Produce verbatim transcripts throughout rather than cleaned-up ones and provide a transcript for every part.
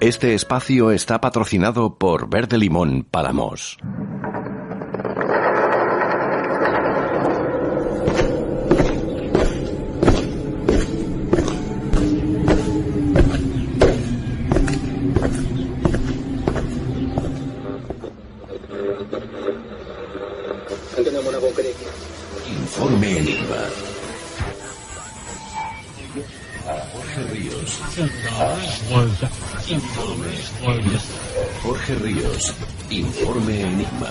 Este espacio está patrocinado por Verde Limón Palamos. Informe Enigma. Jorge Ríos. Informe. Jorge Ríos. Informe Enigma.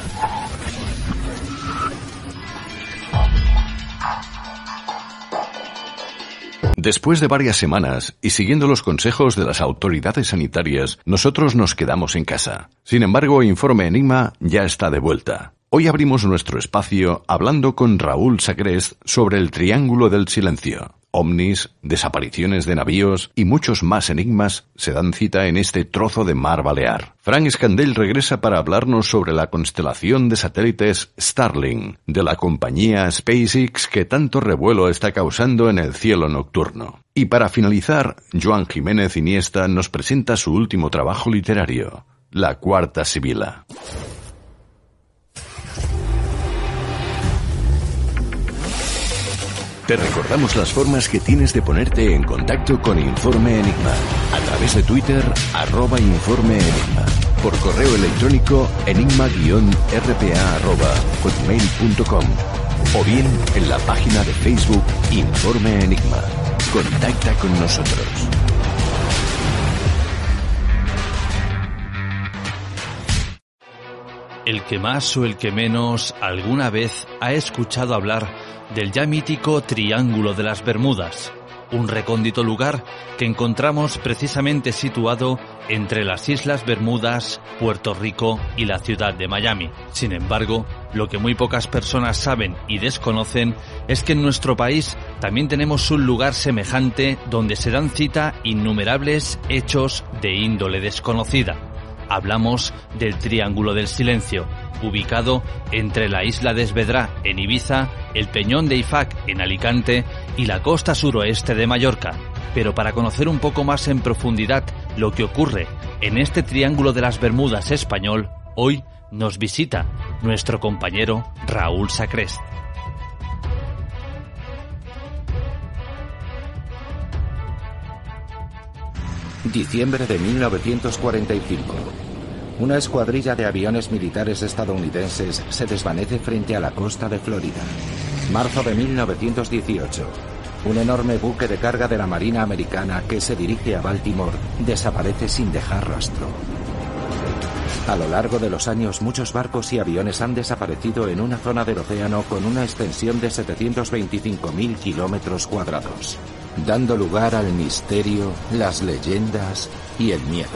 Después de varias semanas y siguiendo los consejos de las autoridades sanitarias, nosotros nos quedamos en casa. Sin embargo, Informe Enigma ya está de vuelta. Hoy abrimos nuestro espacio hablando con Raúl Sacrest sobre el Triángulo del Silencio. Ovnis, desapariciones de navíos y muchos más enigmas se dan cita en este trozo de mar Balear. Frank Escandell regresa para hablarnos sobre la constelación de satélites Starlink, de la compañía SpaceX que tanto revuelo está causando en el cielo nocturno. Y para finalizar, Joan Jiménez Iniesta nos presenta su último trabajo literario, La Cuarta Sibila. Te recordamos las formas que tienes de ponerte en contacto con Informe Enigma. A través de Twitter, arroba Informe Enigma. Por correo electrónico, enigma-rpa arroba hotmail punto com. O bien en la página de Facebook Informe Enigma. Contacta con nosotros. El que más o el que menos alguna vez ha escuchado hablar del ya mítico Triángulo de las Bermudas, un recóndito lugar que encontramos precisamente situado entre las Islas Bermudas, Puerto Rico y la ciudad de Miami. Sin embargo, lo que muy pocas personas saben y desconocen es que en nuestro país también tenemos un lugar semejante donde se dan cita innumerables hechos de índole desconocida. Hablamos del Triángulo del Silencio, ubicado entre la isla de Esvedra, en Ibiza, el Peñón de Ifac, en Alicante, y la costa suroeste de Mallorca. Pero para conocer un poco más en profundidad lo que ocurre en este Triángulo de las Bermudas español, hoy nos visita nuestro compañero Raúl Sacrest. Diciembre de mil novecientos cuarenta y cinco. Una escuadrilla de aviones militares estadounidenses se desvanece frente a la costa de Florida. Marzo de mil novecientos dieciocho. Un enorme buque de carga de la Marina Americana que se dirige a Baltimore desaparece sin dejar rastro. A lo largo de los años, muchos barcos y aviones han desaparecido en una zona del océano con una extensión de setecientos veinticinco mil kilómetros cuadrados, dando lugar al misterio, las leyendas y el miedo.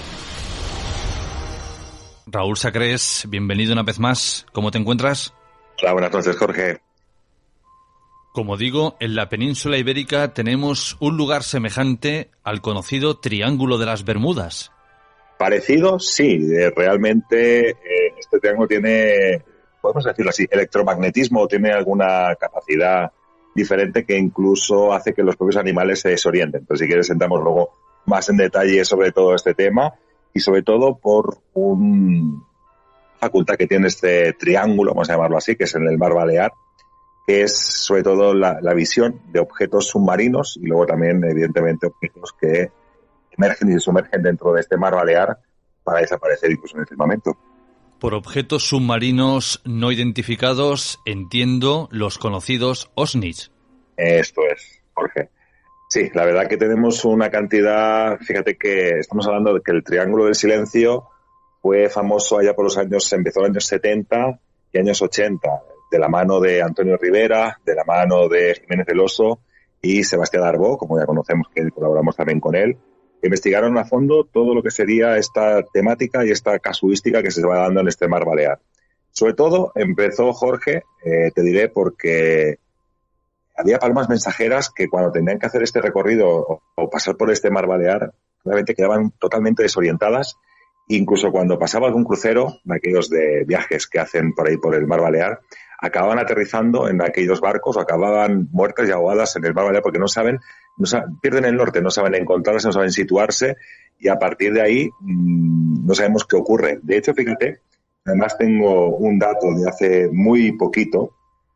Raúl Sacrest, bienvenido una vez más. ¿Cómo te encuentras? Hola, buenas noches, Jorge. Como digo, en la península ibérica tenemos un lugar semejante al conocido Triángulo de las Bermudas. Parecido, sí. Realmente eh, este triángulo tiene, podemos decirlo así, electromagnetismo, tiene alguna capacidad diferente que incluso hace que los propios animales se desorienten. Entonces, si quieres, entramos luego más en detalle sobre todo este tema y sobre todo por una facultad que tiene este triángulo, vamos a llamarlo así, que es en el mar Balear, que es sobre todo la, la visión de objetos submarinos y luego también, evidentemente, objetos que emergen y se sumergen dentro de este mar Balear para desaparecer incluso en el firmamento. Por objetos submarinos no identificados, entiendo los conocidos OSNIs. Esto es, Jorge. Sí, la verdad que tenemos una cantidad, fíjate que estamos hablando de que el Triángulo del Silencio fue famoso allá por los años, se empezó en los años setenta y años ochenta, de la mano de Antonio Rivera, de la mano de Jiménez del Oso y Sebastián Arbó, como ya conocemos que colaboramos también con él. Investigaron a fondo todo lo que sería esta temática y esta casuística que se va dando en este mar Balear. Sobre todo empezó, Jorge, eh, te diré, porque había palmas mensajeras que cuando tenían que hacer este recorrido o, o pasar por este mar Balear, realmente quedaban totalmente desorientadas. Incluso cuando pasaba algún crucero, de aquellos de viajes que hacen por ahí por el mar Balear, acababan aterrizando en aquellos barcos o acababan muertas y ahogadas en el mar Balear porque no saben no saben, pierden el norte, no saben encontrarse, no saben situarse, y a partir de ahí mmm, no sabemos qué ocurre. De hecho, fíjate, además tengo un dato de hace muy poquito,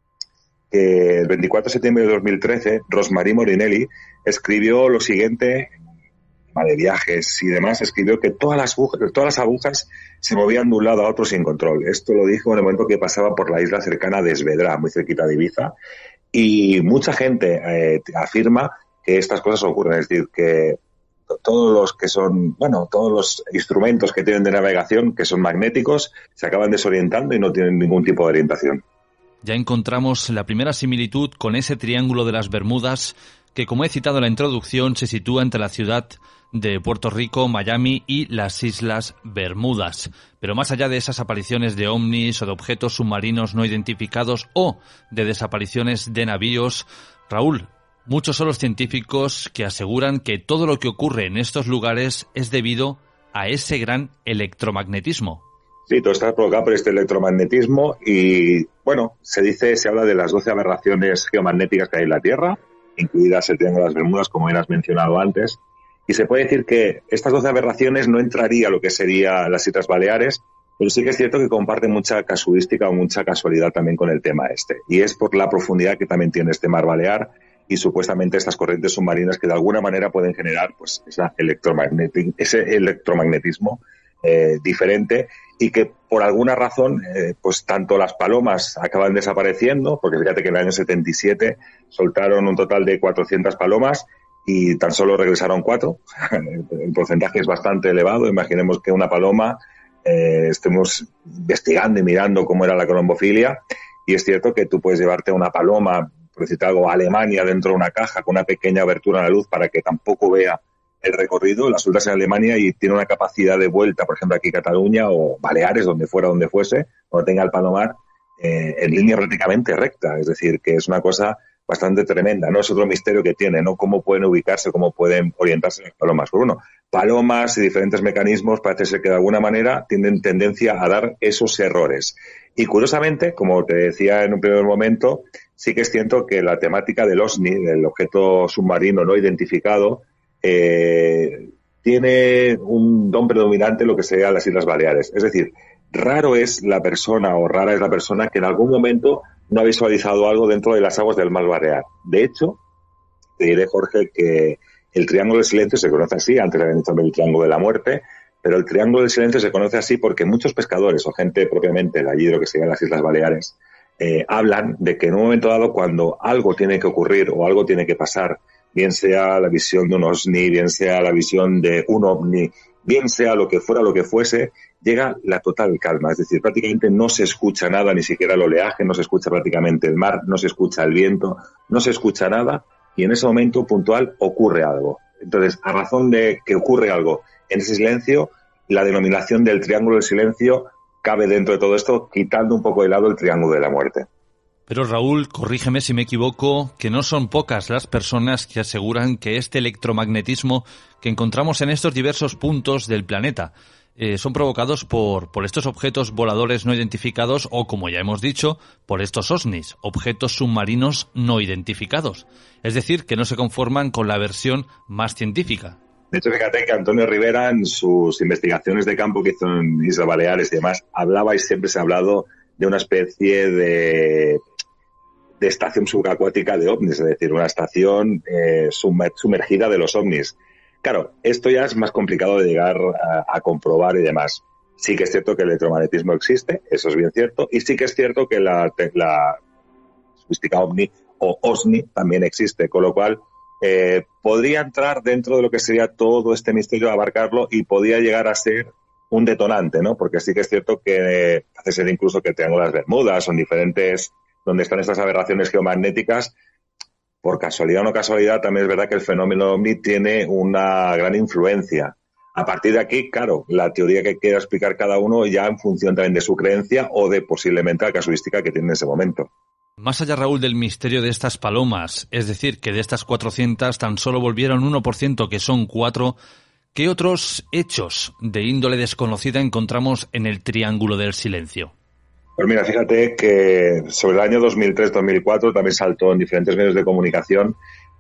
que el veinticuatro de septiembre de dos mil trece, Rosmarie Morinelli escribió lo siguiente, de viajes y demás, escribió que todas las, agujas, todas las agujas se movían de un lado a otro sin control. Esto lo dijo en el momento que pasaba por la isla cercana de Esvedra, muy cerquita de Ibiza, y mucha gente eh, afirma que estas cosas ocurren, es decir, que todos los que son, bueno, todos los instrumentos que tienen de navegación, que son magnéticos, se acaban desorientando y no tienen ningún tipo de orientación. Ya encontramos la primera similitud con ese triángulo de las Bermudas, que, como he citado en la introducción, se sitúa entre la ciudad de Puerto Rico, Miami y las Islas Bermudas. Pero más allá de esas apariciones de ovnis o de objetos submarinos no identificados o de desapariciones de navíos, Raúl, muchos son los científicos que aseguran que todo lo que ocurre en estos lugares es debido a ese gran electromagnetismo. Sí, todo está provocado por este electromagnetismo y, bueno, se dice, se habla de las doce aberraciones geomagnéticas que hay en la Tierra, incluidas el Triángulo de las Bermudas, como bien has mencionado antes, y se puede decir que estas doce aberraciones no entraría a lo que sería las Islas Baleares, pero sí que es cierto que comparten mucha casuística o mucha casualidad también con el tema este, y es por la profundidad que también tiene este mar Balear y supuestamente estas corrientes submarinas que de alguna manera pueden generar pues esa electromagnetic- ese electromagnetismo eh, diferente, y que por alguna razón eh, pues tanto las palomas acaban desapareciendo, porque fíjate que en el año setenta y siete soltaron un total de cuatrocientas palomas y tan solo regresaron cuatro. El porcentaje es bastante elevado. Imaginemos que una paloma, eh, estemos investigando y mirando cómo era la colombofilia, y es cierto que tú puedes llevarte una paloma, por decirte algo, a Alemania dentro de una caja con una pequeña abertura en la luz para que tampoco vea el recorrido, la sueltas en Alemania y tiene una capacidad de vuelta, por ejemplo aquí Cataluña o Baleares, donde fuera, donde fuese, cuando tenga el palomar, eh, en línea prácticamente recta. Es decir, que es una cosa bastante tremenda, ¿no? Es otro misterio que tiene, ¿no? Cómo pueden ubicarse, cómo pueden orientarse las palomas. Pues bueno, palomas y diferentes mecanismos parece ser que de alguna manera tienen tendencia a dar esos errores. Y curiosamente, como te decía en un primer momento, sí que es cierto que la temática del OSNI, del objeto submarino no identificado, eh, tiene un don predominante en lo que sería las Islas Baleares. Es decir, raro es la persona o rara es la persona que en algún momento no ha visualizado algo dentro de las aguas del mar Balear. De hecho, te diré, Jorge, que el Triángulo del Silencio se conoce así, antes habían dicho el Triángulo de la Muerte, pero el Triángulo del Silencio se conoce así porque muchos pescadores o gente propiamente de allí, de lo que serían las Islas Baleares, eh, hablan de que en un momento dado, cuando algo tiene que ocurrir o algo tiene que pasar, bien sea la visión de un OSNI, bien sea la visión de un OVNI, bien sea lo que fuera, lo que fuese, llega la total calma. Es decir, prácticamente no se escucha nada, ni siquiera el oleaje, no se escucha prácticamente el mar, no se escucha el viento, no se escucha nada, y en ese momento puntual ocurre algo. Entonces, a razón de que ocurre algo en ese silencio, la denominación del Triángulo del Silencio cabe dentro de todo esto, quitando un poco de lado el Triángulo de la Muerte. Pero Raúl, corrígeme si me equivoco, que no son pocas las personas que aseguran que este electromagnetismo que encontramos en estos diversos puntos del planeta eh, son provocados por, por estos objetos voladores no identificados o, como ya hemos dicho, por estos OSNIs, objetos submarinos no identificados. Es decir, que no se conforman con la versión más científica. De hecho, fíjate que Antonio Rivera, en sus investigaciones de campo que hizo en Islas Baleares y demás, hablaba y siempre se ha hablado de una especie de, de estación subacuática de ovnis, es decir, una estación eh, sumergida de los ovnis. Claro, esto ya es más complicado de llegar a, a comprobar y demás. Sí que es cierto que el electromagnetismo existe, eso es bien cierto, y sí que es cierto que la, la sofisticada ovni o OSNI también existe, con lo cual eh, podría entrar dentro de lo que sería todo este misterio, abarcarlo, y podría llegar a ser un detonante, ¿no? Porque sí que es cierto que eh, hace ser incluso que el Triángulo de las Bermudas son diferentes, donde están estas aberraciones geomagnéticas. Por casualidad o no casualidad, también es verdad que el fenómeno OVNI tiene una gran influencia. A partir de aquí, claro, la teoría que quiera explicar cada uno ya en función también de su creencia o de posiblemente la casuística que tiene en ese momento. Más allá, Raúl, del misterio de estas palomas, es decir, que de estas cuatrocientas tan solo volvieron uno por ciento, que son cuatro, ¿qué otros hechos de índole desconocida encontramos en el Triángulo del Silencio? Pues mira, fíjate que sobre el año dos mil tres dos mil cuatro también saltó en diferentes medios de comunicación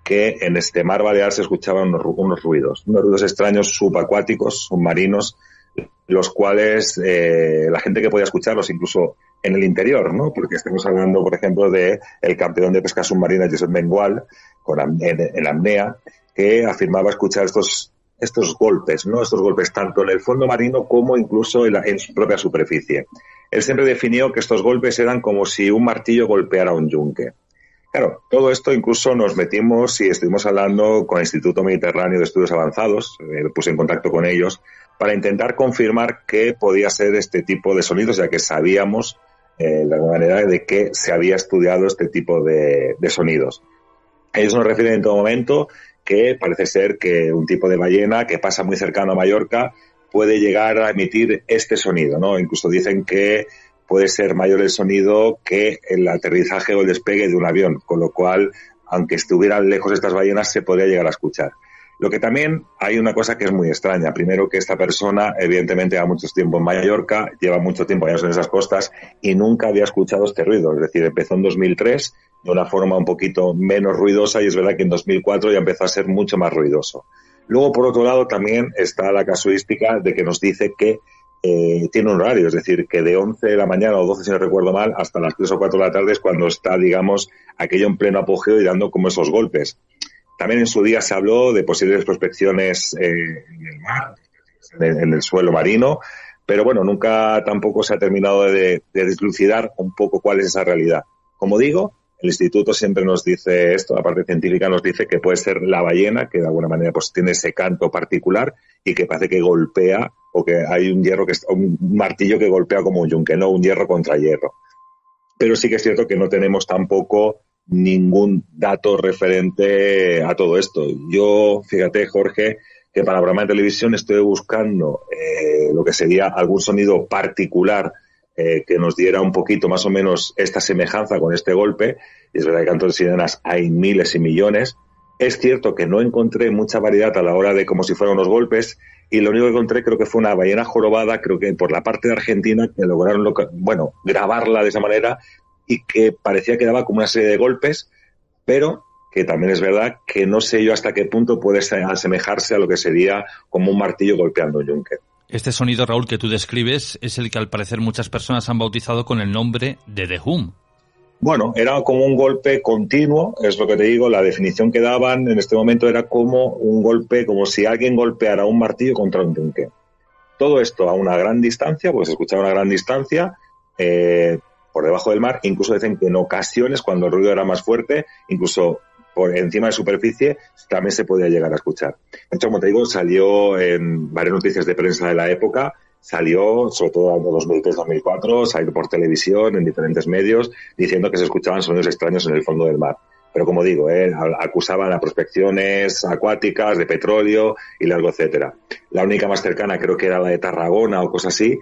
que en este mar Balear se escuchaban unos, unos ruidos, unos ruidos extraños subacuáticos, submarinos, los cuales eh, la gente que podía escucharlos incluso en el interior, ¿no? Porque estamos hablando, por ejemplo, de el campeón de pesca submarina Josep Mengual, con en, en apnea, que afirmaba escuchar estos estos golpes, ¿no? Estos golpes tanto en el fondo marino como incluso en, la, en su propia superficie. Él siempre definió que estos golpes eran como si un martillo golpeara un yunque. Claro, todo esto incluso nos metimos y estuvimos hablando con el Instituto Mediterráneo de Estudios Avanzados, me puse en contacto con ellos, para intentar confirmar qué podía ser este tipo de sonidos, ya que sabíamos eh, de alguna manera de que se había estudiado este tipo de, de sonidos. Ellos nos refieren en todo momento que parece ser que un tipo de ballena que pasa muy cercano a Mallorca puede llegar a emitir este sonido, ¿no? Incluso dicen que puede ser mayor el sonido que el aterrizaje o el despegue de un avión, con lo cual, aunque estuvieran lejos estas ballenas, se podría llegar a escuchar. Lo que también hay una cosa que es muy extraña. Primero, que esta persona, evidentemente, lleva mucho tiempo en Mallorca, lleva mucho tiempo años en esas costas y nunca había escuchado este ruido. Es decir, empezó en dos mil tres de una forma un poquito menos ruidosa y es verdad que en dos mil cuatro ya empezó a ser mucho más ruidoso. Luego, por otro lado, también está la casuística de que nos dice que eh, tiene un horario, es decir, que de once de la mañana o doce, si no recuerdo mal, hasta las tres o cuatro de la tarde es cuando está, digamos, aquello en pleno apogeo y dando como esos golpes. También en su día se habló de posibles prospecciones eh, en el mar, en, en el suelo marino, pero bueno, nunca tampoco se ha terminado de, de deslucidar un poco cuál es esa realidad. Como digo, el instituto siempre nos dice esto, la parte científica nos dice que puede ser la ballena, que de alguna manera pues tiene ese canto particular y que parece que golpea, o que hay un hierro que un martillo que golpea como un yunque, no un hierro contra hierro. Pero sí que es cierto que no tenemos tampoco ningún dato referente a todo esto. Yo, fíjate, Jorge, que para el programa de televisión estoy buscando eh, lo que sería algún sonido particular eh, que nos diera un poquito más o menos esta semejanza con este golpe. Y es verdad que cantos de sirenas hay miles y millones. Es cierto que no encontré mucha variedad a la hora de como si fueran unos golpes, y lo único que encontré creo que fue una ballena jorobada, creo que por la parte de Argentina, que lograron, loca- bueno, grabarla de esa manera, y que parecía que daba como una serie de golpes, pero que también es verdad que no sé yo hasta qué punto puede asemejarse a lo que sería como un martillo golpeando un yunque. Este sonido, Raúl, que tú describes es el que al parecer muchas personas han bautizado con el nombre de The Hum. Bueno, era como un golpe continuo, es lo que te digo, la definición que daban en este momento era como un golpe, como si alguien golpeara un martillo contra un yunque. Todo esto a una gran distancia, pues se escuchaba a una gran distancia, eh, por debajo del mar. Incluso dicen que en ocasiones, cuando el ruido era más fuerte, incluso por encima de superficie, también se podía llegar a escuchar. De hecho, como te digo, salió en varias noticias de prensa de la época, salió, sobre todo en el año dos mil tres dos mil cuatro, salió por televisión, en diferentes medios, diciendo que se escuchaban sonidos extraños en el fondo del mar. Pero como digo, eh, acusaban a prospecciones acuáticas, de petróleo y largo etcétera. La única más cercana creo que era la de Tarragona o cosas así,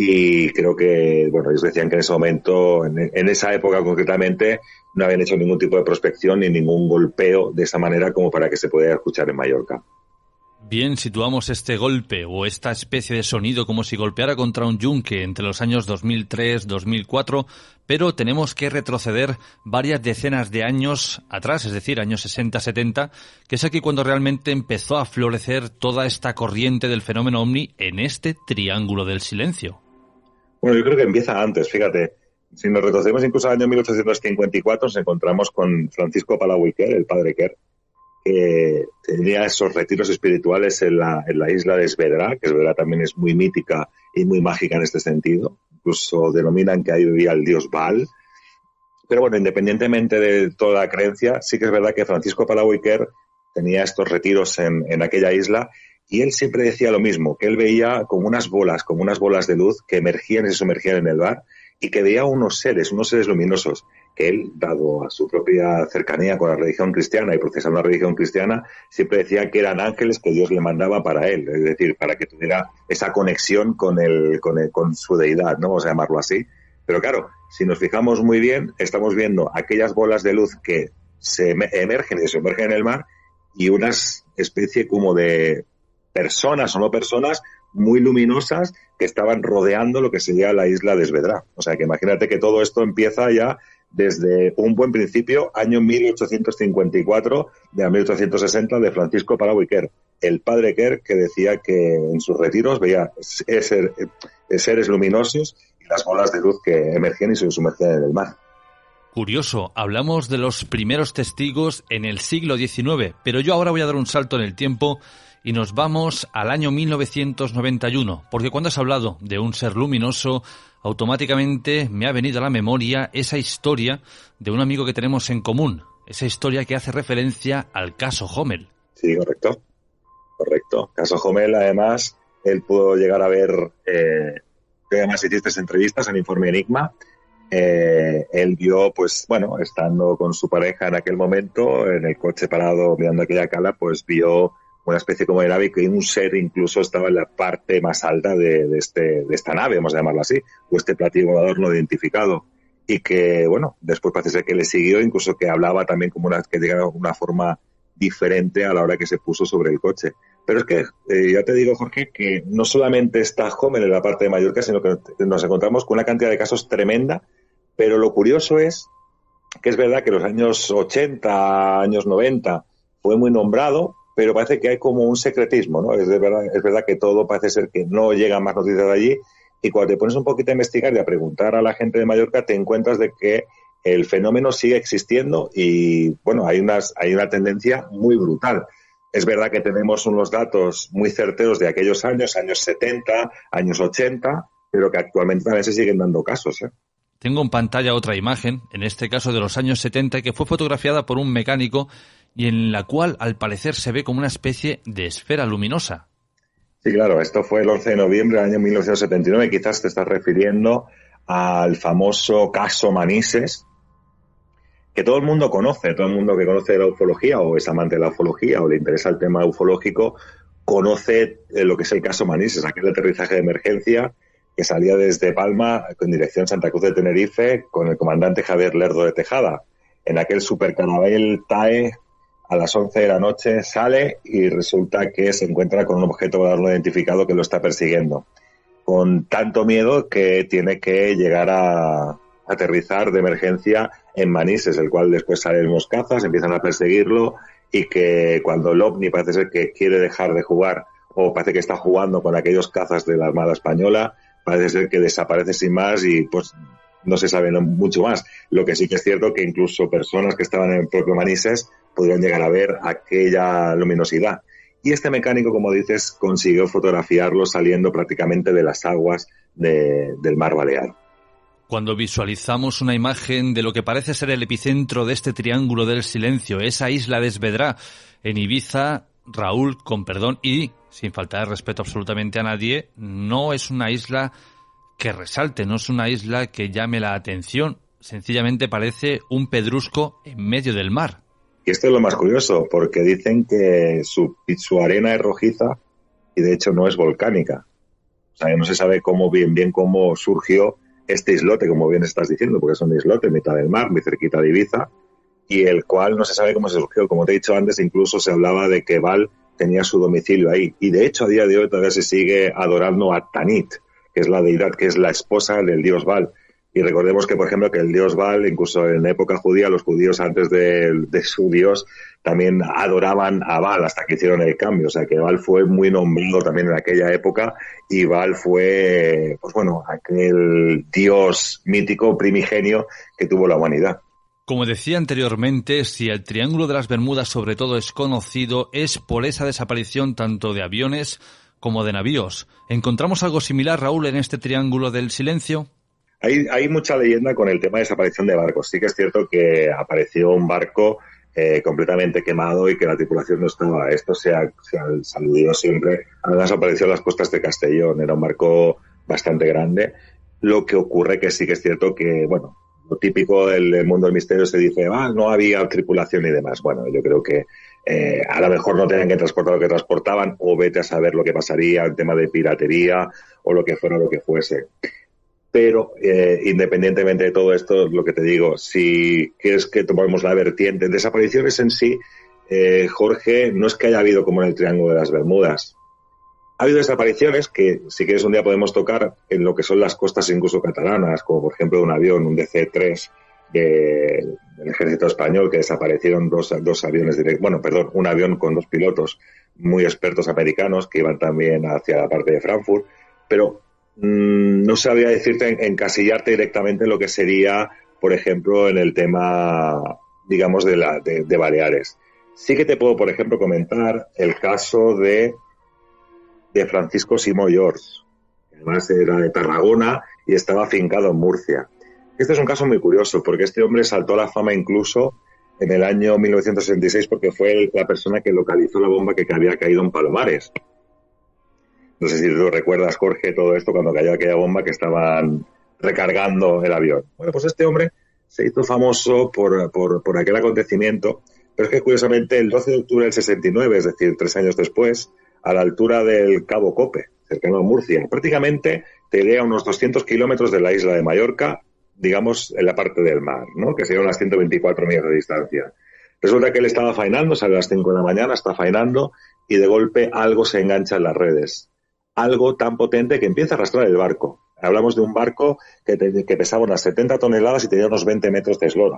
y creo que, bueno, ellos decían que en ese momento, en, en esa época concretamente, no habían hecho ningún tipo de prospección ni ningún golpeo de esa manera como para que se pudiera escuchar en Mallorca. Bien, situamos este golpe o esta especie de sonido como si golpeara contra un yunque entre los años dos mil tres dos mil cuatro, pero tenemos que retroceder varias decenas de años atrás, es decir, años sesenta setenta, que es aquí cuando realmente empezó a florecer toda esta corriente del fenómeno ovni en este Triángulo del Silencio. Bueno, yo creo que empieza antes, fíjate. Si nos retrocedemos incluso al año mil ochocientos cincuenta y cuatro, nos encontramos con Francisco Palau i Quer, el padre Quer, que tenía esos retiros espirituales en la, en la isla de Esvedra, que Esvedra también es muy mítica y muy mágica en este sentido. Incluso denominan que ahí vivía el dios Baal. Pero bueno, independientemente de toda la creencia, sí que es verdad que Francisco Palau i Quer tenía estos retiros en, en aquella isla, y él siempre decía lo mismo, que él veía como unas bolas, como unas bolas de luz que emergían y se sumergían en el mar, y que veía unos seres, unos seres luminosos, que él, dado a su propia cercanía con la religión cristiana y procesando la religión cristiana, siempre decía que eran ángeles que Dios le mandaba para él, es decir, para que tuviera esa conexión con el, con el, con su deidad, ¿no? Vamos a llamarlo así. Pero claro, si nos fijamos muy bien, estamos viendo aquellas bolas de luz que se emergen y se sumergen en el mar, y unas especie como de personas o no personas muy luminosas que estaban rodeando lo que sería la isla de Esvedra. O sea, que imagínate que todo esto empieza ya desde un buen principio, año mil ochocientos cincuenta y cuatro de mil ochocientos sesenta, de Francisco Palau y Quer, el padre Quer, que decía que en sus retiros veía ser, seres luminosos y las bolas de luz que emergían y se sumergían en el mar. Curioso, hablamos de los primeros testigos en el siglo diecinueve, pero yo ahora voy a dar un salto en el tiempo y nos vamos al año mil novecientos noventa y uno, porque cuando has hablado de un ser luminoso, automáticamente me ha venido a la memoria esa historia de un amigo que tenemos en común, esa historia que hace referencia al caso Hommel. Sí, correcto, correcto. Caso Hommel, además, él pudo llegar a ver, eh, que además hiciste entrevistas en Informe Enigma. Eh, él vio, pues bueno, estando con su pareja en aquel momento, en el coche parado mirando aquella cala, pues vio una especie como de nave, que un ser incluso estaba en la parte más alta de, de, este, de esta nave, vamos a llamarlo así, o este platillo volador no identificado, y que, bueno, después parece ser que le siguió, incluso que hablaba también como una, que llegaba de una forma diferente a la hora que se puso sobre el coche. Pero es que, eh, ya te digo, Jorge, que no solamente está Hommel en la parte de Mallorca, sino que nos encontramos con una cantidad de casos tremenda, pero lo curioso es que es verdad que en los años ochenta, años noventa, fue muy nombrado, pero parece que hay como un secretismo, ¿no? Es, de verdad, es verdad que todo parece ser que no llegan más noticias de allí, y cuando te pones un poquito a investigar y a preguntar a la gente de Mallorca, te encuentras de que el fenómeno sigue existiendo y, bueno, hay, unas, hay una tendencia muy brutal. Es verdad que tenemos unos datos muy certeros de aquellos años, años setenta, años ochenta, pero que actualmente también se siguen dando casos, ¿eh? Tengo en pantalla otra imagen, en este caso de los años setenta, que fue fotografiada por un mecánico y en la cual, al parecer, se ve como una especie de esfera luminosa. Sí, claro, esto fue el once de noviembre del año mil novecientos setenta y nueve, quizás te estás refiriendo al famoso caso Manises, que todo el mundo conoce, todo el mundo que conoce la ufología o es amante de la ufología o le interesa el tema ufológico, conoce lo que es el caso Manises, aquel aterrizaje de emergencia que salía desde Palma con dirección Santa Cruz de Tenerife con el comandante Javier Lerdo de Tejada. En aquel supercarabel T A E, a las once de la noche, sale y resulta que se encuentra con un objeto volador no identificado que lo está persiguiendo. Con tanto miedo que tiene que llegar a aterrizar de emergencia en Manises, el cual después salen los cazas, empiezan a perseguirlo y que cuando el ovni parece ser que quiere dejar de jugar o parece que está jugando con aquellos cazas de la Armada Española, parece ser que desaparece sin más y pues no se sabe mucho más. Lo que sí que es cierto que incluso personas que estaban en el propio Manises pudieron llegar a ver aquella luminosidad. Y este mecánico, como dices, consiguió fotografiarlo saliendo prácticamente de las aguas de, del mar Balear. Cuando visualizamos una imagen de lo que parece ser el epicentro de este triángulo del silencio, esa isla de Esvedra, en Ibiza, Raúl, con perdón y sin faltar el respeto absolutamente a nadie, no es una isla que resalte, no es una isla que llame la atención, sencillamente parece un pedrusco en medio del mar. Y esto es lo más curioso, porque dicen que su, su arena es rojiza y de hecho no es volcánica. O sea, no se sabe cómo bien bien cómo surgió este islote, como bien estás diciendo, porque es un islote en mitad del mar, muy cerquita de Ibiza, y el cual no se sabe cómo se surgió. Como te he dicho antes, incluso se hablaba de que Baal tenía su domicilio ahí. Y de hecho, a día de hoy todavía se sigue adorando a Tanit, que es la deidad, que es la esposa del dios Baal. Y recordemos que, por ejemplo, que el dios Baal, incluso en la época judía, los judíos antes de, de su dios también adoraban a Baal hasta que hicieron el cambio. O sea, que Baal fue muy nombrado también en aquella época y Baal fue, pues bueno, aquel dios mítico primigenio que tuvo la humanidad. Como decía anteriormente, si el Triángulo de las Bermudas sobre todo es conocido, es por esa desaparición tanto de aviones como de navíos. ¿Encontramos algo similar, Raúl, en este Triángulo del Silencio? Hay, hay mucha leyenda con el tema de desaparición de barcos. Sí que es cierto que apareció un barco eh, completamente quemado y que la tripulación no estaba. Esto se ha, se ha saludido siempre. Además apareció en las costas de Castellón. Era un barco bastante grande. Lo que ocurre que sí que es cierto que, bueno, lo típico del mundo del misterio se dice, ah, no había tripulación y demás. Bueno, yo creo que eh, a lo mejor no tenían que transportar lo que transportaban o vete a saber lo que pasaría en tema de piratería o lo que fuera lo que fuese. Pero eh, independientemente de todo esto, lo que te digo, si quieres que tomemos la vertiente, desapariciones en sí, eh, Jorge, no es que haya habido como en el Triángulo de las Bermudas. Ha habido desapariciones que, si quieres, un día podemos tocar en lo que son las costas incluso catalanas, como por ejemplo un avión, un D C tres, de, del ejército español, que desaparecieron dos, dos aviones directos, bueno, perdón, un avión con dos pilotos muy expertos americanos que iban también hacia la parte de Frankfurt, pero mmm, no sabría decirte, encasillarte directamente en lo que sería, por ejemplo, en el tema, digamos, de, la, de, de Baleares. Sí que te puedo, por ejemplo, comentar el caso de, de Francisco Simó George, que además era de Tarragona y estaba afincado en Murcia. Este es un caso muy curioso, porque este hombre saltó a la fama incluso en el año mil novecientos sesenta y seis, porque fue la persona que localizó la bomba que había caído en Palomares. No sé si tú recuerdas, Jorge, todo esto cuando cayó aquella bomba que estaban recargando el avión. Bueno, pues este hombre se hizo famoso por, por, por aquel acontecimiento, pero es que curiosamente el doce de octubre del sesenta y nueve, es decir, tres años después, a la altura del Cabo Cope, cercano a Murcia, prácticamente te iría a unos doscientos kilómetros de la isla de Mallorca, digamos, en la parte del mar, ¿no? Que serían unas ciento veinticuatro millas de distancia. Resulta que él estaba faenando, sale a las cinco de la mañana, está faenando, y de golpe algo se engancha en las redes. Algo tan potente que empieza a arrastrar el barco. Hablamos de un barco que, te, que pesaba unas setenta toneladas y tenía unos veinte metros de eslora.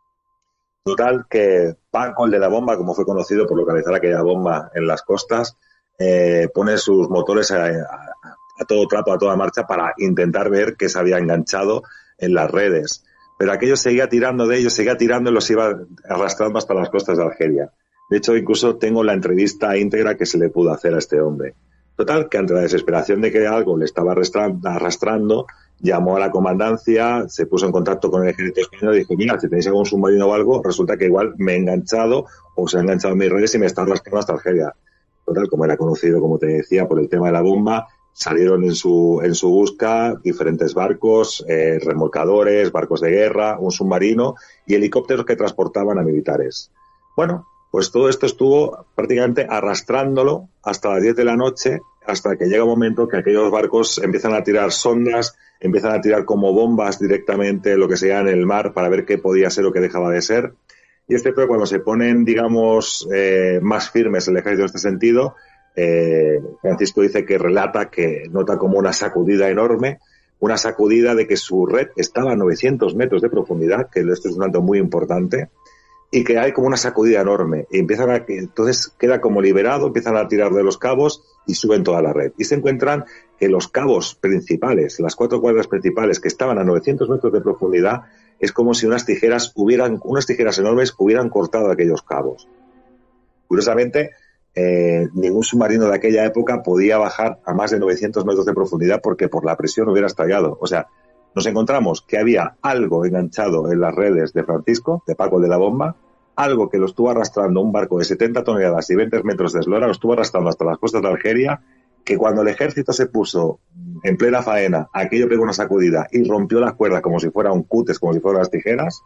Total, que Paco, el de la bomba, como fue conocido por localizar aquella bomba en las costas, eh, pone sus motores a, a, a todo trapo, a toda marcha, para intentar ver qué se había enganchado en las redes, pero aquello seguía tirando de ellos, seguía tirando y los iba arrastrando hasta las costas de Argelia. De hecho, incluso tengo la entrevista íntegra que se le pudo hacer a este hombre. Total, que ante la desesperación de que algo le estaba arrastrando, llamó a la comandancia, se puso en contacto con el ejército español y dijo, mira, si tenéis algún submarino o algo, resulta que igual me he enganchado o se ha enganchado en mis redes y me está arrastrando hasta Argelia. Total, como era conocido, como te decía, por el tema de la bomba, salieron en su en su busca diferentes barcos, eh, remolcadores, barcos de guerra, un submarino y helicópteros que transportaban a militares. Bueno, pues todo esto estuvo prácticamente arrastrándolo hasta las diez de la noche, hasta que llega un momento que aquellos barcos empiezan a tirar sondas, empiezan a tirar como bombas directamente lo que sea en el mar para ver qué podía ser o qué dejaba de ser. Y este pero cuando se ponen, digamos, eh, más firmes el ejército en este sentido, Eh, Francisco dice que relata que nota como una sacudida enorme, una sacudida de que su red estaba a novecientos metros de profundidad, que esto es un dato muy importante, y que hay como una sacudida enorme. Y empiezan a, entonces queda como liberado, empiezan a tirar de los cabos y suben toda la red. Y se encuentran que los cabos principales, las cuatro cuadras principales que estaban a novecientos metros de profundidad, es como si unas tijeras hubieran, unas tijeras enormes hubieran cortado aquellos cabos. Curiosamente, Eh, ningún submarino de aquella época podía bajar a más de novecientos metros de profundidad porque por la presión hubiera estallado. O sea, nos encontramos que había algo enganchado en las redes de Francisco, de Paco de la bomba, algo que lo estuvo arrastrando un barco de setenta toneladas y veinte metros de eslora, lo estuvo arrastrando hasta las costas de Argelia, que cuando el ejército se puso en plena faena, aquello pegó una sacudida y rompió la cuerda como si fuera un cútes, como si fueran las tijeras,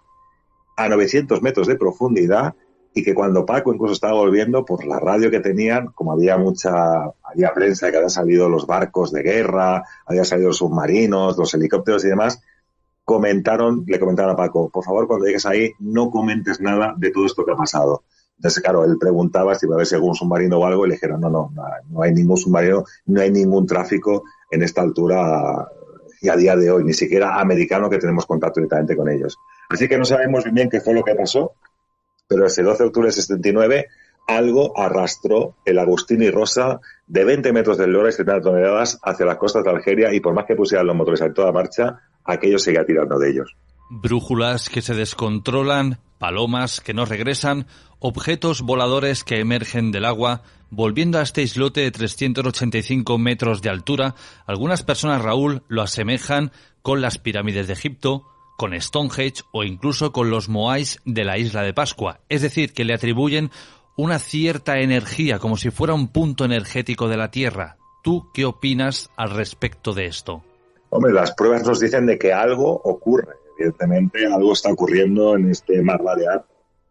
a novecientos metros de profundidad. Y que cuando Paco incluso estaba volviendo, por la radio que tenían, como había mucha, había prensa que habían salido los barcos de guerra, habían salido los submarinos, los helicópteros y demás, comentaron, le comentaron a Paco, por favor, cuando llegues ahí, no comentes nada de todo esto que ha pasado. Entonces, claro, él preguntaba si iba a haber si algún submarino o algo, y le dijeron, no, no, no hay ningún submarino, no hay ningún tráfico en esta altura y a día de hoy, ni siquiera americano que tenemos contacto directamente con ellos. Así que no sabemos bien qué fue lo que pasó, pero ese doce de octubre de sesenta y nueve algo arrastró el Agustín y Rosa de veinte metros de eslora y setenta toneladas hacia las costas de Argelia, y por más que pusieran los motores en toda marcha, aquello seguía tirando de ellos. Brújulas que se descontrolan, palomas que no regresan, objetos voladores que emergen del agua. Volviendo a este islote de trescientos ochenta y cinco metros de altura, algunas personas, Raúl, lo asemejan con las pirámides de Egipto, con Stonehenge o incluso con los Moais de la isla de Pascua. Es decir, que le atribuyen una cierta energía, como si fuera un punto energético de la Tierra. ¿Tú qué opinas al respecto de esto? Hombre, las pruebas nos dicen de que algo ocurre. Evidentemente, algo está ocurriendo en este mar Balear.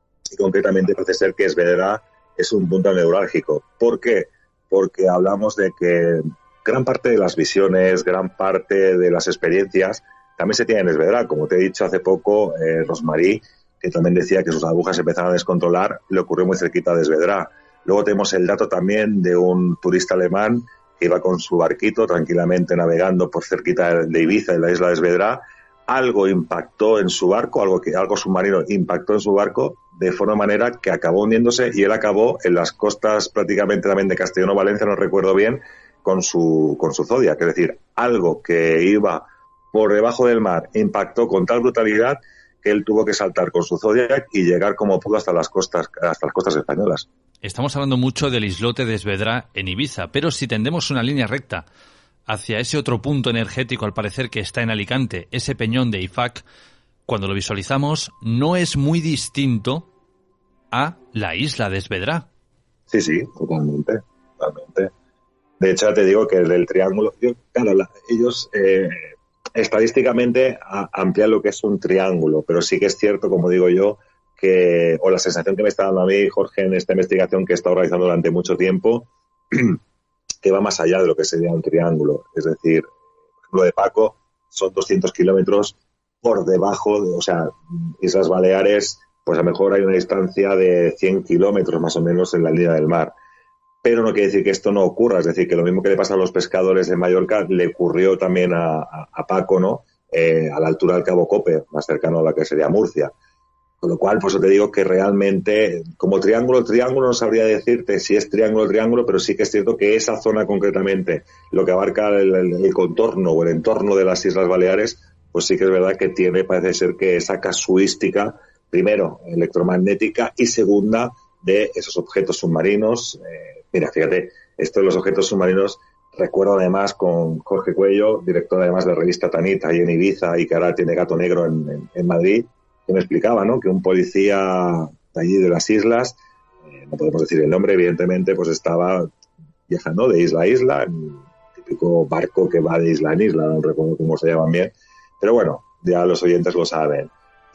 Y concretamente parece ser que Esvedra es un punto neurálgico. ¿Por qué? Porque hablamos de que gran parte de las visiones, gran parte de las experiencias también se tiene en Esvedra. Como te he dicho hace poco, eh, Rosmarie, que también decía que sus agujas empezaron a descontrolar, le ocurrió muy cerquita de Esvedra. Luego tenemos el dato también de un turista alemán que iba con su barquito tranquilamente navegando por cerquita de Ibiza, en la isla de Esvedra, algo impactó en su barco, algo que algo submarino impactó en su barco de forma manera que acabó hundiéndose y él acabó en las costas prácticamente también de Castellón-Valencia, no recuerdo bien, con su con su Zodiac. Es decir, algo que iba por debajo del mar impactó con tal brutalidad que él tuvo que saltar con su Zodiac y llegar como pudo hasta las costas hasta las costas españolas. Estamos hablando mucho del islote de Esvedra en Ibiza, pero si tendemos una línea recta hacia ese otro punto energético, al parecer que está en Alicante, ese peñón de Ifac, cuando lo visualizamos, no es muy distinto a la isla de Esvedra. Sí, sí, totalmente, totalmente. De hecho, te digo que del triángulo, yo, claro, la, ellos eh, estadísticamente a, amplían lo que es un triángulo, pero sí que es cierto, como digo yo, que, o la sensación que me está dando a mí, Jorge, en esta investigación que he estado realizando durante mucho tiempo, que va más allá de lo que sería un triángulo. Es decir, por ejemplo, de Paco son doscientos kilómetros por debajo, de, o sea, Islas Baleares, pues a lo mejor hay una distancia de cien kilómetros más o menos en la línea del mar. Pero no quiere decir que esto no ocurra, es decir, que lo mismo que le pasa a los pescadores de Mallorca le ocurrió también a, a, a Paco, ¿no? Eh, a la altura del Cabo Cope, más cercano a la que sería Murcia. Con lo cual, pues yo te digo que realmente, como triángulo, triángulo, no sabría decirte si es triángulo, triángulo, pero sí que es cierto que esa zona concretamente, lo que abarca el, el, el contorno o el entorno de las Islas Baleares, pues sí que es verdad que tiene, parece ser que esa casuística, primero, electromagnética y segunda, de esos objetos submarinos. Eh, mira, fíjate, esto de los objetos submarinos, recuerdo además con Jorge Cuello, director además de la revista Tanit, ahí en Ibiza, y que ahora tiene Gato Negro en, en, en Madrid, que me explicaba, ¿no?, que un policía de allí de las islas, eh, no podemos decir el nombre, evidentemente, pues estaba viajando de isla a isla, en un típico barco que va de isla en isla, no recuerdo cómo se llaman bien, pero bueno, ya los oyentes lo saben.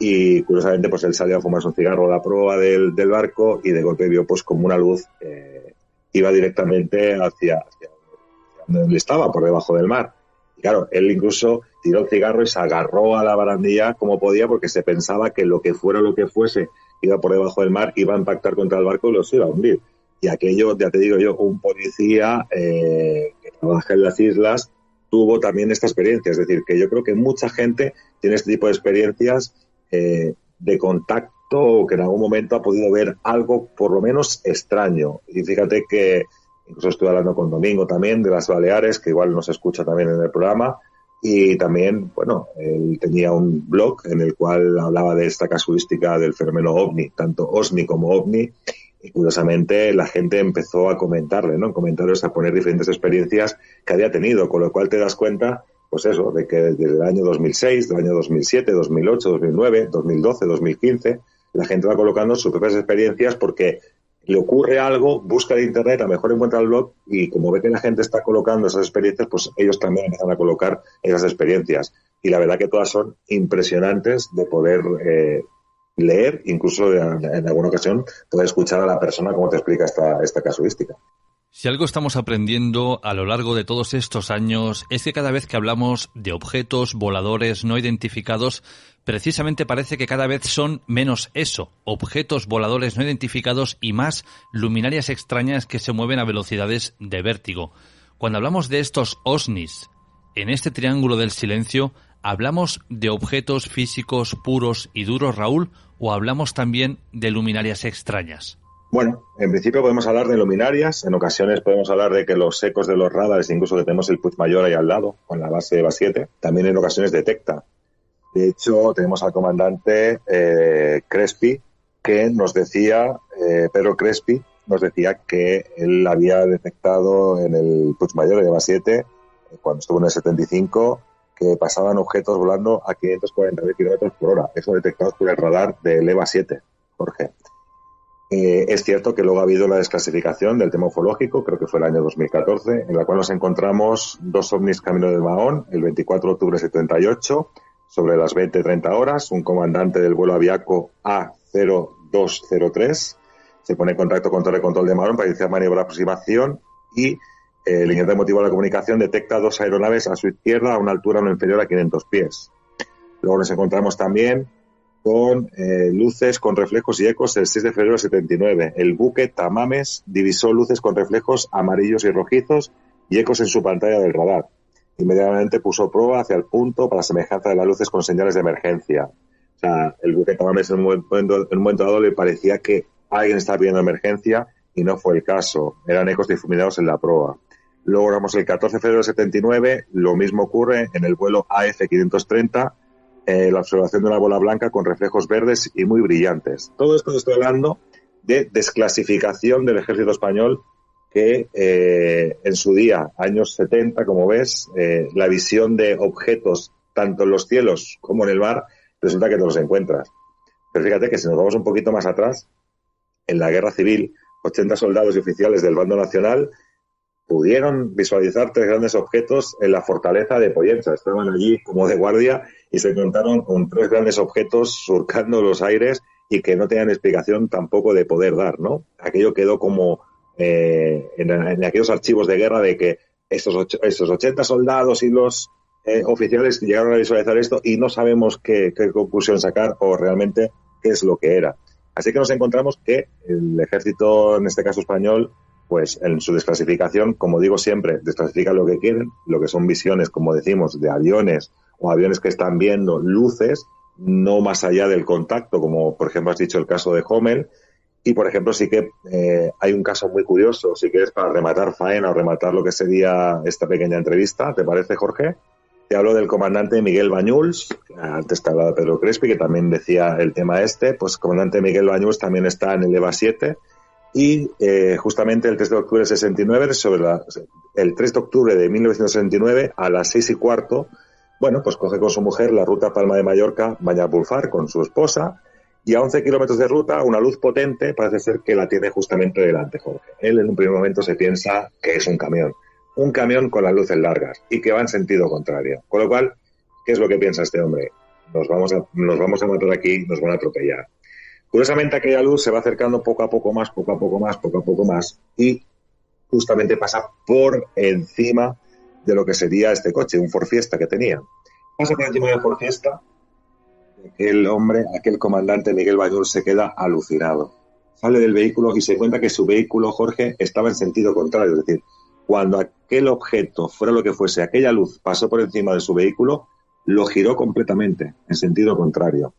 Y curiosamente, pues él salió a fumarse un cigarro a la proa del, del barco y de golpe vio pues como una luz eh, iba directamente hacia, hacia donde él estaba, por debajo del mar. Y claro, él incluso tiró el cigarro y se agarró a la barandilla como podía porque se pensaba que lo que fuera lo que fuese iba por debajo del mar, iba a impactar contra el barco y los iba a hundir. Y aquello, ya te digo yo, un policía eh, que trabaja en las islas tuvo también esta experiencia. Es decir, que yo creo que mucha gente tiene este tipo de experiencias eh, de contacto o que en algún momento ha podido ver algo por lo menos extraño. Y fíjate que incluso estuve hablando con Domingo también de las Baleares, que igual nos escucha también en el programa, y también, bueno, él tenía un blog en el cual hablaba de esta casuística del fenómeno OVNI, tanto OSNI como OVNI, y curiosamente la gente empezó a comentarle, ¿no?, en comentarios a poner diferentes experiencias que había tenido, con lo cual te das cuenta, pues eso, de que desde el año dos mil seis, del año dos mil siete, dos mil ocho, dos mil nueve, dos mil doce, dos mil quince, la gente va colocando sus propias experiencias porque le ocurre algo, busca en internet, a lo mejor encuentra el blog y como ve que la gente está colocando esas experiencias, pues ellos también empiezan a colocar esas experiencias. Y la verdad que todas son impresionantes de poder eh, leer, incluso de, en alguna ocasión poder escuchar a la persona cómo te explica esta, esta casuística. Si algo estamos aprendiendo a lo largo de todos estos años es que cada vez que hablamos de objetos voladores no identificados, precisamente parece que cada vez son menos eso, objetos voladores no identificados y más luminarias extrañas que se mueven a velocidades de vértigo. Cuando hablamos de estos OSNIs, en este triángulo del silencio, ¿hablamos de objetos físicos puros y duros, Raúl, o hablamos también de luminarias extrañas? Bueno, en principio podemos hablar de luminarias, en ocasiones podemos hablar de que los ecos de los radares, incluso que tenemos el Puigmayor ahí al lado, con la base de EVA siete, también en ocasiones detecta. De hecho, tenemos al comandante eh, Crespi, que nos decía, eh, Pedro Crespi, nos decía que él había detectado en el Puigmayor de EVA siete, eh, cuando estuvo en el setenta y cinco, que pasaban objetos volando a quinientos cuarenta mil kilómetros por hora. Eso detectados por el radar del EVA siete, Jorge. Eh, es cierto que luego ha habido la desclasificación del tema ufológico, creo que fue el año dos mil catorce, en la cual nos encontramos dos ovnis camino de Mahón, el veinticuatro de octubre de setenta y ocho, sobre las veinte treinta horas, un comandante del vuelo aviaco A cero dos cero tres se pone en contacto con Torre de Control de Mahón para iniciar maniobra de aproximación y eh, el ingeniero de motivo de la comunicación detecta dos aeronaves a su izquierda a una altura no inferior a quinientos pies. Luego nos encontramos también con eh, luces con reflejos y ecos el seis de febrero de setenta y nueve. El buque Tamames divisó luces con reflejos amarillos y rojizos y ecos en su pantalla del radar. Inmediatamente puso proa hacia el punto para semejanza de las luces con señales de emergencia. O sea, el buque Tamames en un momento, en un momento dado le parecía que alguien estaba pidiendo emergencia y no fue el caso. Eran ecos difuminados en la proa. Luego, vamos, el catorce de febrero de setenta y nueve, lo mismo ocurre en el vuelo A F quinientos treinta, eh, la observación de una bola blanca con reflejos verdes y muy brillantes. Todo esto estoy hablando de desclasificación del ejército español que eh, en su día, años setenta, como ves, eh, la visión de objetos tanto en los cielos como en el mar, resulta que te los encuentras. Pero fíjate que si nos vamos un poquito más atrás, en la guerra civil, ochenta soldados y oficiales del bando nacional pudieron visualizar tres grandes objetos en la fortaleza de Pollensa. Estaban allí como de guardia y se encontraron con tres grandes objetos surcando los aires y que no tenían explicación tampoco de poder dar, ¿no? Aquello quedó como eh, en, en aquellos archivos de guerra de que estos, ocho, estos ochenta soldados y los eh, oficiales llegaron a visualizar esto y no sabemos qué, qué conclusión sacar o realmente qué es lo que era. Así que nos encontramos que el ejército, en este caso español, pues en su desclasificación, como digo siempre, desclasifican lo que quieren, lo que son visiones, como decimos, de aviones o aviones que están viendo luces, no más allá del contacto, como por ejemplo has dicho el caso de Hommel. Y por ejemplo sí que eh, hay un caso muy curioso, si quieres, para rematar faena o rematar lo que sería esta pequeña entrevista, ¿te parece, Jorge? Te hablo del comandante Miguel Bañuls, antes te hablaba de Pedro Crespi, que también decía el tema este, pues el comandante Miguel Bañuls también está en el EVA siete, y eh, justamente el tres de octubre de sesenta y nueve, sobre la, el tres de octubre de mil novecientos sesenta y nueve, a las seis y cuarto, bueno, pues coge con su mujer la ruta Palma de Mallorca, Banyalbufar, con su esposa, y a once kilómetros de ruta, una luz potente, parece ser que la tiene justamente delante, Jorge. Él en un primer momento se piensa que es un camión, un camión con las luces largas, y que va en sentido contrario. Con lo cual, ¿qué es lo que piensa este hombre? Nos vamos a, nos vamos a matar aquí, nos van a atropellar. Curiosamente, aquella luz se va acercando poco a poco más, poco a poco más, poco a poco más, y justamente pasa por encima de lo que sería este coche, un Ford Fiesta que tenía. Pasa por encima del Ford Fiesta, aquel hombre, aquel comandante Miguel Bañuls se queda alucinado. Sale del vehículo y se cuenta que su vehículo, Jorge, estaba en sentido contrario. Es decir, cuando aquel objeto, fuera lo que fuese, aquella luz pasó por encima de su vehículo, lo giró completamente en sentido contrario.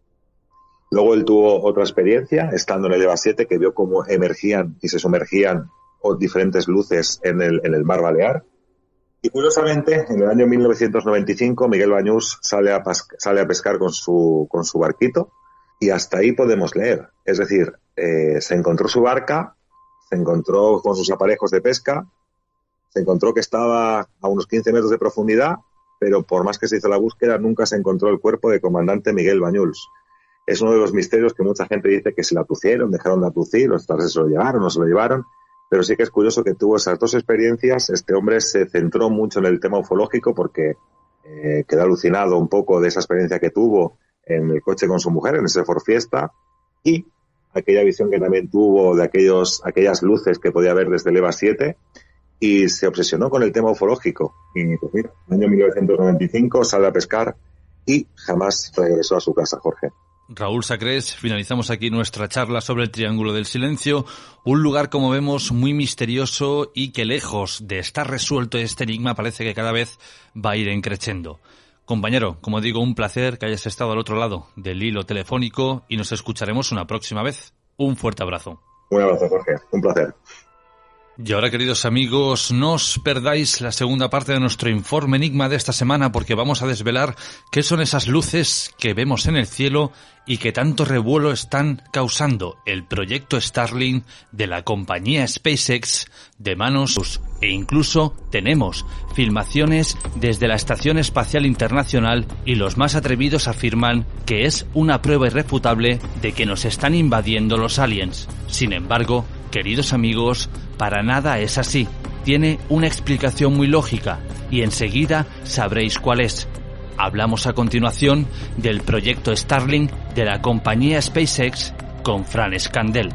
Luego él tuvo otra experiencia, estando en el EVA siete, que vio cómo emergían y se sumergían diferentes luces en el, en el mar Balear. Y curiosamente, en el año mil novecientos noventa y cinco, Miguel Bañuls sale a, sale a pescar con su, con su barquito, y hasta ahí podemos leer. Es decir, eh, se encontró su barca, se encontró con sus aparejos de pesca, se encontró que estaba a unos quince metros de profundidad, pero por más que se hizo la búsqueda, nunca se encontró el cuerpo del comandante Miguel Bañuls. Es uno de los misterios que mucha gente dice que se la atucieron, dejaron de atucir, los extraterrestres se lo llevaron, no se lo llevaron, pero sí que es curioso que tuvo esas dos experiencias. Este hombre se centró mucho en el tema ufológico porque eh, quedó alucinado un poco de esa experiencia que tuvo en el coche con su mujer, en ese Ford Fiesta, y aquella visión que también tuvo de aquellos, aquellas luces que podía ver desde el EVA siete, y se obsesionó con el tema ufológico. Y pues mira, en el año mil novecientos noventa y cinco sale a pescar y jamás regresó a su casa, Jorge. Raúl Sacrés, finalizamos aquí nuestra charla sobre el Triángulo del Silencio, un lugar, como vemos, muy misterioso y que, lejos de estar resuelto este enigma, parece que cada vez va a ir encreciendo. Compañero, como digo, un placer que hayas estado al otro lado del hilo telefónico y nos escucharemos una próxima vez. Un fuerte abrazo. Un abrazo, Jorge. Un placer. Y ahora, queridos amigos, no os perdáis la segunda parte de nuestro informe enigma de esta semana, porque vamos a desvelar qué son esas luces que vemos en el cielo y que tanto revuelo están causando el proyecto Starlink de la compañía SpaceX de manos, e incluso tenemos filmaciones desde la Estación Espacial Internacional y los más atrevidos afirman que es una prueba irrefutable de que nos están invadiendo los aliens. Sin embargo, queridos amigos, para nada es así. Tiene una explicación muy lógica y enseguida sabréis cuál es. Hablamos a continuación del proyecto Starlink de la compañía SpaceX con Fran Escandel.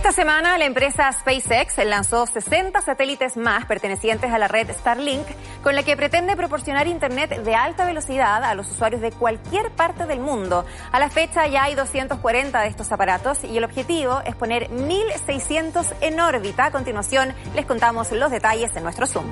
Esta semana la empresa SpaceX lanzó sesenta satélites más pertenecientes a la red Starlink, con la que pretende proporcionar internet de alta velocidad a los usuarios de cualquier parte del mundo. A la fecha ya hay doscientos cuarenta de estos aparatos y el objetivo es poner mil seiscientos en órbita. A continuación les contamos los detalles en nuestro Zoom.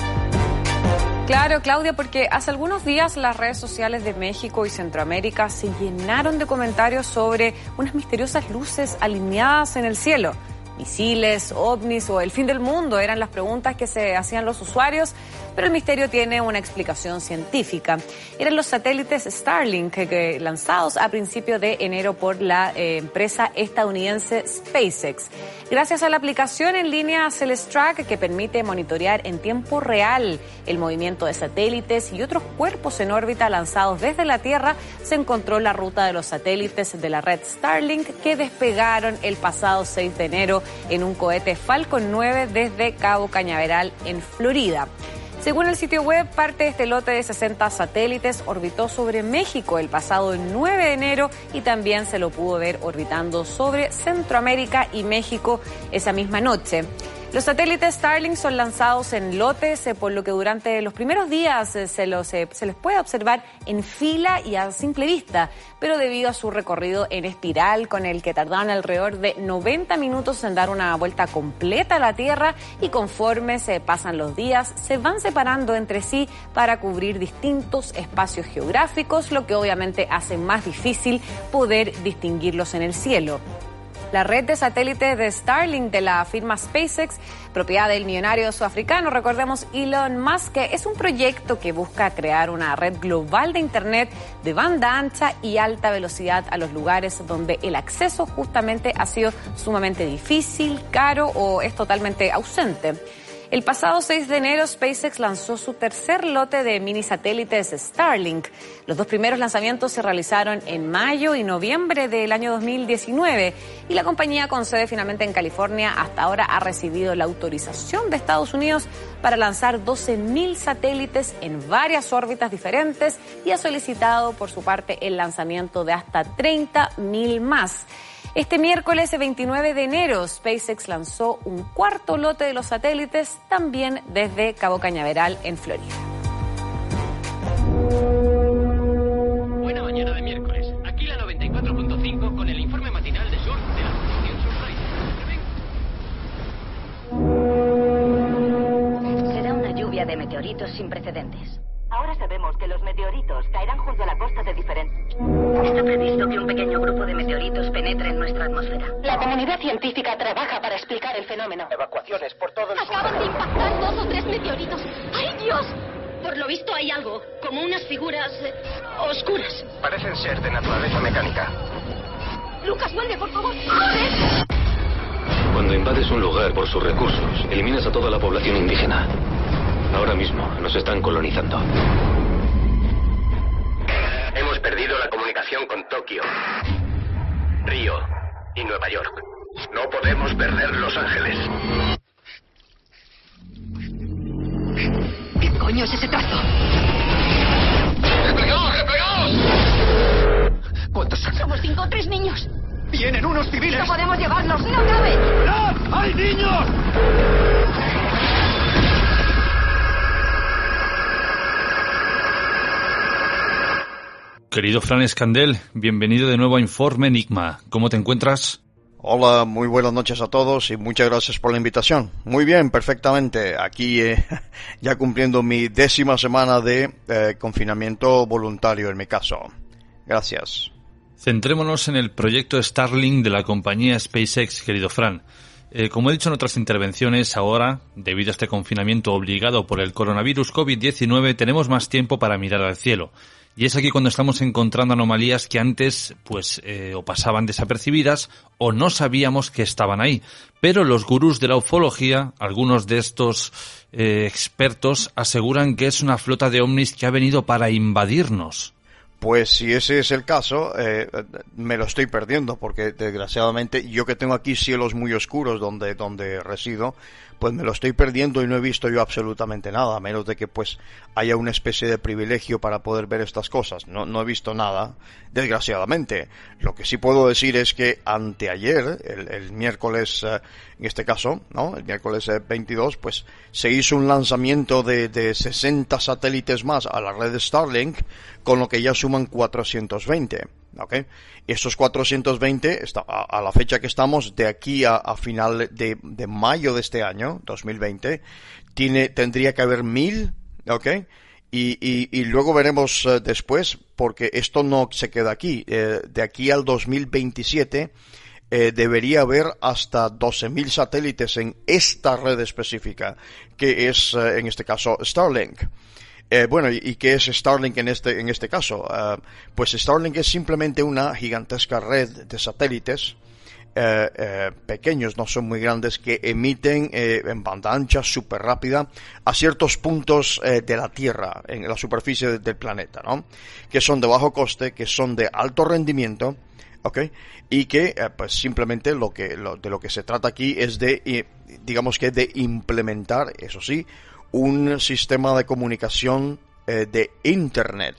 Claro, Claudia, porque hace algunos días las redes sociales de México y Centroamérica se llenaron de comentarios sobre unas misteriosas luces alineadas en el cielo. Misiles, ovnis o el fin del mundo eran las preguntas que se hacían los usuarios, pero el misterio tiene una explicación científica. Eran los satélites Starlink que, que, lanzados a principios de enero por la eh, empresa estadounidense SpaceX. Gracias a la aplicación en línea Celestrak, que permite monitorear en tiempo real el movimiento de satélites y otros cuerpos en órbita lanzados desde la Tierra, se encontró la ruta de los satélites de la red Starlink que despegaron el pasado seis de enero en un cohete Falcon nueve desde Cabo Cañaveral en Florida. Según el sitio web, parte de este lote de sesenta satélites orbitó sobre México el pasado nueve de enero y también se lo pudo ver orbitando sobre Centroamérica y México esa misma noche. Los satélites Starlink son lanzados en lotes, por lo que durante los primeros días se, los, se les puede observar en fila y a simple vista, pero debido a su recorrido en espiral, con el que tardaron alrededor de noventa minutos en dar una vuelta completa a la Tierra, y conforme se pasan los días, se van separando entre sí para cubrir distintos espacios geográficos, lo que obviamente hace más difícil poder distinguirlos en el cielo. La red de satélites de Starlink de la firma SpaceX, propiedad del millonario sudafricano, recordemos, Elon Musk, es un proyecto que busca crear una red global de internet de banda ancha y alta velocidad a los lugares donde el acceso justamente ha sido sumamente difícil, caro o es totalmente ausente. El pasado seis de enero, SpaceX lanzó su tercer lote de mini satélites Starlink. Los dos primeros lanzamientos se realizaron en mayo y noviembre del año dos mil diecinueve y la compañía, con sede finalmente en California, hasta ahora ha recibido la autorización de Estados Unidos para lanzar doce mil satélites en varias órbitas diferentes y ha solicitado por su parte el lanzamiento de hasta treinta mil más. Este miércoles veintinueve de enero, SpaceX lanzó un cuarto lote de los satélites, también desde Cabo Cañaveral, en Florida. Buena mañana de miércoles. Aquí la noventa y cuatro punto cinco con el informe matinal de Sur de la estación Surprise. Será una lluvia de meteoritos sin precedentes. Ahora sabemos que los meteoritos caerán junto a la costa de diferentes. Está previsto que un pequeño grupo de meteoritos penetre en nuestra atmósfera. La comunidad científica trabaja para explicar el fenómeno. Evacuaciones por todo el Acaban sur. de impactar dos o tres meteoritos. ¡Ay, Dios! Por lo visto hay algo, como unas figuras eh, oscuras. Parecen ser de naturaleza mecánica. Lucas, vuelve, por favor. ¡Corre! Cuando invades un lugar por sus recursos, eliminas a toda la población indígena. Ahora mismo nos están colonizando. Hemos perdido la comunicación con Tokio, Río y Nueva York. No podemos perder Los Ángeles. ¿Qué coño es ese trazo? ¡Replegaos, replegaos! ¿Cuántos son? Somos cinco o tres niños. ¡Vienen unos civiles! ¡No podemos llevarlos! ¡No cabe! ¡No! ¡Hay niños! Querido Fran Escandel, bienvenido de nuevo a Informe Enigma. ¿Cómo te encuentras? Hola, muy buenas noches a todos y muchas gracias por la invitación. Muy bien, perfectamente. Aquí eh, ya cumpliendo mi décima semana de eh, confinamiento voluntario en mi caso. Gracias. Centrémonos en el proyecto Starlink de la compañía SpaceX, querido Fran. Eh, como he dicho en otras intervenciones, ahora, debido a este confinamiento obligado por el coronavirus COVID diecinueve, tenemos más tiempo para mirar al cielo. Y es aquí cuando estamos encontrando anomalías que antes, pues, eh, o pasaban desapercibidas o no sabíamos que estaban ahí. Pero los gurús de la ufología, algunos de estos eh, expertos, aseguran que es una flota de ovnis que ha venido para invadirnos. Pues si ese es el caso, eh, me lo estoy perdiendo, porque desgraciadamente yo que tengo aquí cielos muy oscuros donde, donde resido, pues me lo estoy perdiendo y no he visto yo absolutamente nada, a menos de que pues haya una especie de privilegio para poder ver estas cosas. No, no he visto nada, desgraciadamente. Lo que sí puedo decir es que anteayer, el, el miércoles, eh, en este caso, ¿no? El miércoles eh, veintidós, pues se hizo un lanzamiento de, de sesenta satélites más a la red Starlink, con lo que ya suman cuatrocientos veinte. ¿Okay? Estos cuatrocientos veinte, a, a la fecha que estamos, de aquí a, a final de, de mayo de este año, dos mil veinte, tiene, tendría que haber mil, ¿ok? Y, y, y luego veremos uh, después, porque esto no se queda aquí. Eh, de aquí al dos mil veintisiete eh, debería haber hasta doce mil satélites en esta red específica, que es, uh, en este caso, Starlink. Eh, bueno, ¿y, ¿y qué es Starlink en este, en este caso? Uh, pues Starlink es simplemente una gigantesca red de satélites eh, eh, pequeños, no son muy grandes, que emiten eh, en banda ancha súper rápida a ciertos puntos eh, de la Tierra, en la superficie de, del planeta, ¿no? Que son de bajo coste, que son de alto rendimiento, ¿ok? Y que eh, pues simplemente lo que lo, de lo que se trata aquí es de, eh, digamos que de implementar, eso sí, un sistema de comunicación eh, de Internet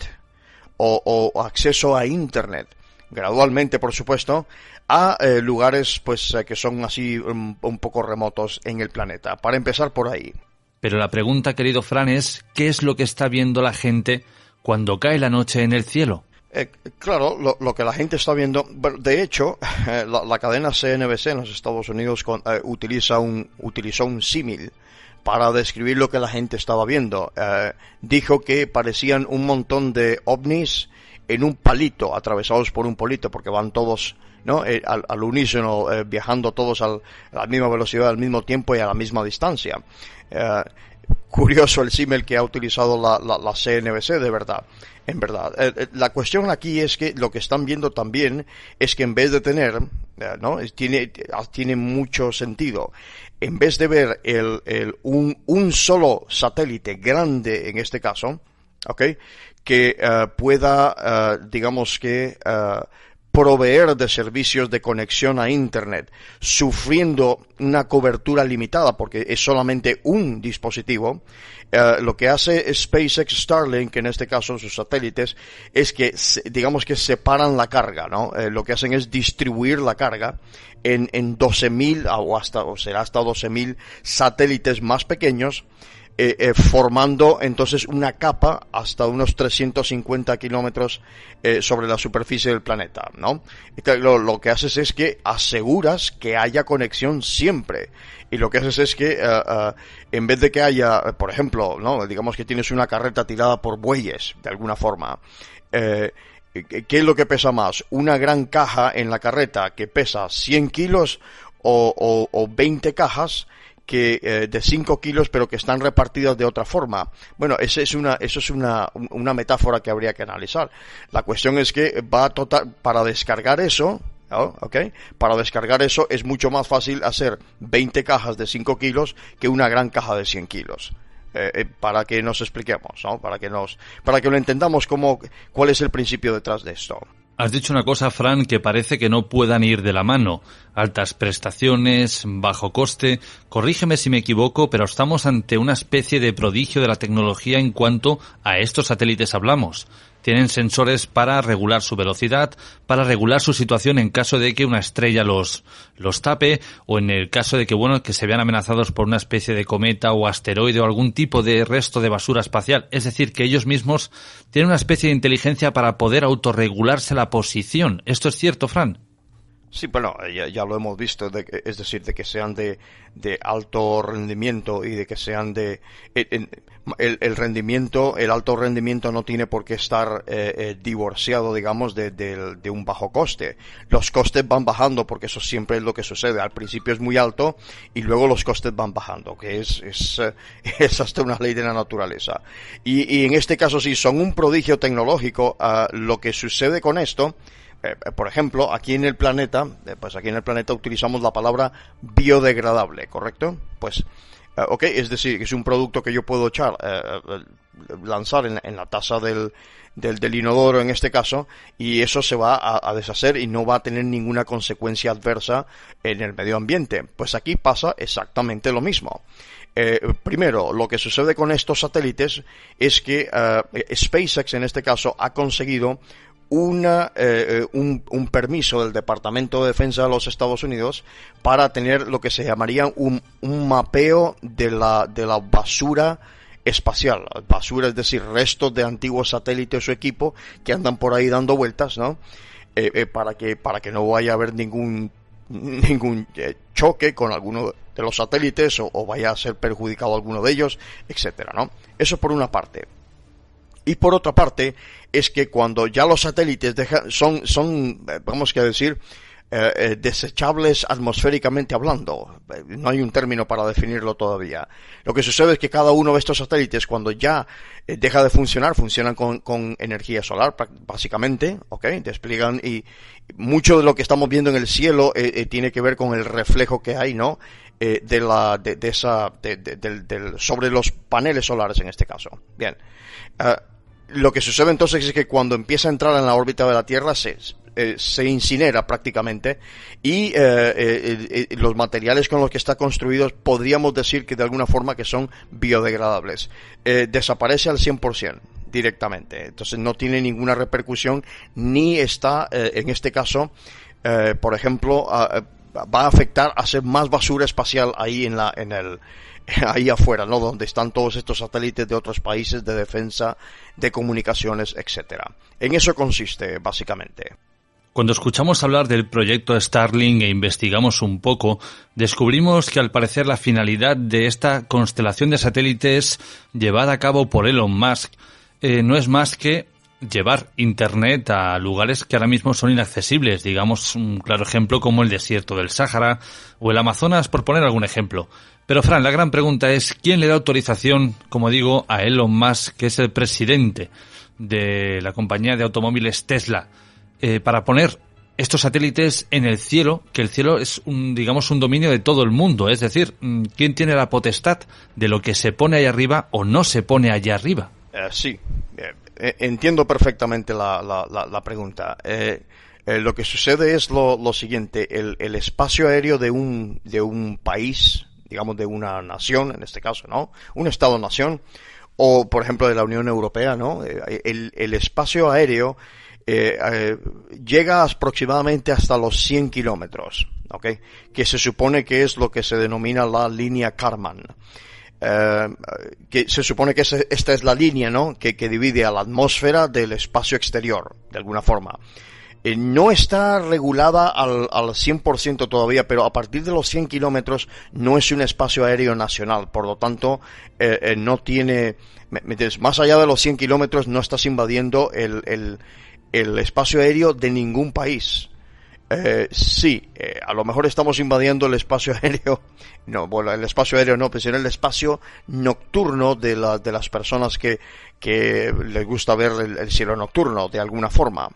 o, o acceso a Internet, gradualmente, por supuesto, a eh, lugares pues eh, que son así un, un poco remotos en el planeta. Para empezar por ahí. Pero la pregunta, querido Fran, es ¿qué es lo que está viendo la gente cuando cae la noche en el cielo? Eh, claro, lo, lo que la gente está viendo, de hecho, eh, la, la cadena C N B C en los Estados Unidos con, eh, utiliza un, utilizó un símil para describir lo que la gente estaba viendo. Eh, dijo que parecían un montón de ovnis en un palito, atravesados por un palito, porque van todos, ¿no? Eh, al, al unísono, eh, viajando todos al, a la misma velocidad, al mismo tiempo y a la misma distancia. Eh, curioso el símil que ha utilizado la, la, la C N B C, de verdad. En verdad, eh, la cuestión aquí es que lo que están viendo también es que en vez de tener, eh, ¿no? Tiene, tiene mucho sentido. En vez de ver el, el, un, un solo satélite grande, en este caso, ¿ok? Que uh, pueda, uh, digamos que, uh, proveer de servicios de conexión a Internet, sufriendo una cobertura limitada, porque es solamente un dispositivo. Uh, lo que hace SpaceX Starlink, en este caso sus satélites, es que, digamos que separan la carga, ¿no? Uh, lo que hacen es distribuir la carga en, en doce mil, o hasta, o será hasta doce mil satélites más pequeños, Eh, eh, formando entonces una capa hasta unos trescientos cincuenta kilómetros eh, sobre la superficie del planeta, ¿no? Entonces, lo, lo que haces es que aseguras que haya conexión siempre, y lo que haces es que uh, uh, en vez de que haya, por ejemplo, ¿no? Digamos que tienes una carreta tirada por bueyes, de alguna forma, eh, ¿qué es lo que pesa más? ¿Una gran caja en la carreta que pesa cien kilos o, o, o veinte cajas que eh, de cinco kilos pero que están repartidas de otra forma? Bueno, ese es una, eso es una, una metáfora que habría que analizar. La cuestión es que va a total, para descargar eso, ¿no? ¿Okay? Para descargar eso es mucho más fácil hacer veinte cajas de cinco kilos que una gran caja de cien kilos. Eh, eh, para que nos expliquemos, ¿no? Para que nos, para que lo entendamos cómo, cuál es el principio detrás de esto. Has dicho una cosa, Fran, que parece que no puedan ir de la mano. Altas prestaciones, bajo coste. Corrígeme si me equivoco, pero estamos ante una especie de prodigio de la tecnología en cuanto a estos satélites hablamos. Tienen sensores para regular su velocidad, para regular su situación en caso de que una estrella los, los tape, o en el caso de que, bueno, que se vean amenazados por una especie de cometa o asteroide o algún tipo de resto de basura espacial. Es decir, que ellos mismos tienen una especie de inteligencia para poder autorregularse la posición. ¿Esto es cierto, Fran? Sí, bueno, ya, ya lo hemos visto, de, es decir, de que sean de, de alto rendimiento y de que sean de... El, el, el rendimiento, el alto rendimiento no tiene por qué estar eh, eh, divorciado, digamos, de, de, de un bajo coste. Los costes van bajando porque eso siempre es lo que sucede. Al principio es muy alto y luego los costes van bajando, que es, es, es hasta una ley de la naturaleza. Y, y en este caso sí, son un prodigio tecnológico. Uh, lo que sucede con esto... Eh, por ejemplo, aquí en el planeta, eh, pues aquí en el planeta utilizamos la palabra biodegradable, ¿correcto? Pues, eh, ok, es decir, que es un producto que yo puedo echar, eh, lanzar en, en la taza del, del, del inodoro en este caso, y eso se va a, a deshacer y no va a tener ninguna consecuencia adversa en el medio ambiente. Pues aquí pasa exactamente lo mismo. Eh, primero, lo que sucede con estos satélites es que uh, SpaceX en este caso ha conseguido una, eh, un, un permiso del Departamento de Defensa de los Estados Unidos para tener lo que se llamaría un, un mapeo de la, de la basura espacial. Basura, es decir, restos de antiguos satélites o equipo que andan por ahí dando vueltas, ¿no? Eh, eh, para que, para que no vaya a haber ningún, ningún eh, choque con alguno de los satélites o, o vaya a ser perjudicado alguno de ellos, etcétera, ¿no? Eso por una parte. Y por otra parte, es que cuando ya los satélites dejan, son, son, vamos a decir, eh, eh, desechables atmosféricamente hablando, no hay un término para definirlo todavía. Lo que sucede es que cada uno de estos satélites, cuando ya eh, deja de funcionar, funcionan con, con energía solar, básicamente, ¿ok? Despliegan, y mucho de lo que estamos viendo en el cielo eh, eh, tiene que ver con el reflejo que hay, ¿no? Eh, de la, de, de esa, de, de, de, de, sobre los paneles solares en este caso. Bien. Uh, Lo que sucede entonces es que cuando empieza a entrar en la órbita de la Tierra se, eh, se incinera prácticamente y eh, eh, eh, los materiales con los que está construido podríamos decir que de alguna forma que son biodegradables. Eh, desaparece al cien por ciento directamente. Entonces no tiene ninguna repercusión ni está, eh, en este caso, eh, por ejemplo, a, va a afectar a hacer más basura espacial ahí en la en el ahí afuera, ¿no? Donde están todos estos satélites de otros países de defensa, de comunicaciones, etcétera. En eso consiste, básicamente. Cuando escuchamos hablar del proyecto Starlink e investigamos un poco, descubrimos que al parecer la finalidad de esta constelación de satélites llevada a cabo por Elon Musk eh, no es más que llevar Internet a lugares que ahora mismo son inaccesibles, digamos un claro ejemplo como el desierto del Sáhara o el Amazonas, por poner algún ejemplo. Pero Fran, la gran pregunta es, ¿quién le da autorización, como digo, a Elon Musk, que es el presidente de la compañía de automóviles Tesla, eh, para poner estos satélites en el cielo, que el cielo es un, digamos, un dominio de todo el mundo? Es decir, ¿quién tiene la potestad de lo que se pone allá arriba o no se pone allá arriba? Uh, sí, eh, entiendo perfectamente la, la, la, la pregunta. Eh, eh, lo que sucede es lo, lo siguiente, el, el espacio aéreo de un, de un país, digamos de una nación, en este caso, ¿no? Un Estado-nación, o por ejemplo de la Unión Europea, ¿no? El, el espacio aéreo eh, eh, llega aproximadamente hasta los cien kilómetros, ¿ok? Que se supone que es lo que se denomina la línea Kármán. Eh, que se supone que ese, esta es la línea, ¿no? Que, que divide a la atmósfera del espacio exterior, de alguna forma. Eh, no está regulada al, al cien por ciento todavía, pero a partir de los cien kilómetros no es un espacio aéreo nacional, por lo tanto eh, eh, no tiene, más allá de los cien kilómetros no estás invadiendo el, el, el espacio aéreo de ningún país. Eh, sí, eh, a lo mejor estamos invadiendo el espacio aéreo, no, bueno, el espacio aéreo no, pero sino el espacio nocturno de, la, de las personas que, que les gusta ver el, el cielo nocturno, de alguna forma.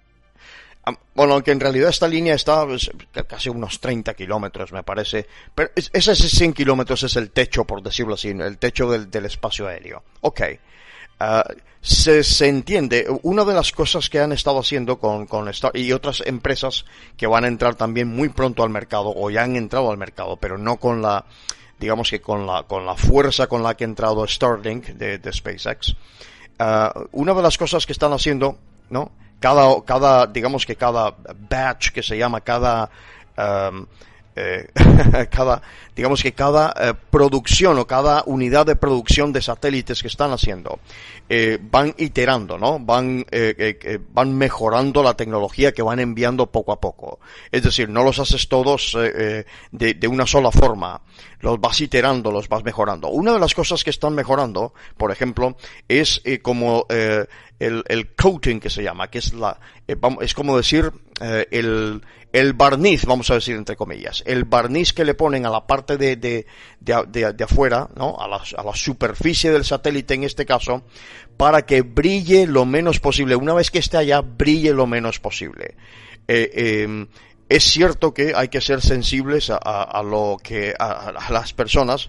Bueno, aunque en realidad esta línea está pues, casi unos treinta kilómetros, me parece. Pero ese cien kilómetros es el techo, por decirlo así, el techo del, del espacio aéreo. Ok. Uh, se, se entiende. Una de las cosas que han estado haciendo con, con Star y otras empresas que van a entrar también muy pronto al mercado, o ya han entrado al mercado, pero no con la, digamos que con la, con la fuerza con la que ha entrado Starlink de, de SpaceX. Uh, una de las cosas que están haciendo, ¿no? Cada, cada, digamos que cada batch que se llama, cada, um, eh, cada, digamos que cada eh, producción o cada unidad de producción de satélites que están haciendo, eh, van iterando, ¿no? Van, eh, eh, van mejorando la tecnología que van enviando poco a poco. Es decir, no los haces todos eh, eh, de, de una sola forma. Los vas iterando, los vas mejorando. Una de las cosas que están mejorando, por ejemplo, es eh, como eh, el, el coating que se llama, que es la, eh, es como decir eh, el, el barniz, vamos a decir entre comillas, el barniz que le ponen a la parte de, de, de, de, de afuera, ¿no? A la, a la superficie del satélite en este caso, para que brille lo menos posible. Una vez que esté allá, brille lo menos posible. Eh, eh, Es cierto que hay que ser sensibles a, a, a lo que a, a las personas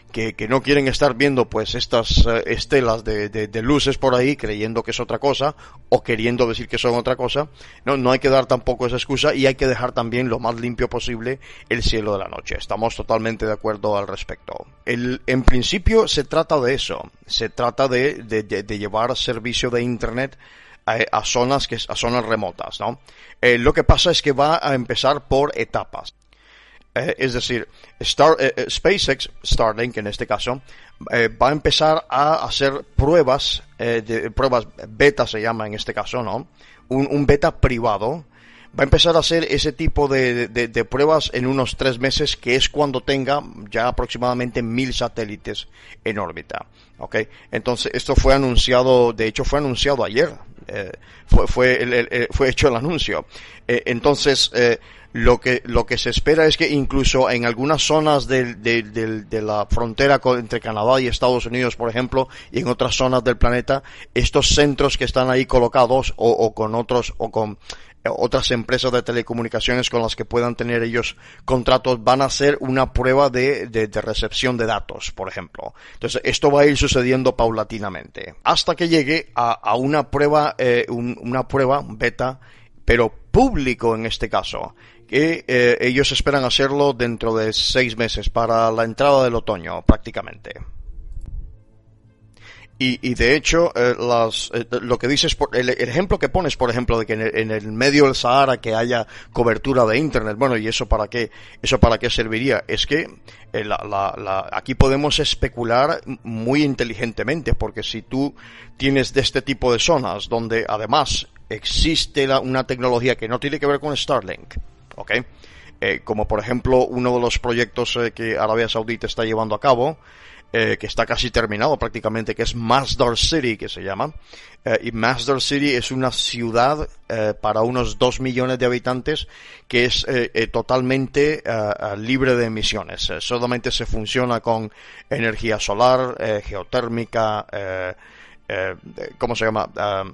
que, que no quieren estar viendo pues estas uh, estelas de, de, de luces por ahí creyendo que es otra cosa o queriendo decir que son otra cosa. No, no hay que dar tampoco esa excusa y hay que dejar también lo más limpio posible el cielo de la noche. Estamos totalmente de acuerdo al respecto. El, en principio se trata de eso, se trata de, de, de, de llevar servicio de internet a, a zonas que a zonas remotas, ¿no? Eh, lo que pasa es que va a empezar por etapas. Eh, es decir, Star, eh, SpaceX, Starlink en este caso, eh, va a empezar a hacer pruebas, eh, de, pruebas beta se llama en este caso, ¿no? Un, un beta privado. Va a empezar a hacer ese tipo de, de, de pruebas en unos tres meses, que es cuando tenga ya aproximadamente mil satélites en órbita. ¿Ok? Entonces, esto fue anunciado, de hecho fue anunciado ayer. Eh, fue, fue, el, el, fue hecho el anuncio. Eh, entonces, eh, Lo que, lo que se espera es que incluso en algunas zonas de, de, de, de la frontera entre Canadá y Estados Unidos, por ejemplo, y en otras zonas del planeta, estos centros que están ahí colocados o, o con otros, o con otras empresas de telecomunicaciones con las que puedan tener ellos contratos, van a hacer una prueba de, de, de recepción de datos, por ejemplo. Entonces, esto va a ir sucediendo paulatinamente hasta que llegue a, a una prueba, eh, un, una prueba beta, pero público en este caso, que eh, ellos esperan hacerlo dentro de seis meses, para la entrada del otoño prácticamente. Y, y de hecho, eh, las, eh, lo que dices, por, el, el ejemplo que pones, por ejemplo, de que en el, en el medio del Sahara que haya cobertura de internet, bueno, ¿y eso para qué? ¿Eso para qué serviría? Es que eh, la, la, la, aquí podemos especular muy inteligentemente, porque si tú tienes de este tipo de zonas donde además existe la, una tecnología que no tiene que ver con Starlink, ¿ok? Eh, como por ejemplo uno de los proyectos eh, que Arabia Saudita está llevando a cabo, eh, que está casi terminado prácticamente, que es Masdar City, que se llama. Eh, y Masdar City es una ciudad eh, para unos dos millones de habitantes que es eh, eh, totalmente eh, libre de emisiones. Eh, solamente se funciona con energía solar, eh, geotérmica, eh, eh, ¿cómo se llama? Uh,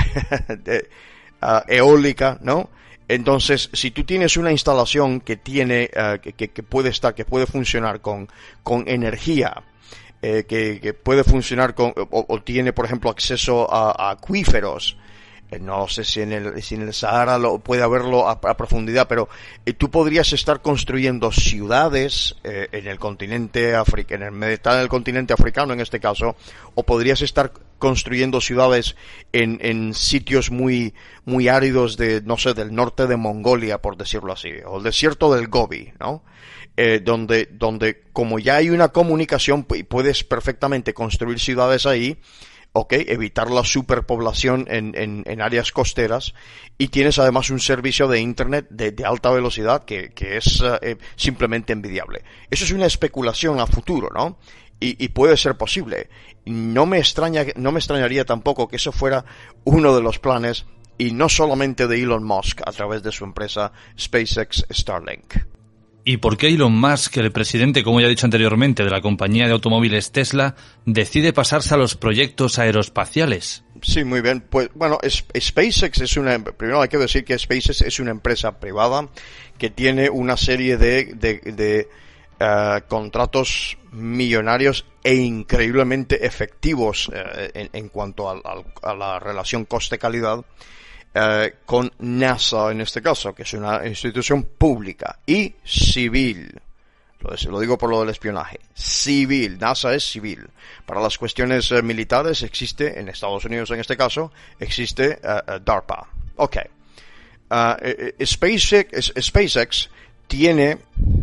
de, uh, eólica, ¿no? Entonces, si tú tienes una instalación que tiene, uh, que, que, que puede estar, que puede funcionar con, con energía, eh, que, que puede funcionar con, o, o tiene, por ejemplo, acceso a, a acuíferos, eh, no sé si en el, si en el Sahara lo, puede haberlo a, a profundidad, pero eh, tú podrías estar construyendo ciudades eh, en el continente africano, en el, en el continente africano en este caso, o podrías estar construyendo ciudades en, en sitios muy, muy áridos de, no sé, del norte de Mongolia, por decirlo así, o el desierto del Gobi, ¿no? Eh, donde, donde, como ya hay una comunicación, puedes perfectamente construir ciudades ahí, ¿ok? Evitar la superpoblación en, en, en áreas costeras, y tienes además un servicio de internet de, de alta velocidad que, que es eh, simplemente envidiable. Eso es una especulación a futuro, ¿no? Y, y puede ser posible. No me extraña, no me extrañaría tampoco que eso fuera uno de los planes, y no solamente de Elon Musk a través de su empresa SpaceX Starlink. ¿Y por qué Elon Musk, el presidente, como ya he dicho anteriormente, de la compañía de automóviles Tesla, decide pasarse a los proyectos aeroespaciales? Sí, muy bien. Pues bueno, es, SpaceX es una, primero hay que decir que SpaceX es una empresa privada que tiene una serie de, de, de Uh, contratos millonarios e increíblemente efectivos uh, en, en cuanto a, a, a la relación coste-calidad uh, con NASA en este caso, que es una institución pública y civil. Lo, lo digo por lo del espionaje. Civil. NASA es civil. Para las cuestiones uh, militares existe, en Estados Unidos en este caso, existe uh, uh, DARPA. Ok. Uh, uh, SpaceX, SpaceX tiene...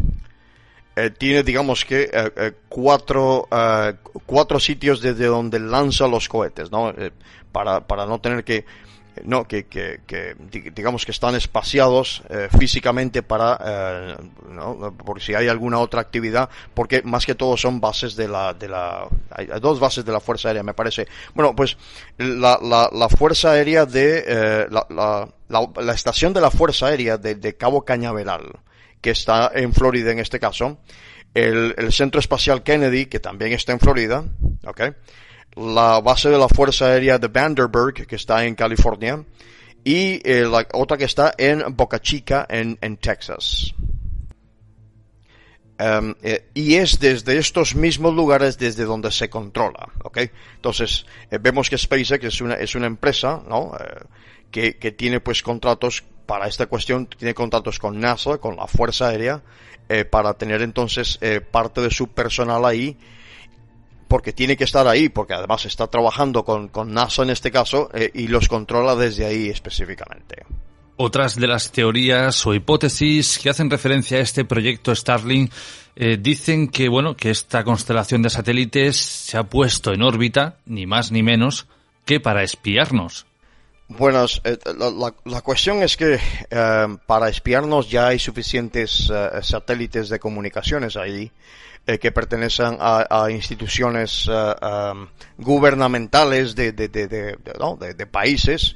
Eh, tiene, digamos que, eh, eh, cuatro, eh, cuatro sitios desde donde lanza los cohetes, ¿no? Eh, para, para no tener que, no, que, que, que, digamos que están espaciados eh, físicamente para, eh, ¿no? Por si hay alguna otra actividad, porque más que todo son bases de la, de la, hay dos bases de la Fuerza Aérea, me parece. Bueno, pues, la, la, la Fuerza Aérea de, eh, la, la, la, la estación de la Fuerza Aérea de, de Cabo Cañaveral, que está en Florida en este caso, el, el Centro Espacial Kennedy, que también está en Florida, ¿okay? La base de la Fuerza Aérea de Vandenberg, que está en California, y eh, la otra que está en Boca Chica, en, en Texas. Um, eh, y es desde estos mismos lugares desde donde se controla, ¿ok? Entonces, eh, vemos que SpaceX es una, es una empresa, ¿no? Eh, que, que tiene pues contratos para esta cuestión, tiene contratos con NASA, con la Fuerza Aérea, eh, para tener entonces eh, parte de su personal ahí, porque tiene que estar ahí, porque además está trabajando con, con NASA en este caso, eh, y los controla desde ahí específicamente. Otras de las teorías o hipótesis que hacen referencia a este proyecto Starlink eh, dicen que, bueno, que esta constelación de satélites se ha puesto en órbita, ni más ni menos, que para espiarnos. Buenas, eh, la, la, la cuestión es que eh, para espiarnos ya hay suficientes eh, satélites de comunicaciones ahí eh, que pertenecen a, a instituciones eh, um, gubernamentales de, de, de, de, de, ¿no? de, de países.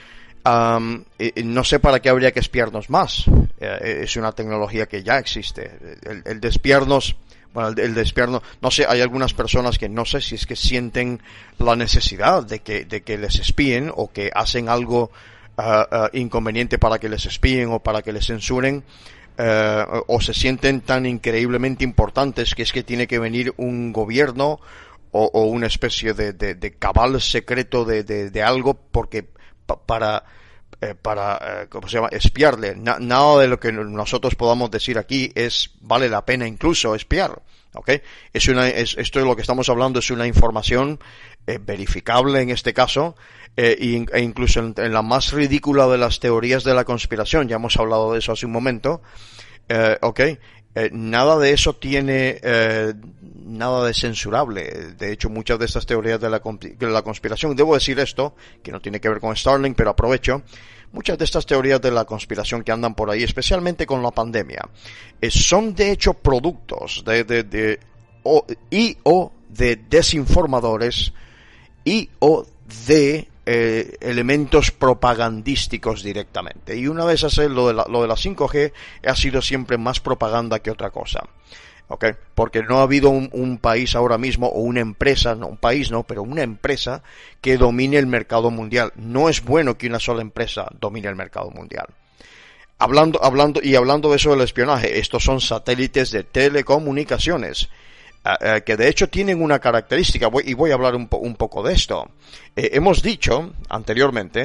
Um, y, y no sé para qué habría que espiarnos más. Eh, es una tecnología que ya existe. El, el de espiarnos, bueno, el de, el de espiarnos, no sé, hay algunas personas que no sé si es que sienten la necesidad de que, de que les espíen o que hacen algo uh, uh, inconveniente para que les espíen o para que les censuren, uh, o se sienten tan increíblemente importantes que es que tiene que venir un gobierno o, o una especie de, de, de cabal secreto de, de, de algo porque para eh, para eh, ¿cómo se llama? espiarle. Na, nada de lo que nosotros podamos decir aquí es vale la pena incluso espiar, ¿ok? Es una es, esto de lo que estamos hablando es una información eh, verificable en este caso, eh, e incluso en, en la más ridícula de las teorías de la conspiración, ya hemos hablado de eso hace un momento, eh, ¿ok? Eh, nada de eso tiene eh, nada de censurable. De hecho, muchas de estas teorías de la, de la conspiración, debo decir esto, que no tiene que ver con Starlink, pero aprovecho, muchas de estas teorías de la conspiración que andan por ahí, especialmente con la pandemia, eh, son de hecho productos de, de, de o, y o de desinformadores y o de Eh, elementos propagandísticos directamente. Y una vez hacer lo de la, lo de la cinco G ha sido siempre más propaganda que otra cosa, ¿ok? Porque no ha habido un, un país ahora mismo o una empresa, no un país no, pero una empresa que domine el mercado mundial. No es bueno que una sola empresa domine el mercado mundial. Hablando, hablando y hablando de eso del espionaje, estos son satélites de telecomunicaciones. Uh, uh, que de hecho tienen una característica, voy, y voy a hablar un, po un poco de esto. Eh, hemos dicho anteriormente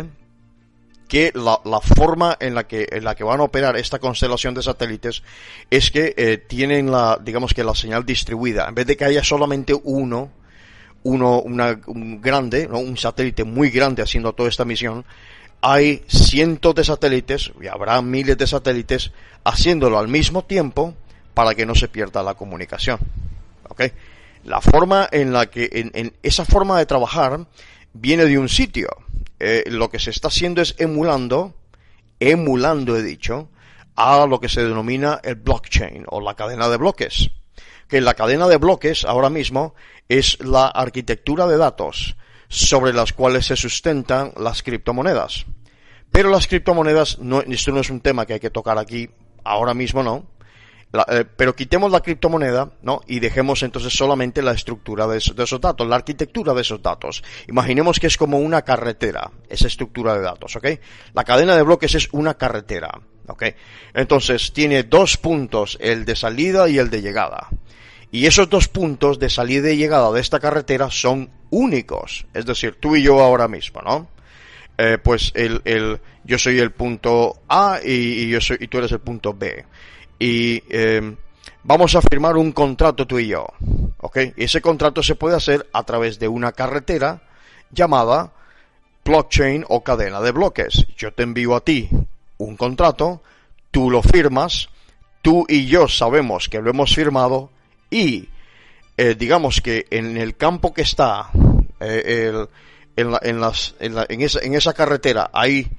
que la, la forma en la que en la que van a operar esta constelación de satélites es que eh, tienen la, digamos que la señal distribuida. En vez de que haya solamente uno, uno una, un grande, ¿no? un satélite muy grande haciendo toda esta misión, hay cientos de satélites, y habrá miles de satélites, haciéndolo al mismo tiempo para que no se pierda la comunicación. Okay. La forma en la que, en, en esa forma de trabajar viene de un sitio. Eh, lo que se está haciendo es emulando, emulando he dicho, a lo que se denomina el blockchain o la cadena de bloques. Que la cadena de bloques ahora mismo es la arquitectura de datos sobre las cuales se sustentan las criptomonedas. Pero las criptomonedas, no, esto no es un tema que hay que tocar aquí ahora mismo, no. La, eh, pero quitemos la criptomoneda, ¿no? Y dejemos entonces solamente la estructura de, de esos datos, la arquitectura de esos datos. Imaginemos que es como una carretera, esa estructura de datos, ¿ok? La cadena de bloques es una carretera, ¿ok? Entonces tiene dos puntos, el de salida y el de llegada. Y esos dos puntos de salida y llegada de esta carretera son únicos. Es decir, tú y yo ahora mismo, ¿no? Eh, pues el, el, yo soy el punto A y, y, yo soy, y tú eres el punto B. Y eh, vamos a firmar un contrato tú y yo, ¿ok? Y ese contrato se puede hacer a través de una carretera llamada blockchain o cadena de bloques. Yo te envío a ti un contrato, tú lo firmas, tú y yo sabemos que lo hemos firmado y eh, digamos que en el campo que está eh, el, en, la, en, las, en, la, en, esa, en esa carretera hay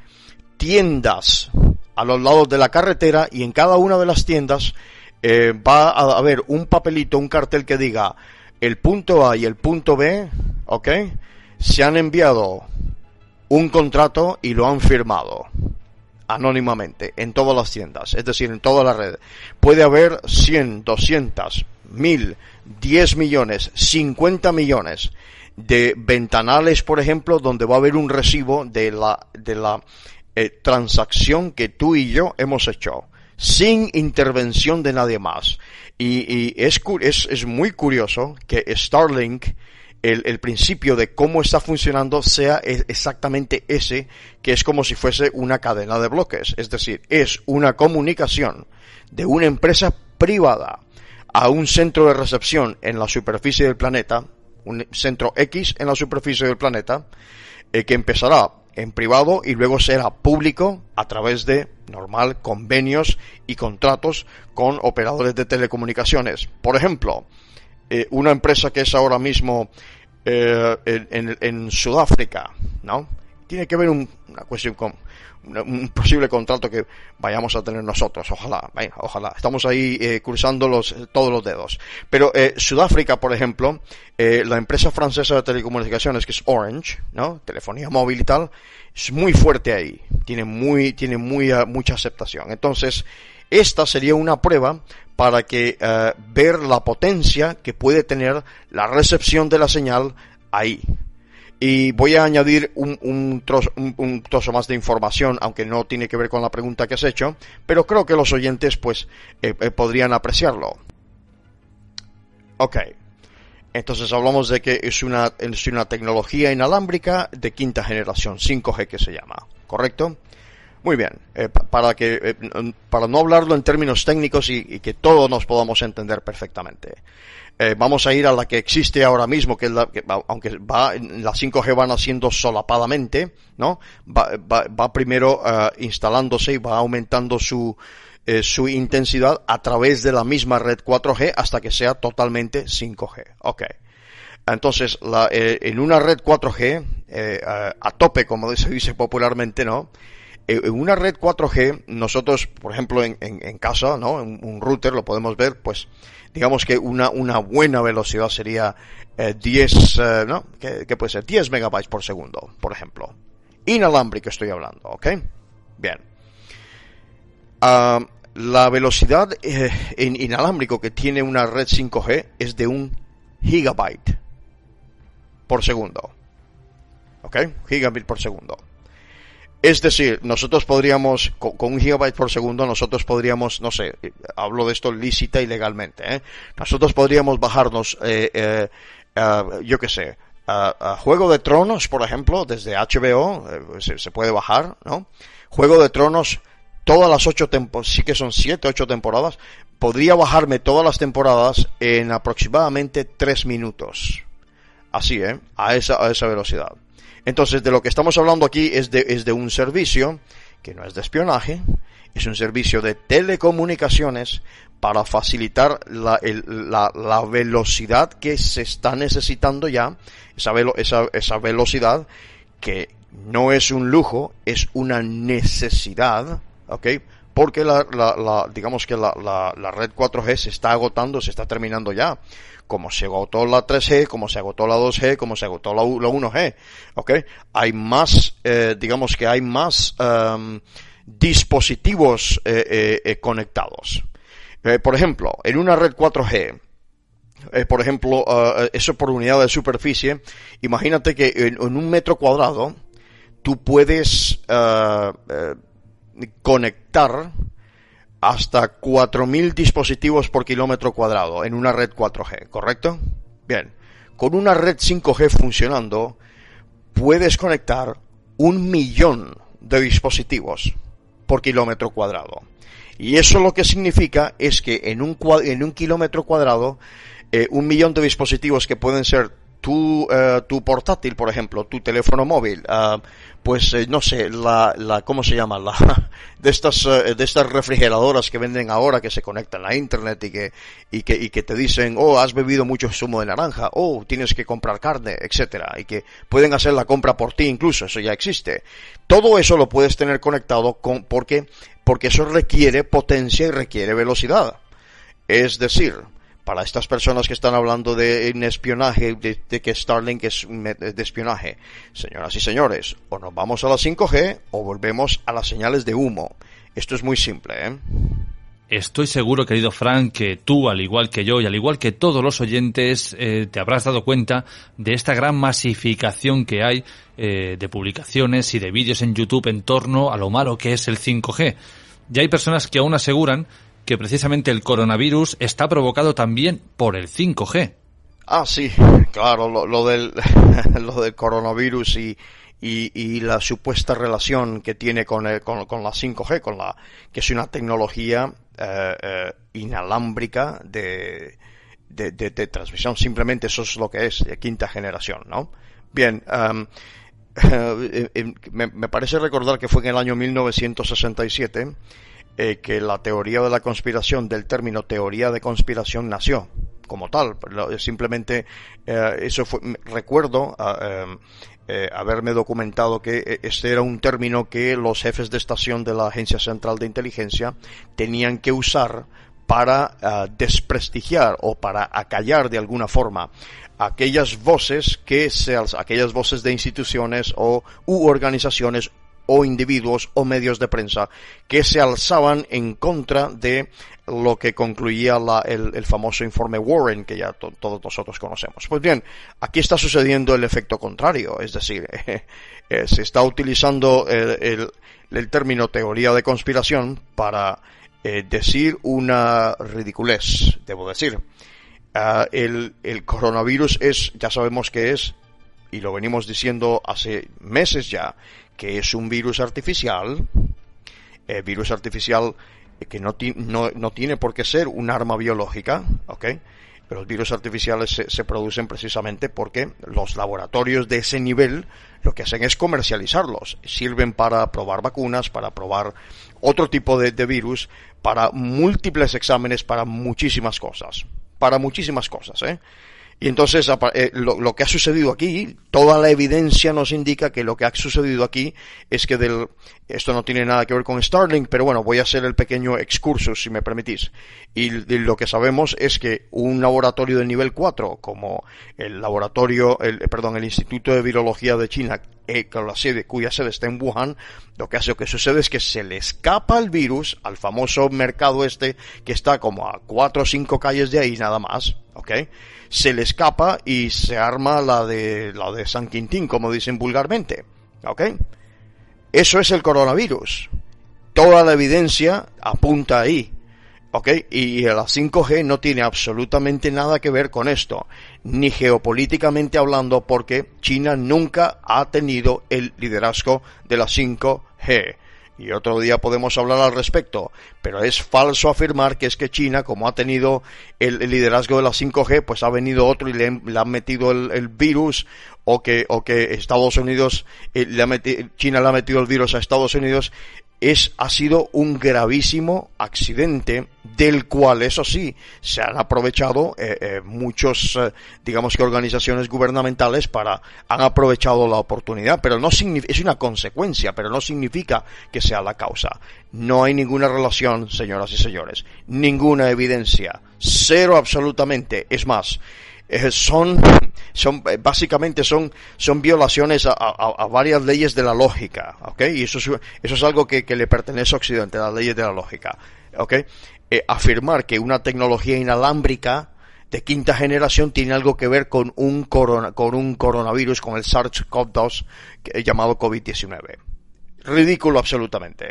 tiendas a los lados de la carretera y en cada una de las tiendas eh, va a haber un papelito, un cartel que diga el punto A y el punto B, ¿ok? Se han enviado un contrato y lo han firmado anónimamente en todas las tiendas, es decir, en toda la red. Puede haber cien, doscientos, mil, diez millones, cincuenta millones de ventanales, por ejemplo, donde va a haber un recibo de la de la Eh, transacción que tú y yo hemos hecho. sin intervención de nadie más. Y, y es, es, es muy curioso que Starlink, el, el principio de cómo está funcionando sea exactamente ese, que es como si fuese una cadena de bloques. Es decir, es una comunicación de una empresa privada a un centro de recepción en la superficie del planeta, un centro X en la superficie del planeta, eh, que empezará en privado y luego será público a través de normal convenios y contratos con operadores de telecomunicaciones. Por ejemplo, eh, una empresa que es ahora mismo eh, en, en, en Sudáfrica, ¿no? Tiene que ver un, una cuestión con una, un posible contrato que vayamos a tener nosotros, ojalá, venga, ojalá. Estamos ahí eh, cruzando los, todos los dedos. Pero eh, Sudáfrica, por ejemplo, eh, la empresa francesa de telecomunicaciones, que es Orange, ¿no? Telefonía móvil y tal, es muy fuerte ahí. Tiene muy, tiene muy, uh, mucha aceptación. Entonces, esta sería una prueba para que uh, ver la potencia que puede tener la recepción de la señal ahí. Y voy a añadir un, un, trozo, un, un trozo más de información, aunque no tiene que ver con la pregunta que has hecho, pero creo que los oyentes pues eh, eh, podrían apreciarlo. Ok, entonces hablamos de que es una, es una tecnología inalámbrica de quinta generación, cinco G que se llama, ¿correcto? Muy bien, eh, para, que, eh, para no hablarlo en términos técnicos y, y que todos nos podamos entender perfectamente. Eh, vamos a ir a la que existe ahora mismo, que es la que, aunque va, la cinco G van haciendo solapadamente, ¿no? Va, va, va primero uh, instalándose y va aumentando su, eh, su intensidad a través de la misma red cuatro G hasta que sea totalmente cinco G. Ok. Entonces, la, eh, en una red cuatro G, eh, a, a tope, como se dice popularmente, ¿no? En una red cuatro G, nosotros, por ejemplo, en, en, en casa, ¿no? En un router lo podemos ver, pues, digamos que una, una buena velocidad sería eh, diez, eh, ¿no? ¿Qué, ¿Qué puede ser? diez megabytes por segundo, por ejemplo. Inalámbrico estoy hablando, ¿ok? Bien. Uh, la velocidad eh, en inalámbrico que tiene una red cinco G es de un gigabyte por segundo. ¿Ok? Gigabit por segundo. Es decir, nosotros podríamos, con, con un gigabyte por segundo, nosotros podríamos, no sé, hablo de esto lícita y legalmente, ¿eh? Nosotros podríamos bajarnos, eh, eh, uh, yo qué sé, uh, uh, Juego de Tronos, por ejemplo, desde H B O, eh, se, se puede bajar, ¿no? Juego de Tronos, todas las ocho temporadas, sí que son siete, ocho temporadas, podría bajarme todas las temporadas en aproximadamente tres minutos. Así, ¿eh? A esa, a esa velocidad. Entonces, de lo que estamos hablando aquí es de, es de un servicio que no es de espionaje, es un servicio de telecomunicaciones para facilitar la, el, la, la velocidad que se está necesitando ya, esa, velo, esa, esa velocidad que no es un lujo, es una necesidad, ¿ok? Porque la, la, la, digamos que la, la, la red cuatro G se está agotando, se está terminando ya. Como se agotó la tres G, como se agotó la dos G, como se agotó la, la uno G, ¿ok? Hay más, eh, digamos que hay más um, dispositivos eh, eh, eh, conectados. Eh, por ejemplo, en una red cuatro G, eh, por ejemplo, uh, eso por unidad de superficie, imagínate que en, en un metro cuadrado tú puedes uh, uh, conectar hasta cuatro mil dispositivos por kilómetro cuadrado en una red cuatro G, ¿correcto? Bien, con una red cinco G funcionando, puedes conectar un millón de dispositivos por kilómetro cuadrado. Y eso lo que significa es que en un, en un kilómetro cuadrado, eh, un millón de dispositivos que pueden ser tu, uh, tu portátil, por ejemplo, tu teléfono móvil, uh, pues eh, no sé, la, la, ¿cómo se llama? La, de estas, uh, de estas refrigeradoras que venden ahora que se conectan a internet y que, y que, y que te dicen, oh, has bebido mucho zumo de naranja, oh, tienes que comprar carne, etcétera, y que pueden hacer la compra por ti incluso, eso ya existe. Todo eso lo puedes tener conectado con, porque, porque eso requiere potencia y requiere velocidad. Es decir, para estas personas que están hablando de espionaje, de, de que Starlink es de espionaje, señoras y señores, o nos vamos a la cinco G o volvemos a las señales de humo. Esto es muy simple, ¿eh? Estoy seguro, querido Frank, que tú, al igual que yo y al igual que todos los oyentes, eh, te habrás dado cuenta de esta gran masificación que hay eh, de publicaciones y de vídeos en YouTube en torno a lo malo que es el cinco G. Ya hay personas que aún aseguran que precisamente el coronavirus está provocado también por el cinco G. Ah, sí, claro, lo, lo del lo del coronavirus y, y, y la supuesta relación que tiene con, el, con, con la cinco G, con la que es una tecnología eh, eh, inalámbrica de, de, de, de transmisión. Simplemente eso es lo que es, de quinta generación, ¿no? Bien, um, eh, eh, me, me parece recordar que fue en el año mil novecientos sesenta y siete eh, que la teoría de la conspiración, del término teoría de conspiración, nació como tal. Simplemente eh, eso fue, recuerdo uh, um, eh, haberme documentado que este era un término que los jefes de estación de la Agencia Central de Inteligencia tenían que usar para uh, desprestigiar o para acallar de alguna forma aquellas voces que se, aquellas voces de instituciones o u organizaciones o individuos o medios de prensa que se alzaban en contra de lo que concluía la, el, el famoso informe Warren, que ya to, todos nosotros conocemos. Pues bien, aquí está sucediendo el efecto contrario, es decir, eh, eh, se está utilizando el, el, el término teoría de conspiración para eh, decir una ridiculez, debo decir. Uh, el, el coronavirus es, ya sabemos que es, y lo venimos diciendo hace meses ya, que es un virus artificial, eh, virus artificial que no, ti, no, no tiene por qué ser un arma biológica, ¿ok? Pero los virus artificiales se, se producen precisamente porque los laboratorios de ese nivel lo que hacen es comercializarlos. Sirven para probar vacunas, para probar otro tipo de, de virus, para múltiples exámenes, para muchísimas cosas. Para muchísimas cosas, ¿eh? Y entonces eh, lo, lo que ha sucedido aquí, toda la evidencia nos indica que lo que ha sucedido aquí es que del, esto no tiene nada que ver con Starlink, pero bueno, voy a hacer el pequeño excursus, si me permitís. Y, y lo que sabemos es que un laboratorio de nivel cuatro, como el laboratorio, el, perdón, el Instituto de Virología de China, eh, con la sede, cuya sede está en Wuhan, lo que hace, lo que sucede es que se le escapa el virus al famoso mercado este, que está como a cuatro o cinco calles de ahí nada más, ¿ok? Se le escapa y se arma la de la de San Quintín, como dicen vulgarmente, ¿ok? Eso es el coronavirus. Toda la evidencia apunta ahí, ¿ok? Y la cinco G no tiene absolutamente nada que ver con esto, ni geopolíticamente hablando, porque China nunca ha tenido el liderazgo de la cinco G. Y otro día podemos hablar al respecto, pero es falso afirmar que es que China, como ha tenido el, el liderazgo de la cinco G, pues ha venido otro y le, le ha metido el, el virus, o que, o que Estados Unidos, eh, le ha metido, China le ha metido el virus a Estados Unidos. Es, ha sido un gravísimo accidente del cual, eso sí, se han aprovechado eh, eh, muchos, eh, digamos que organizaciones gubernamentales para, han aprovechado la oportunidad, pero no significa, es una consecuencia, pero no significa que sea la causa. No hay ninguna relación, señoras y señores, ninguna evidencia, cero absolutamente, es más, Eh, son, son básicamente son, son violaciones a, a, a varias leyes de la lógica, ¿ok? Y eso es, eso es algo que, que le pertenece a Occidente, las leyes de la lógica, ¿ok? Eh, afirmar que una tecnología inalámbrica de quinta generación tiene algo que ver con un corona, con un coronavirus, con el SARS-CoV dos que, llamado COVID diecinueve. Ridículo absolutamente.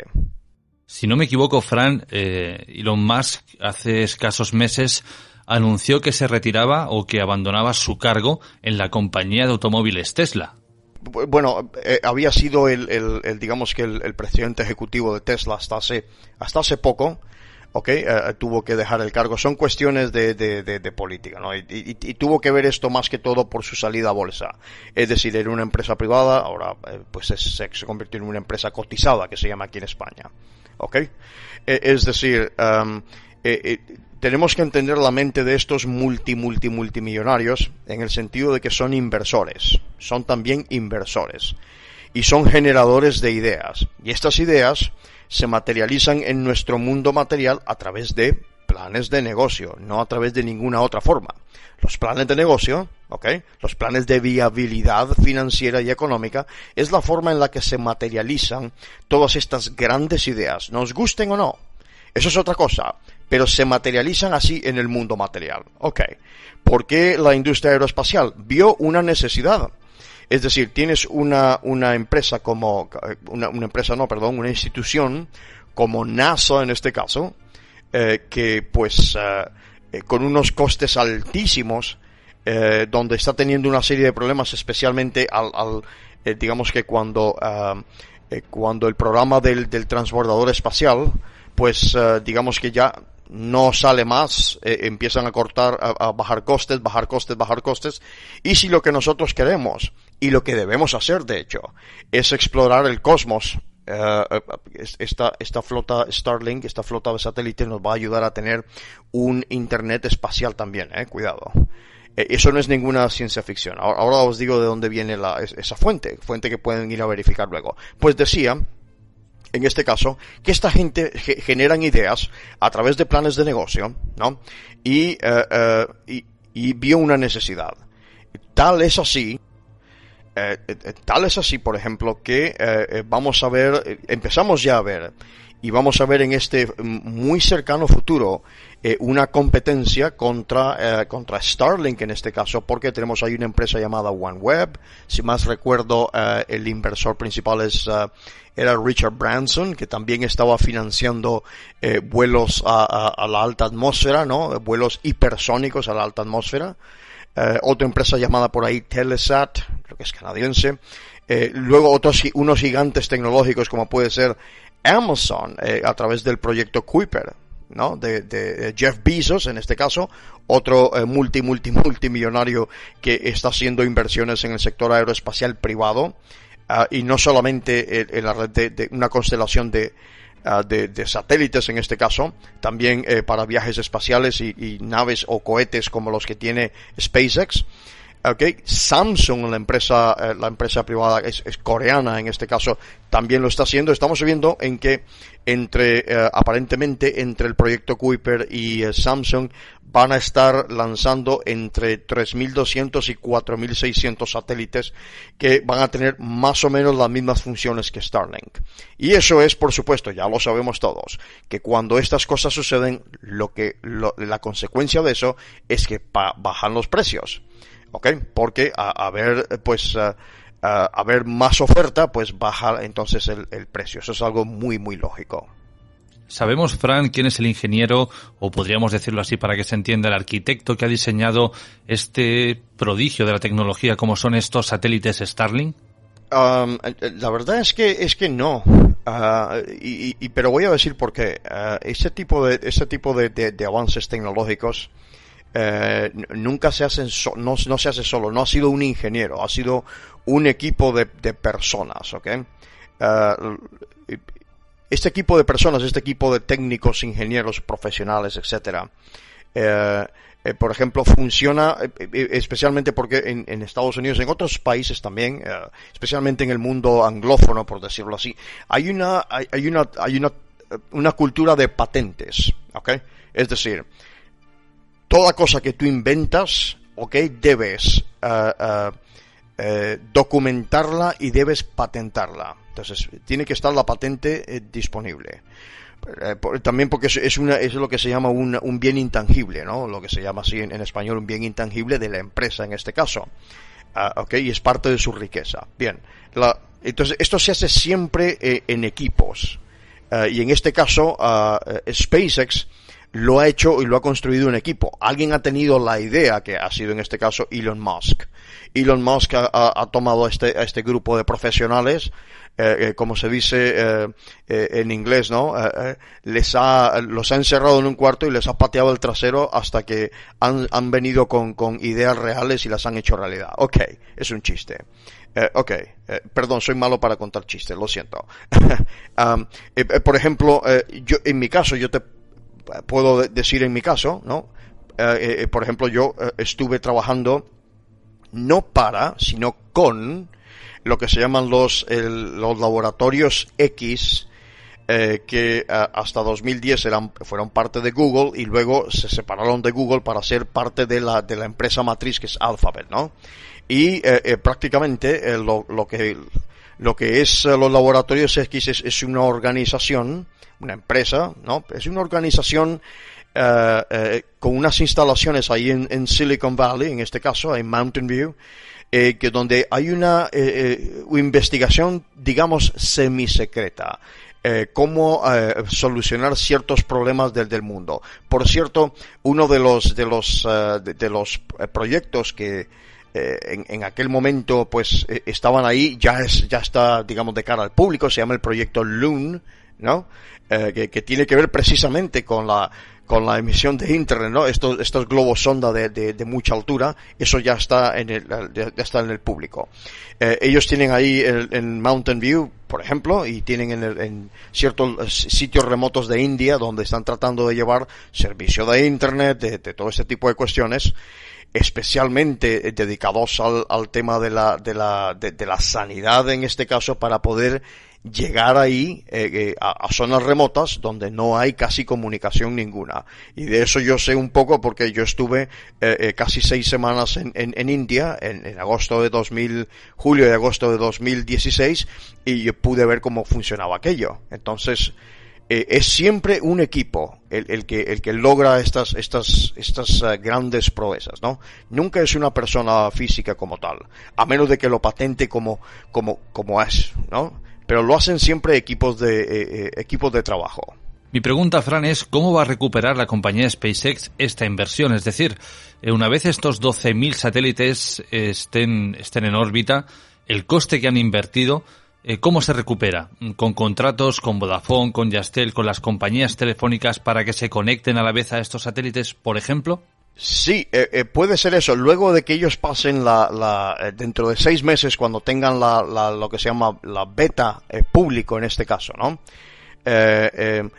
Si no me equivoco, Fran, eh, Elon Musk hace escasos meses anunció que se retiraba o que abandonaba su cargo en la compañía de automóviles Tesla. Bueno, eh, había sido el, el, el digamos que el, el presidente ejecutivo de Tesla hasta hace hasta hace poco, ¿ok? Eh, tuvo que dejar el cargo. Son cuestiones de, de, de, de política, ¿no? Y, y, y tuvo que ver esto más que todo por su salida a bolsa. Es decir, era una empresa privada, ahora eh, pues es, se, se convirtió en una empresa cotizada que se llama aquí en España, ¿ok? Eh, es decir, um, eh, eh, tenemos que entender la mente de estos multi, multi, multimillonarios en el sentido de que son inversores, son también inversores y son generadores de ideas. Y estas ideas se materializan en nuestro mundo material a través de planes de negocio, no a través de ninguna otra forma. Los planes de negocio, ¿ok? Los planes de viabilidad financiera y económica es la forma en la que se materializan todas estas grandes ideas, nos gusten o no. Eso es otra cosa, pero se materializan así en el mundo material. Ok, ¿por qué la industria aeroespacial? Vio una necesidad. Es decir, tienes una, una empresa como, una, una empresa no, perdón, una institución como NASA en este caso, eh, que pues eh, eh, con unos costes altísimos, eh, donde está teniendo una serie de problemas, especialmente al, al eh, digamos que cuando uh, eh, cuando el programa del, del transbordador espacial, pues uh, digamos que ya no sale más, eh, empiezan a cortar, a, a bajar costes, bajar costes, bajar costes, y si lo que nosotros queremos, y lo que debemos hacer de hecho, es explorar el cosmos, uh, esta, esta flota Starlink, esta flota de satélites nos va a ayudar a tener un internet espacial también, eh, cuidado. Eso no es ninguna ciencia ficción. Ahora os digo de dónde viene la, esa fuente, fuente que pueden ir a verificar luego. Pues decía, en este caso, que esta gente ge- generan ideas a través de planes de negocio, ¿no? Y, uh, uh, y, y vio una necesidad. Tal es así, eh, eh, tal es así, por ejemplo, que eh, vamos a ver, eh, empezamos ya a ver, y vamos a ver en este muy cercano futuro eh, una competencia contra eh, contra Starlink en este caso, porque tenemos ahí una empresa llamada OneWeb. Si más recuerdo, eh, el inversor principal es uh, era Richard Branson, que también estaba financiando eh, vuelos a, a, a la alta atmósfera, ¿no? Vuelos hipersónicos a la alta atmósfera. Eh, otra empresa llamada por ahí Telesat, creo que es canadiense. Eh, luego otros unos gigantes tecnológicos como puede ser Amazon, eh, a través del proyecto Kuiper, ¿no? De, de Jeff Bezos, en este caso, otro eh, multi, multi, multimillonario que está haciendo inversiones en el sector aeroespacial privado, uh, y no solamente en, en la red de, de una constelación de, uh, de, de satélites en este caso, también eh, para viajes espaciales y, y naves o cohetes como los que tiene SpaceX. Okay. Samsung, la empresa, eh, la empresa privada es, es coreana en este caso, también lo está haciendo. Estamos viendo en que entre, eh, aparentemente, entre el proyecto Kuiper y eh, Samsung van a estar lanzando entre tres mil doscientos y cuatro mil seiscientos satélites que van a tener más o menos las mismas funciones que Starlink. Y eso es, por supuesto, ya lo sabemos todos, que cuando estas cosas suceden, lo que, lo, la consecuencia de eso es que pa- bajan los precios. Okay, porque a, a ver, pues, a, a, a ver más oferta, pues baja entonces el, el precio. Eso es algo muy, muy lógico. ¿Sabemos, Fran, quién es el ingeniero, o podríamos decirlo así para que se entienda, el arquitecto que ha diseñado este prodigio de la tecnología como son estos satélites Starlink? Um, la verdad es que es que no. Uh, y, y, pero voy a decir por qué. Uh, este tipo de, este tipo de, de, de avances tecnológicos Eh, nunca se hacen so, no, no se hace solo, no ha sido un ingeniero, ha sido un equipo de, de personas, ¿ok? Uh, este equipo de personas, este equipo de técnicos, ingenieros, profesionales, etcétera, eh, eh, por ejemplo, funciona eh, especialmente porque en, en Estados Unidos, en otros países también, eh, especialmente en el mundo anglófono, por decirlo así, hay una, hay, hay una, hay una, una cultura de patentes, ¿ok? Es decir, toda cosa que tú inventas, ok, debes uh, uh, uh, documentarla y debes patentarla. Entonces, tiene que estar la patente eh, disponible. Eh, por, también porque es, es, una, es lo que se llama un, un bien intangible, ¿no? Lo que se llama así en, en español, un bien intangible de la empresa en este caso. Uh, ok, y es parte de su riqueza. Bien, la, entonces esto se hace siempre eh, en equipos. Uh, y en este caso, uh, SpaceX lo ha hecho y lo ha construido un equipo. Alguien ha tenido la idea, que ha sido en este caso Elon Musk. Elon Musk ha, ha, ha tomado a este, a este grupo de profesionales, eh, eh, como se dice eh, eh, en inglés, ¿no? Eh, eh, les ha, los ha encerrado en un cuarto y les ha pateado el trasero hasta que han, han venido con, con ideas reales y las han hecho realidad. Ok, es un chiste. Eh, ok, eh, perdón, soy malo para contar chistes, lo siento. um, eh, eh, por ejemplo, eh, yo en mi caso, yo te puedo decir en mi caso, ¿no? Eh, eh, por ejemplo, yo eh, estuve trabajando no para, sino con lo que se llaman los, el, los laboratorios X, eh, que eh, hasta dos mil diez eran, fueron parte de Google y luego se separaron de Google para ser parte de la, de la empresa matriz que es Alphabet, ¿no? Y eh, eh, prácticamente eh, lo, lo que lo que es eh, los laboratorios X es, es una organización, una empresa, ¿no? Es una organización uh, uh, con unas instalaciones ahí en, en Silicon Valley, en este caso, en Mountain View, eh, que donde hay una eh, eh, investigación, digamos, semisecreta. eh, cómo eh, solucionar ciertos problemas del, del mundo. Por cierto, uno de los de los uh, de, de los proyectos que eh, en, en aquel momento pues eh, estaban ahí, ya es ya está, digamos, de cara al público, se llama el proyecto Loon, ¿no? Eh, que, que tiene que ver precisamente con la con la emisión de internet, ¿no? Estos estos globos sonda de, de, de mucha altura, eso ya está en el ya está en el público. Eh, ellos tienen ahí el, en Mountain View, por ejemplo, y tienen en, el, en ciertos sitios remotos de India donde están tratando de llevar servicio de internet, de, de todo este tipo de cuestiones, especialmente dedicados al, al tema de la de la de, de la sanidad en este caso, para poder llegar ahí eh, eh, a, a zonas remotas donde no hay casi comunicación ninguna. Y de eso yo sé un poco porque yo estuve eh, eh, casi seis semanas en, en, en India en, en agosto de dos mil, julio y agosto de dos mil dieciséis, y yo pude ver cómo funcionaba aquello. Entonces eh, es siempre un equipo el, el que el que logra estas estas estas uh, grandes proezas, ¿no? Nunca es una persona física como tal, a menos de que lo patente como como como es, ¿no? Pero lo hacen siempre equipos de eh, eh, equipos de trabajo. Mi pregunta, Fran, es ¿cómo va a recuperar la compañía SpaceX esta inversión? Es decir, una vez estos doce mil satélites estén, estén en órbita, el coste que han invertido, ¿cómo se recupera? ¿Con contratos con Vodafone, con Yastel, con las compañías telefónicas para que se conecten a la vez a estos satélites, por ejemplo? Sí, eh, eh, puede ser eso. Luego de que ellos pasen la, la eh, dentro de seis meses, cuando tengan la, la lo que se llama la beta eh, público en este caso, ¿no? Eh, eh,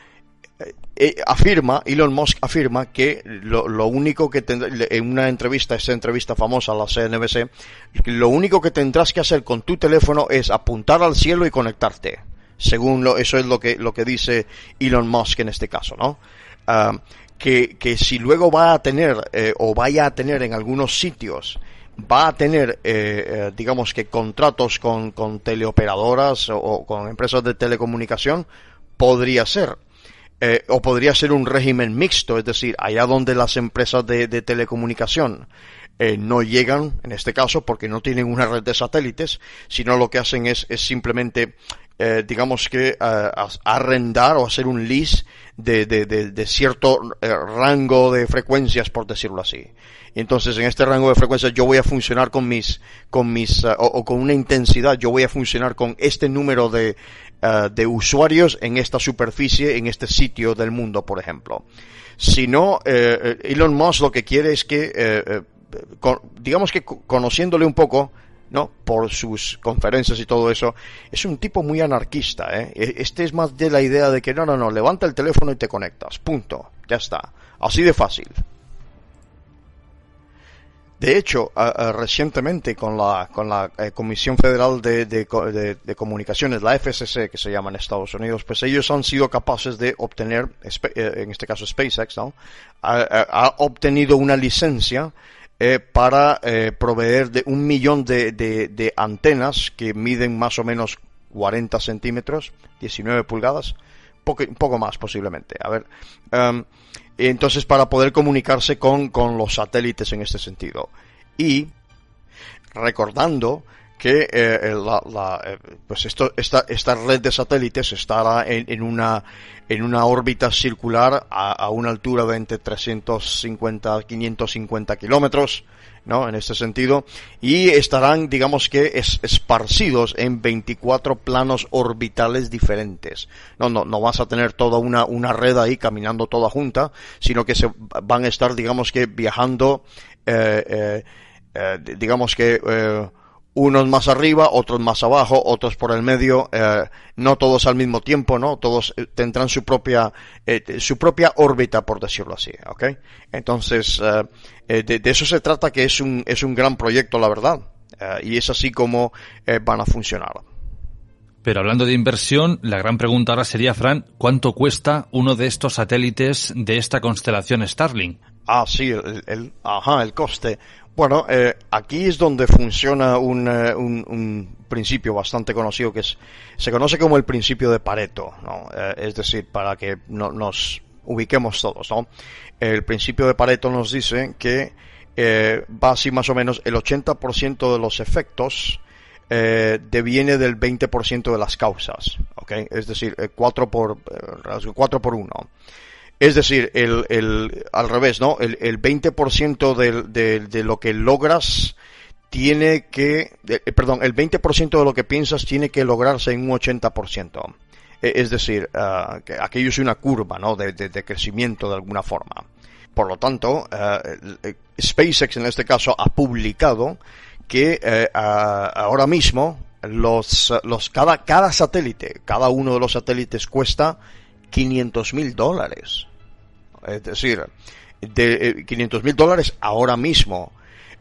eh, afirma, Elon Musk afirma que lo, lo único que tendrá, en una entrevista, esa entrevista famosa a la C N B C, lo único que tendrás que hacer con tu teléfono es apuntar al cielo y conectarte. Según lo, eso es lo que lo que dice Elon Musk en este caso, ¿no? Uh, Que, que si luego va a tener, eh, o vaya a tener en algunos sitios, va a tener, eh, eh, digamos que contratos con, con teleoperadoras o, o con empresas de telecomunicación, podría ser. Eh, o podría ser un régimen mixto, es decir, allá donde las empresas de, de telecomunicación eh, no llegan, en este caso, porque no tienen una red de satélites, sino lo que hacen es, es simplemente Eh, digamos que uh, arrendar o hacer un lease de, de, de, de cierto eh, rango de frecuencias, por decirlo así. Y entonces en este rango de frecuencias yo voy a funcionar con mis, con mis, uh, o, o con una intensidad, yo voy a funcionar con este número de, uh, de usuarios en esta superficie, en este sitio del mundo, por ejemplo. Si no, eh, Elon Musk lo que quiere es que, eh, eh, con, digamos que conociéndole un poco, ¿no? Por sus conferencias y todo eso, es un tipo muy anarquista, ¿eh? Este es más de la idea de que no, no, no, levanta el teléfono y te conectas, punto, ya está, así de fácil. De hecho, uh, uh, recientemente con la con la uh, Comisión Federal de, de, de, de Comunicaciones, la F C C, que se llama en Estados Unidos, pues ellos han sido capaces de obtener, en este caso SpaceX, ¿no? Ha, ha, ha obtenido una licencia Eh, para eh, proveer de un millón de, de, de antenas que miden más o menos cuarenta centímetros, diecinueve pulgadas, poco, un poco más posiblemente. A ver, um, entonces para poder comunicarse con, con los satélites en este sentido. Y recordando que eh, la, la, eh, pues esto, esta, esta red de satélites estará en, en una en una órbita circular a, a una altura de entre trescientos cincuenta a quinientos cincuenta kilómetros, ¿no? En este sentido, y estarán, digamos que, es, esparcidos en veinticuatro planos orbitales diferentes. No, no, no vas a tener toda una, una red ahí caminando toda junta, sino que se van a estar, digamos que, viajando, eh, eh, eh, digamos que, eh, unos más arriba, otros más abajo, otros por el medio, eh, no todos al mismo tiempo, ¿no? Todos eh, tendrán su propia eh, su propia órbita, por decirlo así, ¿ok? Entonces, eh, eh, de, de eso se trata, que es un es un gran proyecto, la verdad, eh, y es así como eh, van a funcionar. Pero hablando de inversión, la gran pregunta ahora sería, Fran, ¿cuánto cuesta uno de estos satélites de esta constelación Starlink? Ah, sí, el, el ajá, el coste. Bueno, eh, aquí es donde funciona un, uh, un, un principio bastante conocido que es, se conoce como el principio de Pareto, ¿no? Eh, es decir, para que no, nos ubiquemos todos, ¿no? El principio de Pareto nos dice que eh, va así más o menos el ochenta por ciento de los efectos eh, deviene del veinte por ciento de las causas, ¿ok? Es decir, eh, cuatro por uno. Es decir, el, el, al revés, ¿no? El, el veinte por ciento de, de, de lo que logras tiene que, eh, perdón, el veinte por ciento de lo que piensas tiene que lograrse en un ochenta por ciento. Eh, es decir, uh, que aquello es una curva, ¿no? De, de, de crecimiento de alguna forma. Por lo tanto, uh, SpaceX en este caso ha publicado que uh, uh, ahora mismo los, los cada, cada satélite, cada uno de los satélites cuesta quinientos mil dólares. Es decir, de quinientos mil dólares ahora mismo.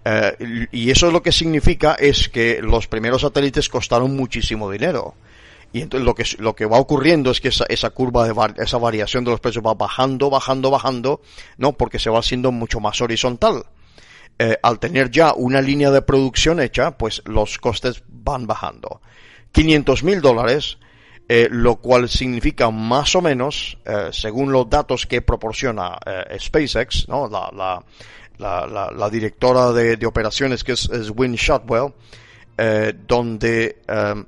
Uh, y eso lo que significa es que los primeros satélites costaron muchísimo dinero. Y entonces lo que lo que va ocurriendo es que esa, esa curva de var, esa variación de los precios va bajando, bajando, bajando, ¿no? Porque se va haciendo mucho más horizontal. Eh, al tener ya una línea de producción hecha, pues los costes van bajando. quinientos mil dólares, eh, lo cual significa más o menos, eh, según los datos que proporciona eh, SpaceX, ¿no? La, la, la, la, la directora de, de operaciones, que es, es Wynne Shotwell, eh, donde eh,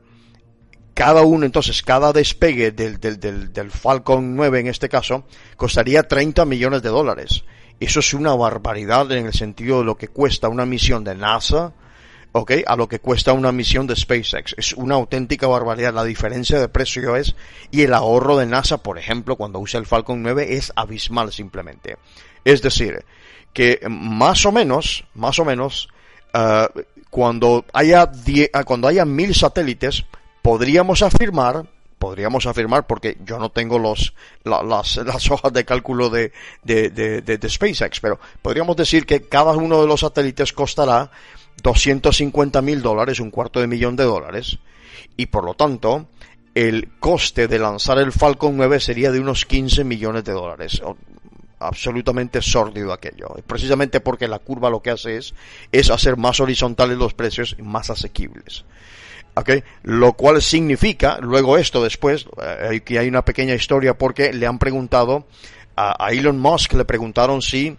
cada uno, entonces, cada despegue del, del, del, del Falcon nueve en este caso, costaría treinta millones de dólares. Eso es una barbaridad en el sentido de lo que cuesta una misión de NASA, ¿ok? A lo que cuesta una misión de SpaceX. Es una auténtica barbaridad. La diferencia de precio es, y el ahorro de NASA, por ejemplo, cuando usa el Falcon nueve, es abismal simplemente. Es decir, que más o menos, más o menos, uh, cuando haya die, cuando haya mil satélites, podríamos afirmar, podríamos afirmar, porque yo no tengo los la, las, las hojas de cálculo de, de, de, de, de SpaceX, pero podríamos decir que cada uno de los satélites costará doscientos cincuenta mil dólares, un cuarto de millón de dólares, y por lo tanto, el coste de lanzar el Falcon nueve sería de unos quince millones de dólares. Absolutamente sórdido aquello, precisamente porque la curva lo que hace es, es hacer más horizontales los precios y más asequibles. Okay. Lo cual significa, luego esto después, eh, que hay una pequeña historia porque le han preguntado, a, a Elon Musk le preguntaron si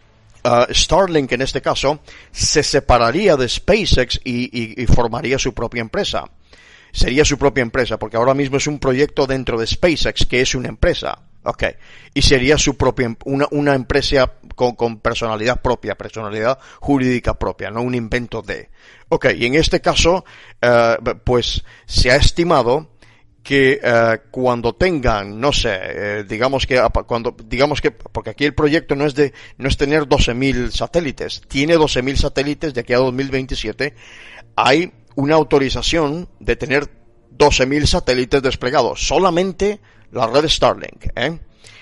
uh, Starlink en este caso se separaría de SpaceX y, y, y formaría su propia empresa. Sería su propia empresa, porque ahora mismo es un proyecto dentro de SpaceX que es una empresa. Ok, y sería su propia, una, una empresa con, con personalidad propia, personalidad jurídica propia, no un invento de. Ok, y en este caso, uh, pues se ha estimado que uh, cuando tengan, no sé, eh, digamos que cuando digamos que porque aquí el proyecto no es de no es tener doce mil satélites, tiene doce mil satélites de aquí a dos mil veintisiete, hay una autorización de tener doce mil satélites desplegados, solamente la red Starlink, ¿eh?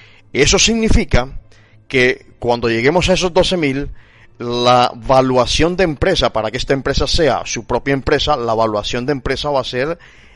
Eso significa que cuando lleguemos a esos doce mil, la valuación de empresa, para que esta empresa sea su propia empresa, la valuación de empresa va a ser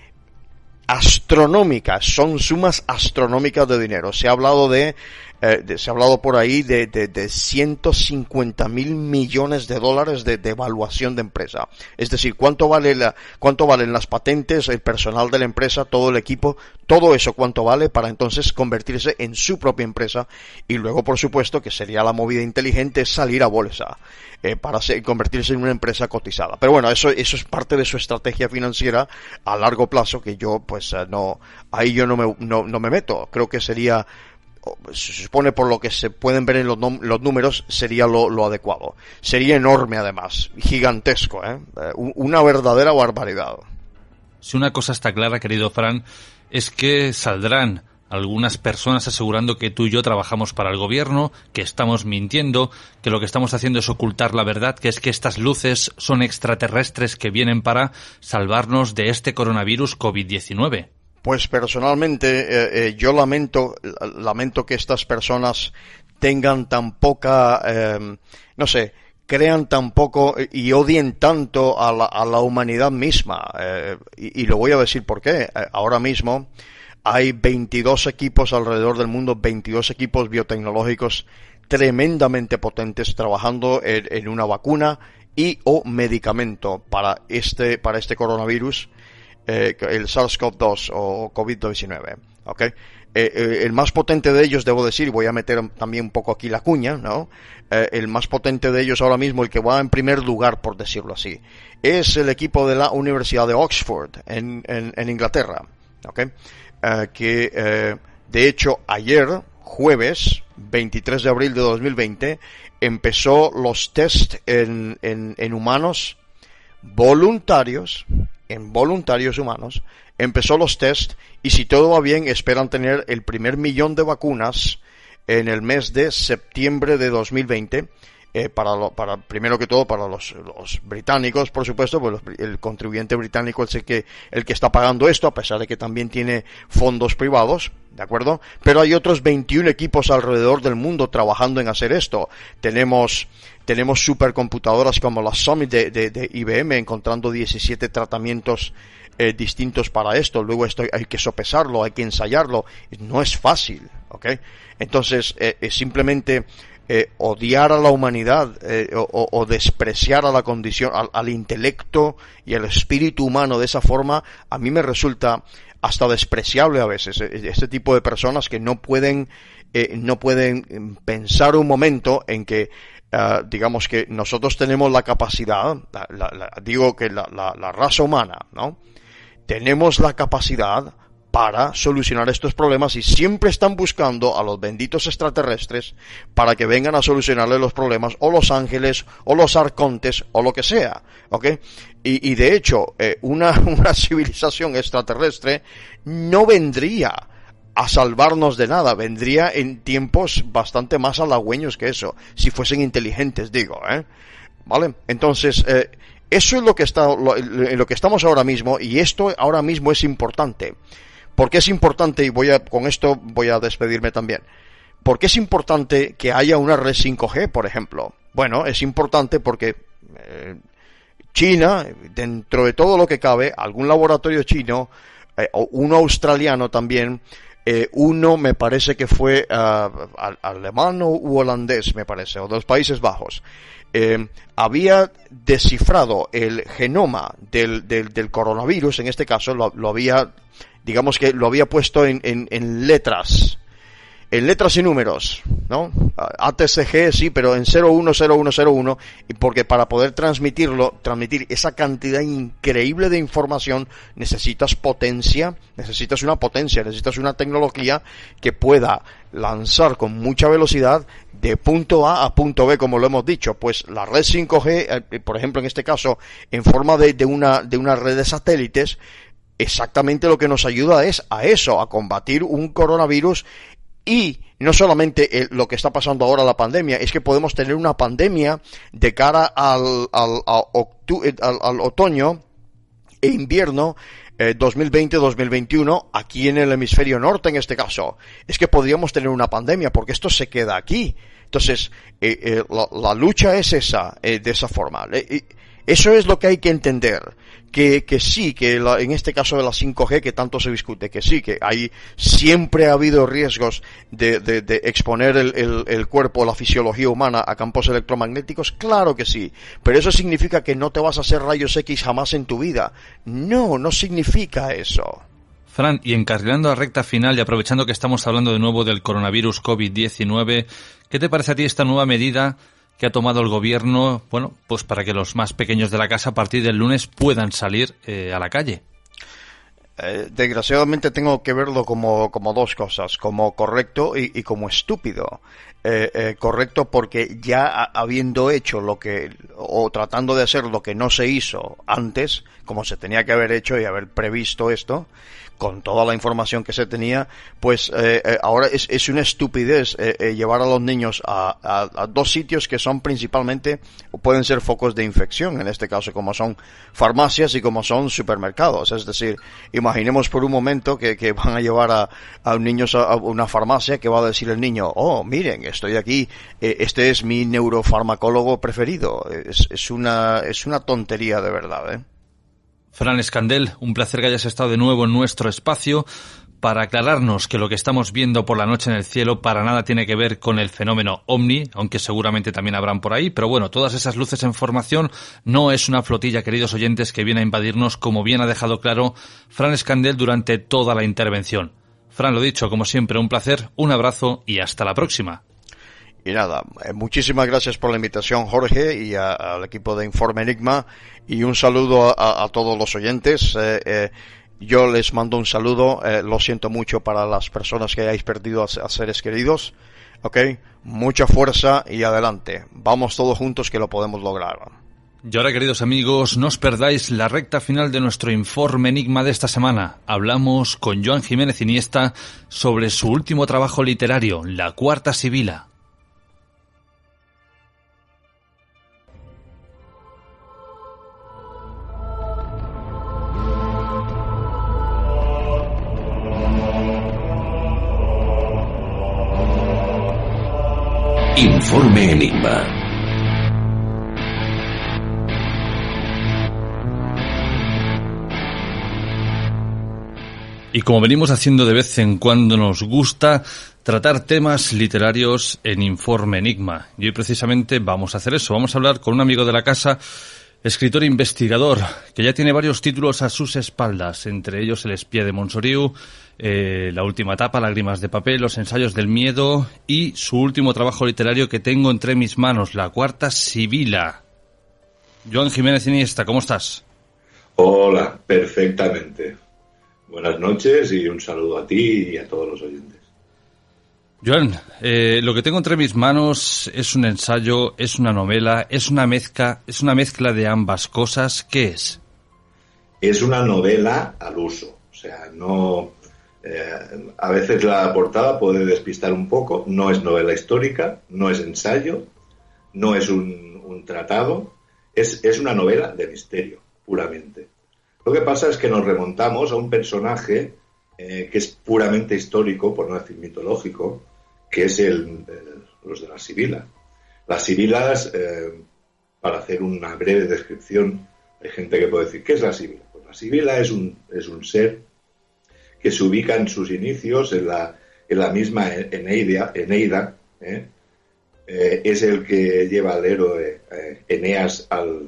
astronómica, son sumas astronómicas de dinero. Se ha hablado de, eh, de se ha hablado por ahí de, de, de ciento cincuenta mil millones de dólares de, de evaluación de empresa. Es decir, cuánto vale la, cuánto valen las patentes, el personal de la empresa, todo el equipo, todo eso cuánto vale para entonces convertirse en su propia empresa. Y luego, por supuesto, que sería la movida inteligente salir a bolsa, eh, para ser, convertirse en una empresa cotizada. Pero bueno, eso, eso es parte de su estrategia financiera a largo plazo, que yo, pues, uh, no, ahí yo no me, no, no me meto. Creo que sería, se supone por lo que se pueden ver en los, los números, sería lo, lo adecuado. Sería enorme además, gigantesco, ¿eh? Una verdadera barbaridad. Si una cosa está clara, querido Fran, es que saldrán algunas personas asegurando que tú y yo trabajamos para el gobierno, que estamos mintiendo, que lo que estamos haciendo es ocultar la verdad, que es que estas luces son extraterrestres que vienen para salvarnos de este coronavirus COVID diecinueve. Pues personalmente eh, eh, yo lamento lamento que estas personas tengan tan poca, eh, no sé, crean tan poco y odien tanto a la, a la humanidad misma. Eh, y, y lo voy a decir por qué. Eh, ahora mismo hay veintidós equipos alrededor del mundo, veintidós equipos biotecnológicos tremendamente potentes trabajando en, en una vacuna y o medicamento para este, para este coronavirus. Eh, el SARS-CoV dos o COVID diecinueve, ¿ok? Eh, eh, el más potente de ellos, debo decir, voy a meter también un poco aquí la cuña, ¿no? Eh, el más potente de ellos ahora mismo, el que va en primer lugar, por decirlo así, es el equipo de la Universidad de Oxford, en, en, en Inglaterra, ¿ok? Eh, que, eh, de hecho, ayer, jueves, veintitrés de abril de dos mil veinte, empezó los test en, en, en humanos voluntarios, en voluntarios humanos, empezó los test y si todo va bien esperan tener el primer millón de vacunas en el mes de septiembre de dos mil veinte, eh, para, lo, para primero que todo para los, los británicos, por supuesto, pues los, el contribuyente británico es el que, el que está pagando esto, a pesar de que también tiene fondos privados, ¿de acuerdo? Pero hay otros veintiún equipos alrededor del mundo trabajando en hacer esto. Tenemos tenemos supercomputadoras como la Summit de, de, de I B M encontrando diecisiete tratamientos eh, distintos para esto. Luego esto hay que sopesarlo, hay que ensayarlo. No es fácil, ¿ok? Entonces, eh, es simplemente eh, odiar a la humanidad eh, o, o despreciar a la condición, al, al intelecto y al espíritu humano de esa forma, a mí me resulta hasta despreciable a veces. Este tipo de personas que no pueden, eh, no pueden pensar un momento en que Uh, digamos que nosotros tenemos la capacidad, la, la, la, digo que la, la, la raza humana, ¿no? Tenemos la capacidad para solucionar estos problemas y siempre están buscando a los benditos extraterrestres para que vengan a solucionarle los problemas, o los ángeles, o los arcontes, o lo que sea, ¿ok? Y, y de hecho, eh, una, una civilización extraterrestre no vendría a salvarnos de nada, vendría en tiempos bastante más halagüeños que eso, si fuesen inteligentes, digo, ¿eh? ¿Vale? Entonces, eh, eso es lo que está, lo, en lo que estamos ahora mismo, y esto ahora mismo es importante. ¿Por qué es importante? Y voy a, con esto voy a despedirme también. ¿Por qué es importante que haya una red cinco G, por ejemplo? Bueno, es importante porque eh, China, dentro de todo lo que cabe, algún laboratorio chino, eh, o uno australiano también, Eh, uno me parece que fue uh, alemán u holandés, me parece, o de los Países Bajos, eh, había descifrado el genoma del, del, del coronavirus, en este caso lo, lo había, digamos que lo había puesto en, en, en letras, en letras y números, ¿no? A T C G sí, pero en cero uno cero uno cero uno, y porque para poder transmitirlo, transmitir esa cantidad increíble de información, necesitas potencia, necesitas una potencia, necesitas una tecnología que pueda lanzar con mucha velocidad de punto A a punto B, como lo hemos dicho. Pues la red cinco G, eh, por ejemplo, en este caso, en forma de, de una, de una red de satélites, exactamente lo que nos ayuda es a eso, a combatir un coronavirus. Y no solamente el, lo que está pasando ahora, la pandemia, es que podemos tener una pandemia de cara al, al, a octu, al, al otoño e invierno eh, dos mil veinte dos mil veintiuno, aquí en el hemisferio norte en este caso. Es que podríamos tener una pandemia porque esto se queda aquí. Entonces, eh, eh, la, la lucha es esa, eh, de esa forma. Eh, eso es lo que hay que entender. Que, que sí, que la, en este caso de la cinco G que tanto se discute, que sí, que hay, siempre ha habido riesgos de, de, de exponer el, el, el cuerpo, la fisiología humana a campos electromagnéticos, claro que sí, pero eso significa que no te vas a hacer rayos X jamás en tu vida. No, no significa eso. Fran, y encarrilando la recta final y aprovechando que estamos hablando de nuevo del coronavirus COVID diecinueve, ¿qué te parece a ti esta nueva medida que ha tomado el gobierno, bueno, pues para que los más pequeños de la casa a partir del lunes puedan salir eh, a la calle? Eh, desgraciadamente tengo que verlo como, como dos cosas, como correcto y, y como estúpido. Eh, eh, correcto porque ya a, habiendo hecho lo que, o tratando de hacer lo que no se hizo antes, como se tenía que haber hecho y haber previsto esto, con toda la información que se tenía, pues eh, eh, ahora es, es una estupidez eh, eh, llevar a los niños a, a, a dos sitios que son principalmente, o pueden ser focos de infección, en este caso como son farmacias y como son supermercados. Es decir, imaginemos por un momento que, que van a llevar a, a niños a, a una farmacia, que va a decir el niño, oh, miren, estoy aquí, eh, este es mi neurofarmacólogo preferido. Es, es una, es una tontería de verdad, ¿eh? Fran Escandell, un placer que hayas estado de nuevo en nuestro espacio para aclararnos que lo que estamos viendo por la noche en el cielo para nada tiene que ver con el fenómeno OVNI, aunque seguramente también habrán por ahí, pero bueno, todas esas luces en formación no es una flotilla, queridos oyentes, que viene a invadirnos, como bien ha dejado claro Fran Escandell durante toda la intervención. Fran, lo dicho, como siempre, un placer, un abrazo y hasta la próxima. Y nada, eh, muchísimas gracias por la invitación, Jorge, y a, al equipo de Informe Enigma, y un saludo a, a todos los oyentes. Eh, eh, yo les mando un saludo, eh, lo siento mucho para las personas que hayáis perdido a, a seres queridos, ok, mucha fuerza y adelante, vamos todos juntos que lo podemos lograr. Y ahora, queridos amigos, no os perdáis la recta final de nuestro Informe Enigma de esta semana. Hablamos con Joan Jiménez Iniesta sobre su último trabajo literario, La Cuarta Sibila. Informe Enigma. Y como venimos haciendo de vez en cuando, nos gusta tratar temas literarios en Informe Enigma. Y hoy precisamente vamos a hacer eso. Vamos a hablar con un amigo de la casa, escritor e investigador, que ya tiene varios títulos a sus espaldas, entre ellos El espía de Montsoriu, eh, La última etapa, Lágrimas de papel, Los ensayos del miedo y su último trabajo literario que tengo entre mis manos, La Cuarta Sibila. Joan Jiménez Iniesta, ¿cómo estás? Hola, perfectamente. Buenas noches y un saludo a ti y a todos los oyentes. Joan, eh, lo que tengo entre mis manos es un ensayo, es una novela, es una mezcla, es una mezcla de ambas cosas. ¿Qué es? Es una novela al uso. O sea, no. Eh, a veces la portada puede despistar un poco. No es novela histórica, no es ensayo, no es un, un tratado. Es, es una novela de misterio, puramente. Lo que pasa es que nos remontamos a un personaje eh, que es puramente histórico, por no decir mitológico, que es el, el, los de la Sibila. Las Sibilas, eh, para hacer una breve descripción, hay gente que puede decir, ¿qué es la Sibila? Pues la Sibila es un, es un ser que se ubica en sus inicios en la, en la misma Eneida, Eneida ¿eh? Eh, es el que lleva al héroe eh, Eneas al,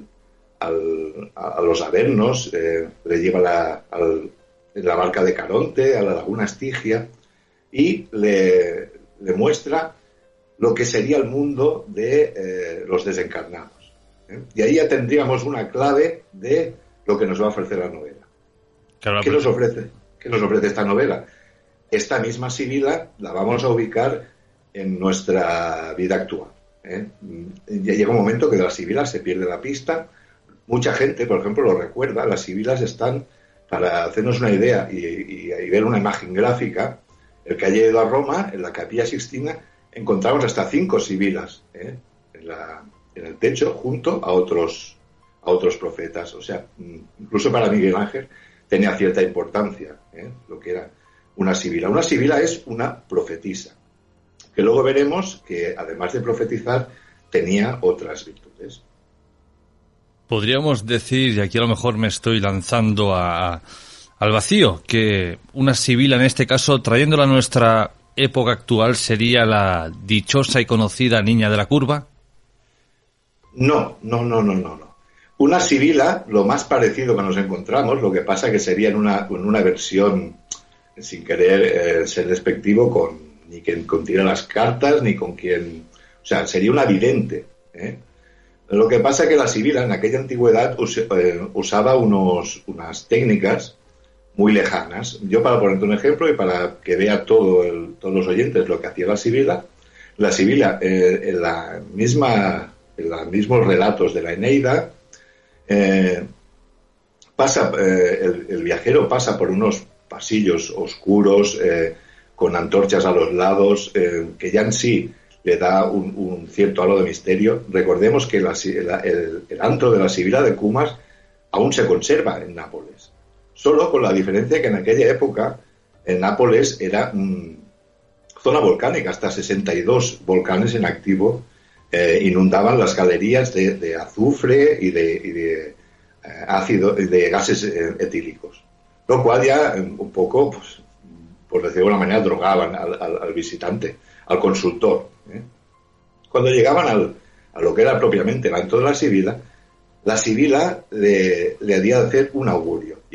al, a, a los Avernos, eh, le lleva la, al, la barca de Caronte, a la laguna Estigia, y le, le muestra lo que sería el mundo de eh, los desencarnados. ¿eh? Y ahí ya tendríamos una clave de lo que nos va a ofrecer la novela. Claro, ¿Qué, nos ofrece? ¿Qué nos ofrece esta novela? Esta misma Sibila la vamos a ubicar en nuestra vida actual. ¿eh? Ya llega un momento que de las Sibilas se pierde la pista. Mucha gente, por ejemplo, lo recuerda. Las Sibilas están, para hacernos una idea y, y, y ver una imagen gráfica, el que haya ido a Roma, en la Capilla Sixtina, encontramos hasta cinco Sibilas ¿eh? en, la, en el techo, junto a otros, a otros profetas. O sea, incluso para Miguel Ángel tenía cierta importancia ¿eh? lo que era una Sibila. Una Sibila es una profetisa, que luego veremos que, además de profetizar, tenía otras virtudes. Podríamos decir, y aquí a lo mejor me estoy lanzando a, al vacío, que una Sibila, en este caso, trayéndola a nuestra época actual, sería la dichosa y conocida Niña de la Curva. No, no, no, no, no. no. Una Sibila, lo más parecido que nos encontramos, lo que pasa que sería en una, en una versión, sin querer eh, ser despectivo, con ni quien contiene las cartas, ni con quien... O sea, sería una vidente. ¿eh? Lo que pasa es que la Sibila en aquella antigüedad us, eh, usaba unos, unas técnicas muy lejanas. Yo, para ponerte un ejemplo y para que vea todo el, todos los oyentes lo que hacía la Sibila, la Sibila, eh, en la misma, en los mismos relatos de la Eneida, eh, pasa, eh, el, el viajero pasa por unos pasillos oscuros, eh, con antorchas a los lados, eh, que ya en sí le da un, un cierto halo de misterio. Recordemos que la, la, el, el antro de la Sibila de Cumas aún se conserva en Nápoles, solo con la diferencia que en aquella época en Nápoles era mm, zona volcánica, hasta sesenta y dos volcanes en activo eh, inundaban las galerías de, de azufre y de, y de eh, ácido, de gases eh, etílicos, lo cual ya eh, un poco, pues, por decirlo de alguna manera, drogaban al, al, al visitante, al consultor. ¿eh? Cuando llegaban al, a lo que era propiamente el antro de la Sibila, la Sibila le, le había de hacer un augurio.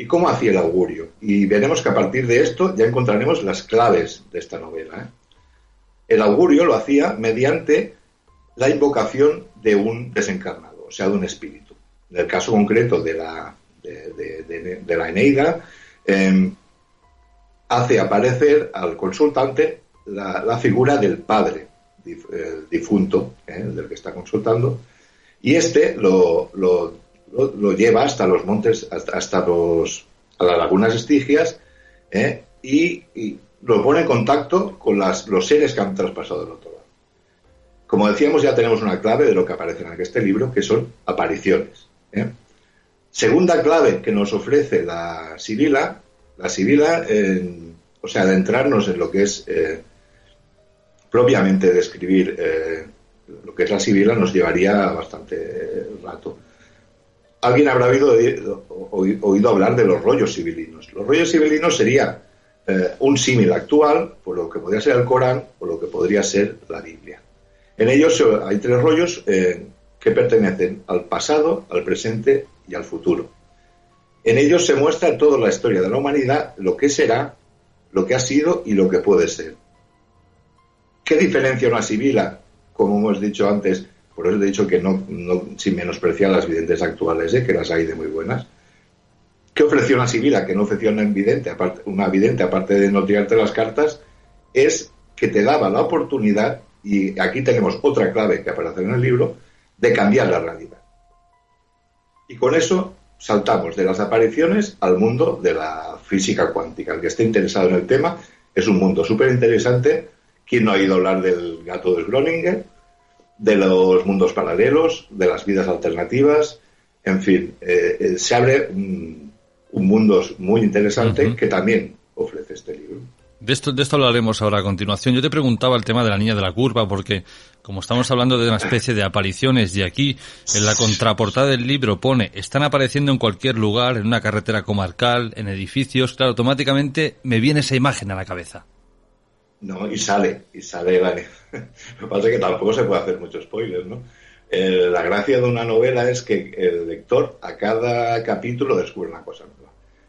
y cómo hacía el augurio. Y veremos que a partir de esto ya encontraremos las claves de esta novela, ¿eh? El augurio lo hacía mediante la invocación de un desencarnado, o sea, de un espíritu. En el caso concreto de la, de, de, de, de la Eneida, eh, hace aparecer al consultante la, la figura del padre dif, el difunto, eh, del que está consultando, y este lo, lo, lo, lo lleva hasta los montes, hasta, hasta los, a las lagunas estigias, eh, y, y lo pone en contacto con las, los seres que han traspasado del otro lado. Como decíamos, ya tenemos una clave de lo que aparece en este libro, que son apariciones, ¿eh? Segunda clave que nos ofrece la Sibila, la Sibila, eh, o sea, adentrarnos en lo que es eh, propiamente describir eh, lo que es la Sibila, nos llevaría bastante rato. Alguien habrá oído, oído hablar de los rollos sibilinos. Los rollos sibilinos sería eh, un símil actual por lo que podría ser el Corán o lo que podría ser la Biblia. En ellos hay tres rollos eh, que pertenecen al pasado, al presente y al futuro. En ellos se muestra toda la historia de la humanidad, lo que será, lo que ha sido y lo que puede ser. ¿Qué diferencia una sibila? Como hemos dicho antes, por eso he dicho que no, no sin menospreciar las videntes actuales, ¿eh? Que las hay de muy buenas. ¿Qué ofreció una sibila? Que no ofreció una vidente, aparte, una vidente, aparte de no tirarte las cartas, es que te daba la oportunidad, y aquí tenemos otra clave que aparece en el libro, de cambiar la realidad. Y con eso saltamos de las apariciones al mundo de la física cuántica. El que esté interesado en el tema, es un mundo súper interesante. ¿Quién no ha oído hablar del gato de Schrödinger? De los mundos paralelos, de las vidas alternativas, en fin, eh, eh, se abre un, un mundo muy interesante uh-huh. que también ofrece este libro. De esto, de esto hablaremos ahora a continuación. Yo te preguntaba el tema de la niña de la curva, porque como estamos hablando de una especie de apariciones, y aquí en la contraportada del libro pone, están apareciendo en cualquier lugar, en una carretera comarcal, en edificios, claro, automáticamente me viene esa imagen a la cabeza. No, y sale, y sale la... Lo que pasa es que tampoco se puede hacer mucho spoiler, ¿no? Eh, la gracia de una novela es que el lector a cada capítulo descubre una cosa nueva.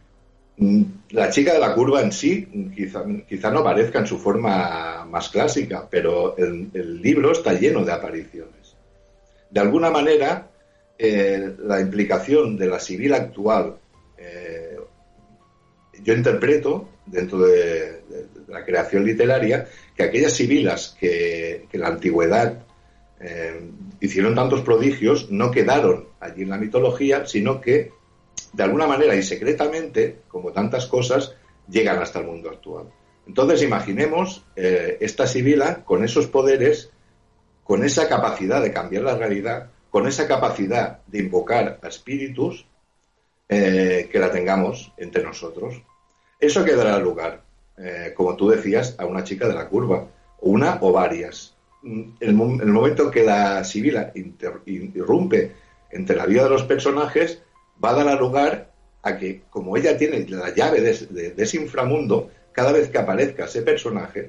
La chica de la curva en sí quizá, quizá no aparezca en su forma más clásica, pero el, el libro está lleno de apariciones. De alguna manera, eh, la implicación de la sibila actual, eh, yo interpreto, dentro de, de, de la creación literaria, que aquellas sibilas que, que en la antigüedad eh, hicieron tantos prodigios no quedaron allí en la mitología, sino que de alguna manera y secretamente, como tantas cosas, llegan hasta el mundo actual. Entonces imaginemos eh, esta sibila con esos poderes, con esa capacidad de cambiar la realidad, con esa capacidad de invocar a espíritus, eh, que la tengamos entre nosotros. Eso que dará lugar, eh, como tú decías, a una chica de la curva, una o varias. En el, en el momento que la sibila inter, irrumpe entre la vida de los personajes, va a dar lugar a que, como ella tiene la llave de, de, de ese inframundo, cada vez que aparezca ese personaje,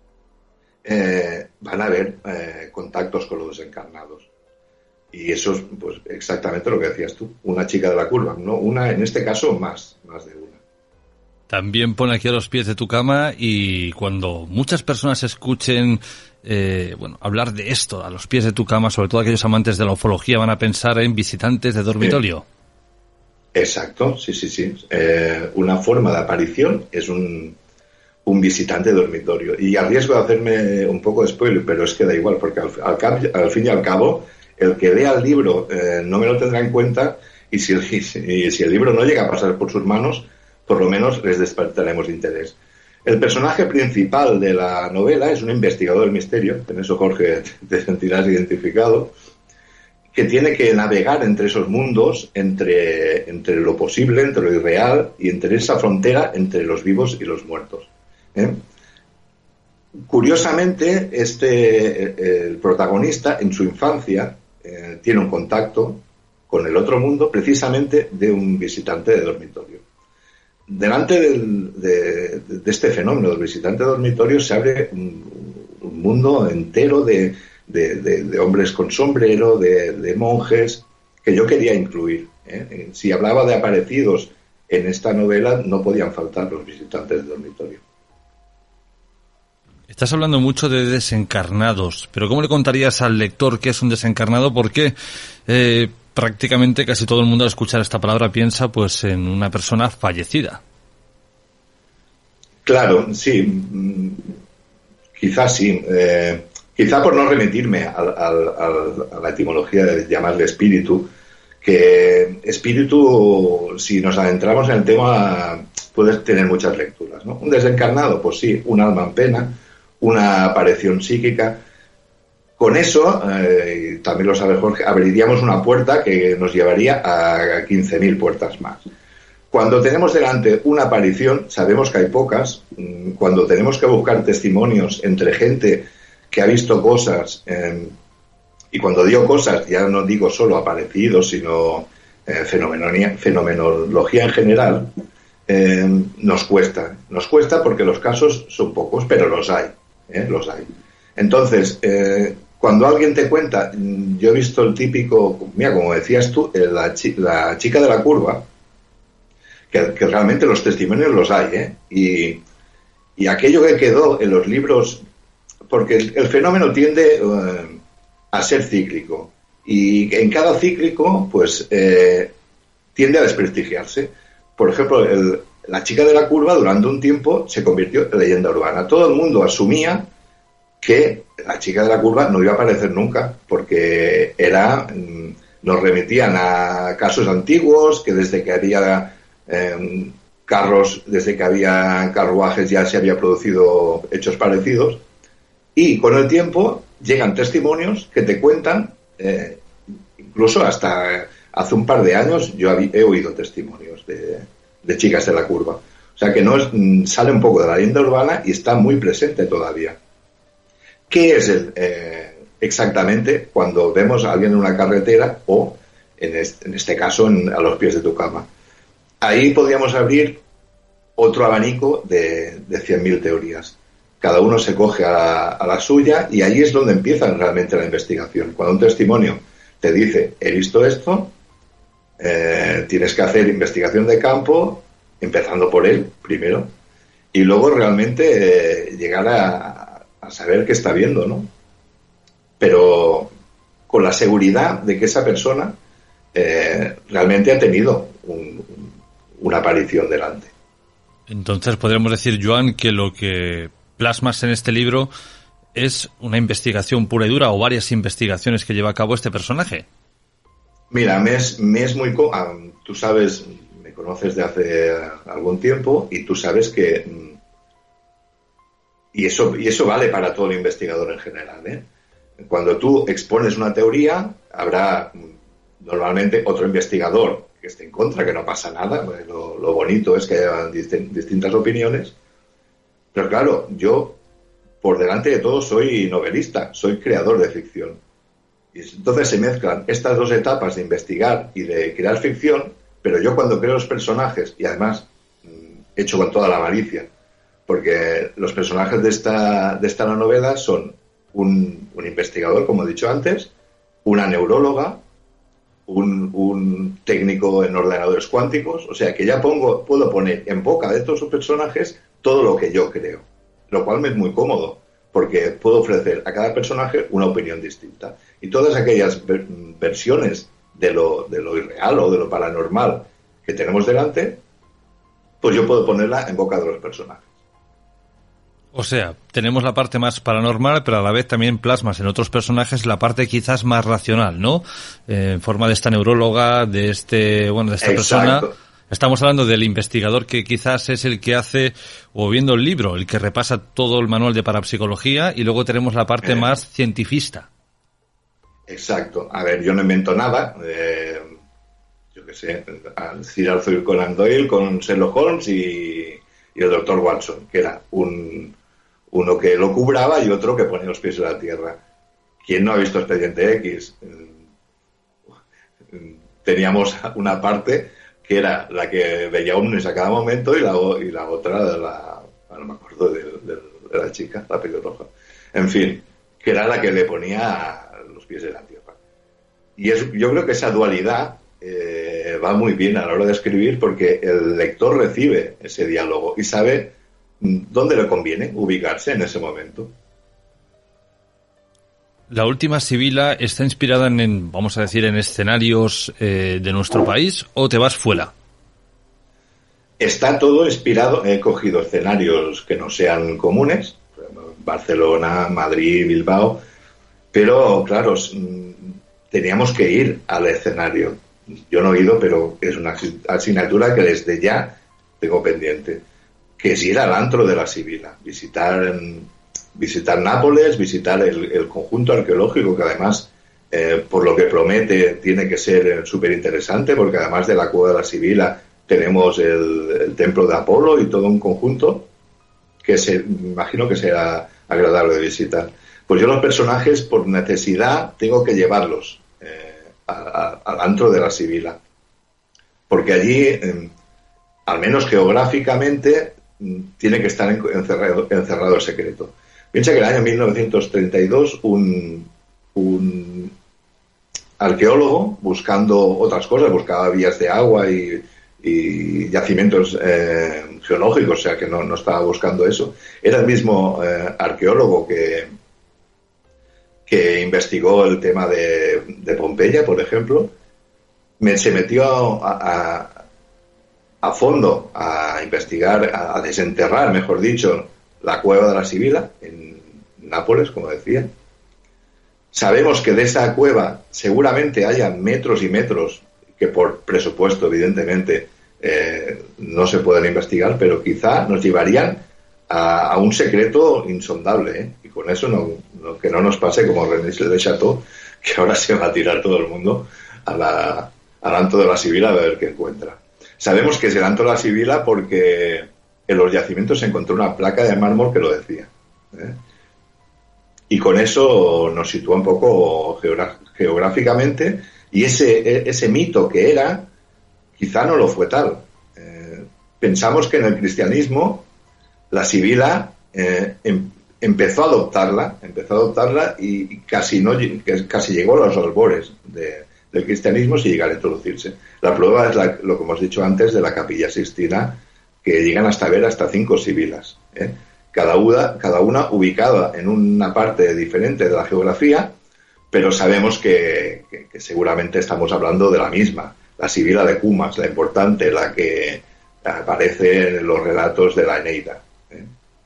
eh, van a haber eh, contactos con los desencarnados. Y eso es pues, exactamente lo que decías tú, una chica de la curva, ¿no? Una, en este caso, más, más de una. También pone aquí a los pies de tu cama, y cuando muchas personas escuchen eh, bueno, hablar de esto, a los pies de tu cama, sobre todo aquellos amantes de la ufología, van a pensar en visitantes de dormitorio. Sí. Exacto, sí, sí, sí. Eh, una forma de aparición es un, un visitante de dormitorio. Y a riesgo de hacerme un poco de spoiler, pero es que da igual, porque al, al, al fin y al cabo, el que lea el libro eh, no me lo tendrá en cuenta, y si, y, si, y si el libro no llega a pasar por sus manos, por lo menos les despertaremos interés. El personaje principal de la novela es un investigador del misterio, en eso, Jorge, te sentirás identificado, que tiene que navegar entre esos mundos, entre, entre lo posible, entre lo irreal, y entre esa frontera entre los vivos y los muertos. ¿eh? Curiosamente, este, el protagonista, en su infancia, eh, tiene un contacto con el otro mundo, precisamente de un visitante de dormitorio. Delante del, de, de este fenómeno del visitante de dormitorio se abre un, un mundo entero de... De, de, de hombres con sombrero, de, de monjes, que yo quería incluir. ¿eh? Si hablaba de aparecidos en esta novela no podían faltar los visitantes del dormitorio. Estás hablando mucho de desencarnados, pero ¿cómo le contarías al lector qué es un desencarnado? Porque eh, prácticamente casi todo el mundo al escuchar esta palabra piensa pues en una persona fallecida. Claro, sí, quizás sí. Eh, quizá por no remitirme al, al, al, a la etimología de llamarle espíritu, que espíritu, si nos adentramos en el tema, puedes tener muchas lecturas, ¿no? Un desencarnado, pues sí, un alma en pena, una aparición psíquica. Con eso, eh, también lo sabe Jorge, abriríamos una puerta que nos llevaría a quince mil puertas más. Cuando tenemos delante una aparición, sabemos que hay pocas. Cuando tenemos que buscar testimonios entre gente que ha visto cosas, eh, y cuando digo cosas, ya no digo solo aparecidos, sino eh, fenomenología en general, eh, nos cuesta. Nos cuesta porque los casos son pocos, pero los hay. ¿Eh? Los hay. Entonces, eh, cuando alguien te cuenta, yo he visto el típico, mira, como decías tú, la, chi la chica de la curva, que, que realmente los testimonios los hay, ¿eh? y, y aquello que quedó en los libros, porque el, el fenómeno tiende uh, a ser cíclico, y en cada cíclico, pues, eh, tiende a desprestigiarse. Por ejemplo, el La chica de la curva durante un tiempo se convirtió en leyenda urbana. Todo el mundo asumía que la chica de la curva no iba a aparecer nunca, porque era, nos remitían a casos antiguos, que desde que había eh, carros, desde que había carruajes ya se había producido hechos parecidos, y con el tiempo llegan testimonios que te cuentan, eh, incluso hasta hace un par de años yo he oído testimonios de... de chicas de la curva. O sea que no es, sale un poco de la leyenda urbana y está muy presente todavía. ¿Qué es el, eh, exactamente cuando vemos a alguien en una carretera o, en este, en este caso, en, a los pies de tu cama? Ahí podríamos abrir otro abanico de, de cien mil teorías. Cada uno se coge a la, a la suya y ahí es donde empieza realmente la investigación. Cuando un testimonio te dice, he visto esto, Eh, tienes que hacer investigación de campo, empezando por él primero, y luego realmente eh, llegar a, a saber qué está viendo, ¿no? Pero con la seguridad de que esa persona eh, realmente ha tenido un, un, una aparición delante. Entonces podríamos decir, Joan, que lo que plasmas en este libro es una investigación pura y dura, o varias investigaciones que lleva a cabo este personaje. Mira, me es, me es muy... Um, tú sabes, me conoces de hace algún tiempo y tú sabes que... Um, y, eso, y eso vale para todo el investigador en general, ¿eh? Cuando tú expones una teoría, habrá um, normalmente otro investigador que esté en contra, que no pasa nada. Lo, lo bonito es que haya dist- distintas opiniones. Pero claro, yo, por delante de todo, soy novelista, soy creador de ficción. Entonces se mezclan estas dos etapas de investigar y de crear ficción, pero yo cuando creo los personajes, y además hecho con toda la malicia, porque los personajes de esta, de esta novela son un, un investigador, como he dicho antes, una neuróloga, un, un técnico en ordenadores cuánticos, o sea que ya pongo, puedo poner en boca de estos personajes todo lo que yo creo, lo cual me es muy cómodo, porque puedo ofrecer a cada personaje una opinión distinta. Y todas aquellas ver- versiones de lo, de lo irreal o de lo paranormal que tenemos delante, pues yo puedo ponerla en boca de los personajes. O sea, tenemos la parte más paranormal, pero a la vez también plasmas en otros personajes la parte quizás más racional, ¿no? Eh, en forma de esta neuróloga, de este, bueno, de esta Exacto. persona. Estamos hablando del investigador que quizás es el que hace, o viendo el libro, el que repasa todo el manual de parapsicología, y luego tenemos la parte eh. más cientifista. Exacto. A ver, yo no invento nada. Eh, yo qué sé, Sir Arthur Conan Doyle con Sherlock Holmes y, y el doctor Watson, que era un uno que lo cubraba y otro que ponía los pies en la tierra. ¿Quién no ha visto Expediente X? Teníamos una parte que era la que veía ovnis a cada momento y la, y la otra, la, no me acuerdo de, de, de la chica, la pelirroja. En fin, que era la que le ponía los pies en la tierra. Y es, yo creo que esa dualidad eh, eh, va muy bien a la hora de escribir porque el lector recibe ese diálogo y sabe dónde le conviene ubicarse en ese momento. La última Sibila está inspirada en, en vamos a decir, en escenarios eh, de nuestro país, ¿o te vas fuera? Está todo inspirado, he cogido escenarios que no sean comunes, Barcelona, Madrid, Bilbao, pero claro, teníamos que ir al escenario. Yo no he ido, pero es una asignatura que desde ya tengo pendiente, que es ir al antro de la Sibila, visitar, visitar Nápoles, visitar el, el conjunto arqueológico, que además, eh, por lo que promete, tiene que ser súper interesante, porque además de la cueva de la Sibila tenemos el, el templo de Apolo y todo un conjunto que se, me imagino que será agradable de visitar. Pues yo los personajes, por necesidad, tengo que llevarlos eh, a, a, al antro de la Sibila, porque allí, eh, al menos geográficamente, tiene que estar encerrado, encerrado el secreto. Piensa que en el año mil novecientos treinta y dos un, un arqueólogo, buscando otras cosas, buscaba vías de agua y, y yacimientos eh, geológicos, o sea que no, no estaba buscando eso. Era el mismo eh, arqueólogo que, que investigó el tema de, de Pompeya, por ejemplo. Me, se metió a, a a fondo a investigar, a desenterrar, mejor dicho, la cueva de la Sibila en Nápoles, como decía. Sabemos que de esa cueva seguramente haya metros y metros que por presupuesto, evidentemente, eh, no se pueden investigar, pero quizá nos llevarían a, a un secreto insondable, ¿eh? Y con eso no, no, que no nos pase como René de Chateau, que ahora se va a tirar todo el mundo a la, al antro de la Sibila a ver qué encuentra. Sabemos que es el antro de la Sibila porque en los yacimientos se encontró una placa de mármol que lo decía, ¿eh? Y con eso nos sitúa un poco geogra- geográficamente, y ese, ese mito que era, quizá no lo fue tal. Eh, pensamos que en el cristianismo la Sibila eh, em, empezó a adoptarla, empezó a adoptarla y casi, no, casi llegó a los albores de del cristianismo sin llegar a introducirse. La prueba es la, lo que hemos dicho antes de la Capilla Sixtina, que llegan hasta ver hasta cinco sibilas, ¿eh? Cada una, cada una ubicada en una parte diferente de la geografía, pero sabemos que, que, que seguramente estamos hablando de la misma, la Sibila de Cumas, la importante, la que aparece en los relatos de la Eneida, ¿eh?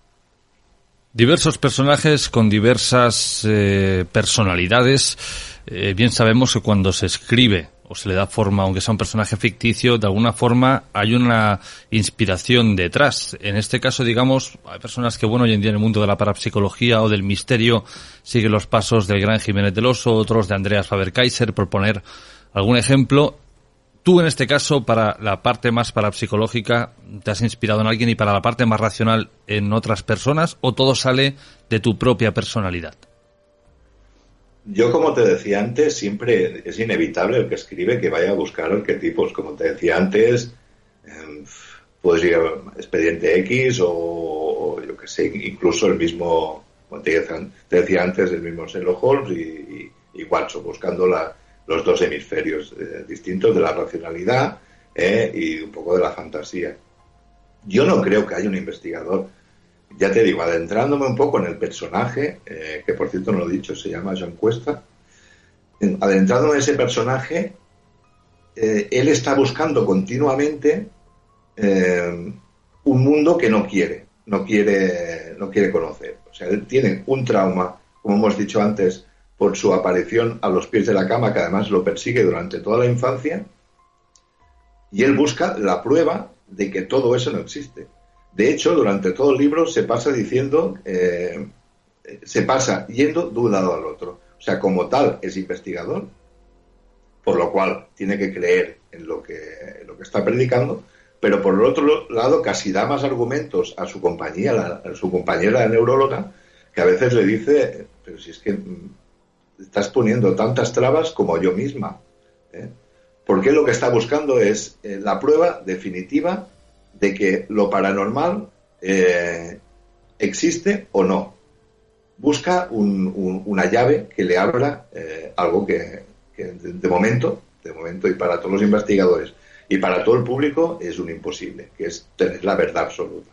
Diversos personajes con diversas eh, personalidades. Eh, bien sabemos que cuando se escribe o se le da forma, aunque sea un personaje ficticio, de alguna forma hay una inspiración detrás. En este caso, digamos, hay personas que, bueno, hoy en día en el mundo de la parapsicología o del misterio siguen los pasos del gran Jiménez del Oso, otros de Andreas Faber-Kaiser, por poner algún ejemplo. Tú, en este caso, para la parte más parapsicológica, ¿te has inspirado en alguien, y para la parte más racional en otras personas, o todo sale de tu propia personalidad? Yo, como te decía antes, siempre es inevitable el que escribe que vaya a buscar arquetipos. Como te decía antes, eh, puedes ir a Expediente X o, o yo que sé, incluso el mismo, como te decía, te decía antes, el mismo Sherlock Holmes y, y, y Watson, buscando la, los dos hemisferios eh, distintos de la racionalidad eh, y un poco de la fantasía. Yo no creo que haya un investigador. Ya te digo, adentrándome un poco en el personaje, eh, que por cierto no lo he dicho, se llama John Cuesta, adentrándome en ese personaje, eh, él está buscando continuamente eh, un mundo que no quiere, no quiere, no quiere conocer. O sea, él tiene un trauma, como hemos dicho antes, por su aparición a los pies de la cama, que además lo persigue durante toda la infancia, y él busca la prueba de que todo eso no existe. De hecho, durante todo el libro se pasa diciendo, eh, se pasa yendo de un lado al otro. O sea, como tal, es investigador, por lo cual tiene que creer en lo que, en lo que está predicando, pero por el otro lado casi da más argumentos a su compañía, la, a su compañera neuróloga, que a veces le dice, pero si es que estás poniendo tantas trabas como yo misma, ¿eh? Porque lo que está buscando es eh, la prueba definitiva de que lo paranormal eh, existe o no. Busca un, un, una llave que le abra eh, algo que, que de, de momento de momento, y para todos los investigadores y para todo el público es un imposible, que es tener la verdad absoluta.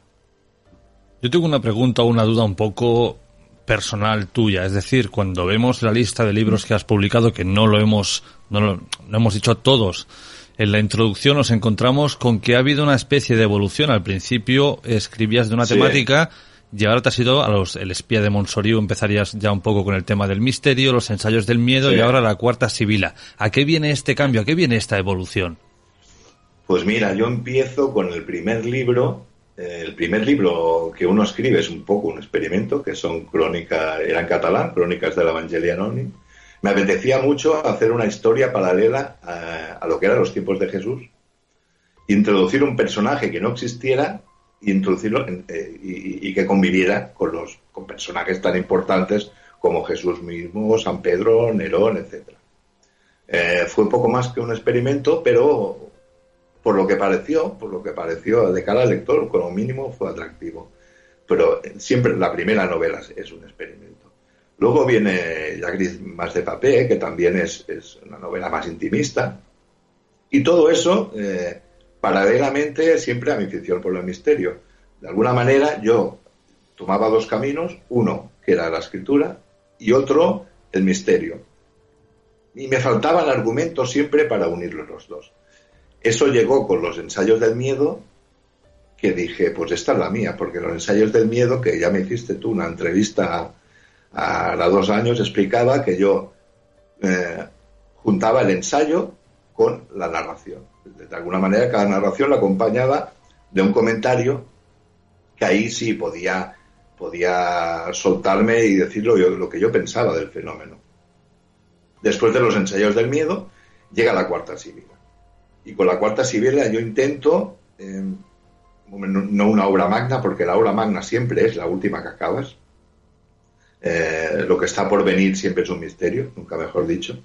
Yo tengo una pregunta o una duda un poco personal tuya, es decir, cuando vemos la lista de libros que has publicado, que no lo hemos, no lo, no hemos dicho todos, en la introducción nos encontramos con que ha habido una especie de evolución. Al principio escribías de una sí. temática y ahora te has ido a los El espía de Montsoriu, empezarías ya un poco con el tema del misterio, los ensayos del miedo sí. y ahora la cuarta Sibila. ¿A qué viene este cambio? ¿A qué viene esta evolución? Pues mira, yo empiezo con el primer libro. Eh, el primer libro que uno escribe es un poco un experimento, que son crónicas, era en catalán, Crónicas de l'Evangeli Anònim. Me apetecía mucho hacer una historia paralela a, a lo que eran los tiempos de Jesús, introducir un personaje que no existiera y introducirlo en, eh, y, y que conviviera con los con personajes tan importantes como Jesús mismo, San Pedro, Nerón, etcétera. Eh, fue un poco más que un experimento, pero por lo que pareció, por lo que pareció de cara al lector, como mínimo fue atractivo. Pero siempre la primera novela es un experimento. Luego viene La gris más de papel, que también es, es una novela más intimista. Y todo eso, eh, paralelamente, siempre a mi ficción por el misterio. De alguna manera, yo tomaba dos caminos, uno que era la escritura y otro el misterio. Y me faltaban argumentos siempre para unirlos los dos. Eso llegó con los ensayos del miedo, que dije, pues esta es la mía, porque los ensayos del miedo, que ya me hiciste tú una entrevista a, a dos años, explicaba que yo eh, juntaba el ensayo con la narración. De alguna manera, cada narración la acompañaba de un comentario que ahí sí podía, podía soltarme y decir lo, lo que yo pensaba del fenómeno. Después de los ensayos del miedo, llega la cuarta Sibila. Y con la cuarta Sibila yo intento, eh, no una obra magna, porque la obra magna siempre es la última que acabas. Eh, lo que está por venir siempre es un misterio, nunca mejor dicho.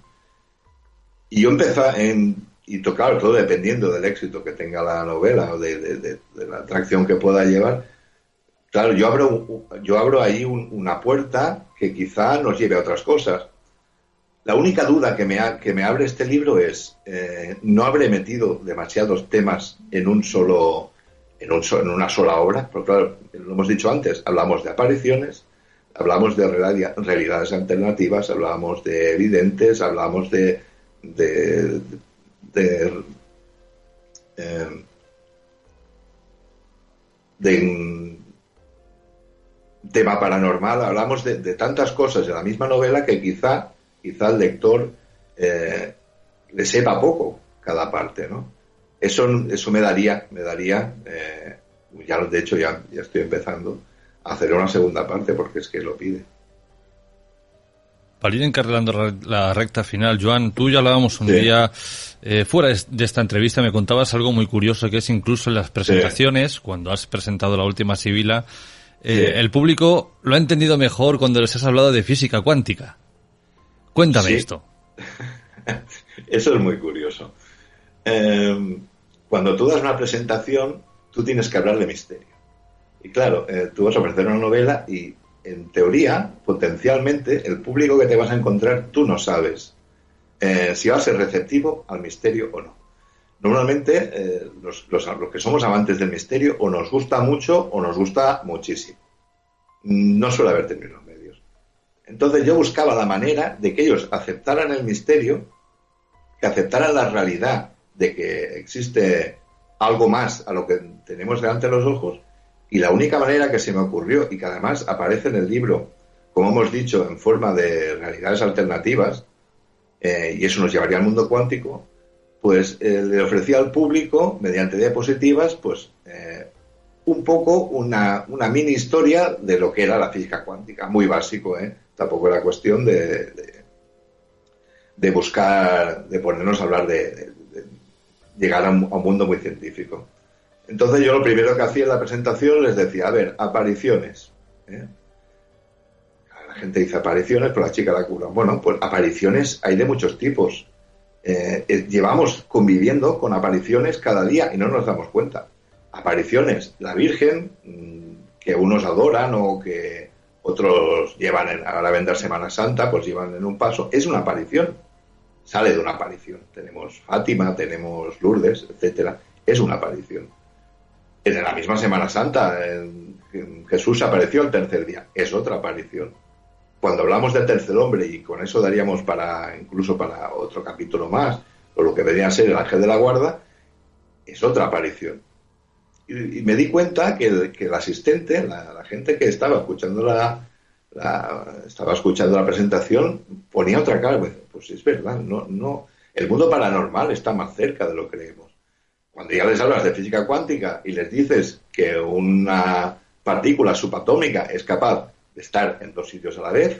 Y yo empecé en... Y claro, todo dependiendo del éxito que tenga la novela o de, de, de, de la atracción que pueda llevar. Claro, yo abro, yo abro ahí un, una puerta que quizá nos lleve a otras cosas. La única duda que me, ha, que me abre este libro es, eh, no habré metido demasiados temas en un solo, en, un, en una sola obra, porque claro, lo hemos dicho antes, hablamos de apariciones, hablamos de realidades alternativas, hablamos de evidentes, hablamos de, de, de, eh, de un tema paranormal, hablamos de, de tantas cosas en la misma novela que quizá quizá el lector eh, le sepa poco cada parte, ¿no? Eso, eso me daría, me daría eh, ya de hecho ya, ya estoy empezando a hacer una segunda parte porque es que lo pide. Para ir encarrilando la recta final, Joan, tú ya hablábamos un sí. día, eh, fuera de esta entrevista, me contabas algo muy curioso, que es incluso en las presentaciones, sí. cuando has presentado la última Sibila, eh, sí. el público lo ha entendido mejor cuando les has hablado de física cuántica. Cuéntame sí. esto. Eso es muy curioso. Eh, cuando tú das una presentación, tú tienes que hablar de misterio. Y claro, eh, tú vas a ofrecer una novela y, en teoría, potencialmente, el público que te vas a encontrar, tú no sabes eh, si va a ser receptivo al misterio o no. Normalmente, eh, los, los, los que somos amantes del misterio, o nos gusta mucho o nos gusta muchísimo. No suele haber términos medios. Entonces yo buscaba la manera de que ellos aceptaran el misterio, que aceptaran la realidad de que existe algo más a lo que tenemos delante de los ojos, y la única manera que se me ocurrió, y que además aparece en el libro, como hemos dicho, en forma de realidades alternativas, eh, y eso nos llevaría al mundo cuántico, pues eh, le ofrecía al público, mediante diapositivas, pues eh, un poco una, una mini historia de lo que era la física cuántica, muy básico, ¿eh? Tampoco era cuestión de, de, de buscar, de ponernos a hablar de, de, de llegar a un, a un mundo muy científico. Entonces yo lo primero que hacía en la presentación les decía, a ver, apariciones. ¿eh? La gente dice apariciones, pero la chica la cura. Bueno, pues apariciones hay de muchos tipos. Eh, eh, llevamos conviviendo con apariciones cada día y no nos damos cuenta. Apariciones, la Virgen, que unos adoran o que otros llevan en, a la vender Semana Santa, pues llevan en un paso, es una aparición. sale de una aparición. Tenemos Fátima, tenemos Lourdes, etcétera. Es una aparición. En la misma Semana Santa, en, en Jesús apareció el tercer día. Es otra aparición. Cuando hablamos del tercer hombre, y con eso daríamos para incluso para otro capítulo más, o lo que vendría a ser el ángel de la guarda, es otra aparición. Y, y me di cuenta que el, que el asistente, la, la gente que estaba escuchando la, la estaba escuchando la presentación, ponía otra cara. Pues es verdad, no, no, el mundo paranormal está más cerca de lo que creemos. Cuando ya les hablas de física cuántica y les dices que una partícula subatómica es capaz de estar en dos sitios a la vez,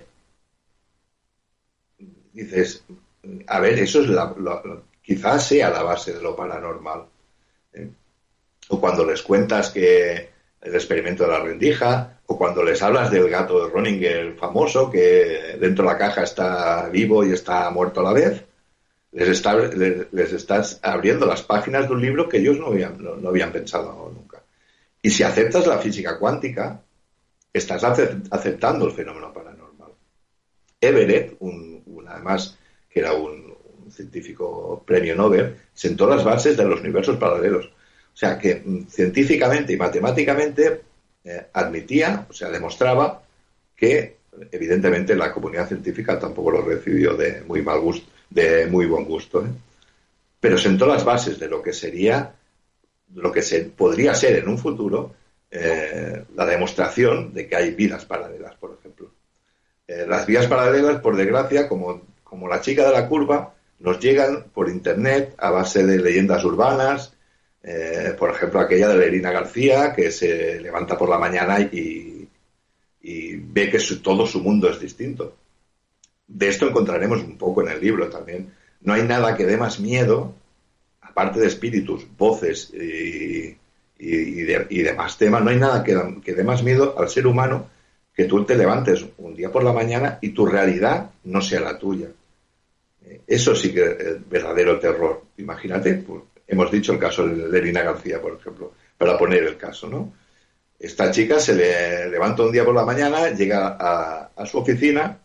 dices, a ver, eso es la, la, quizás sea la base de lo paranormal. ¿eh? O cuando les cuentas que el experimento de la rendija, o cuando les hablas del gato de Röntgen famoso, que dentro de la caja está vivo y está muerto a la vez, les, está, les, les estás abriendo las páginas de un libro que ellos no habían, no, no habían pensado nunca. Y si aceptas la física cuántica, estás aceptando el fenómeno paranormal. Everett, un, un, además que era un, un científico premio Nobel, sentó las bases de los universos paralelos. O sea que científicamente y matemáticamente eh, admitía, o sea, demostraba que evidentemente la comunidad científica tampoco lo recibió de muy mal gusto, de muy buen gusto, ¿eh? Pero sentó las bases de lo que sería, lo que se podría ser en un futuro, eh, la demostración de que hay vidas paralelas, por ejemplo. Eh, las vidas paralelas, por desgracia, como, como la chica de la curva, nos llegan por internet a base de leyendas urbanas. Eh, por ejemplo, aquella de Irina García, que se levanta por la mañana y, y ve que su, todo su mundo es distinto. De esto encontraremos un poco en el libro también. No hay nada que dé más miedo, aparte de espíritus, voces y, y, y, de, y demás temas, no hay nada que, que dé más miedo al ser humano que tú te levantes un día por la mañana y tu realidad no sea la tuya. Eso sí que es verdadero terror. Imagínate, pues, hemos dicho el caso de Irina García, por ejemplo, para poner el caso, ¿no? Esta chica se le levanta un día por la mañana, llega a, a su oficina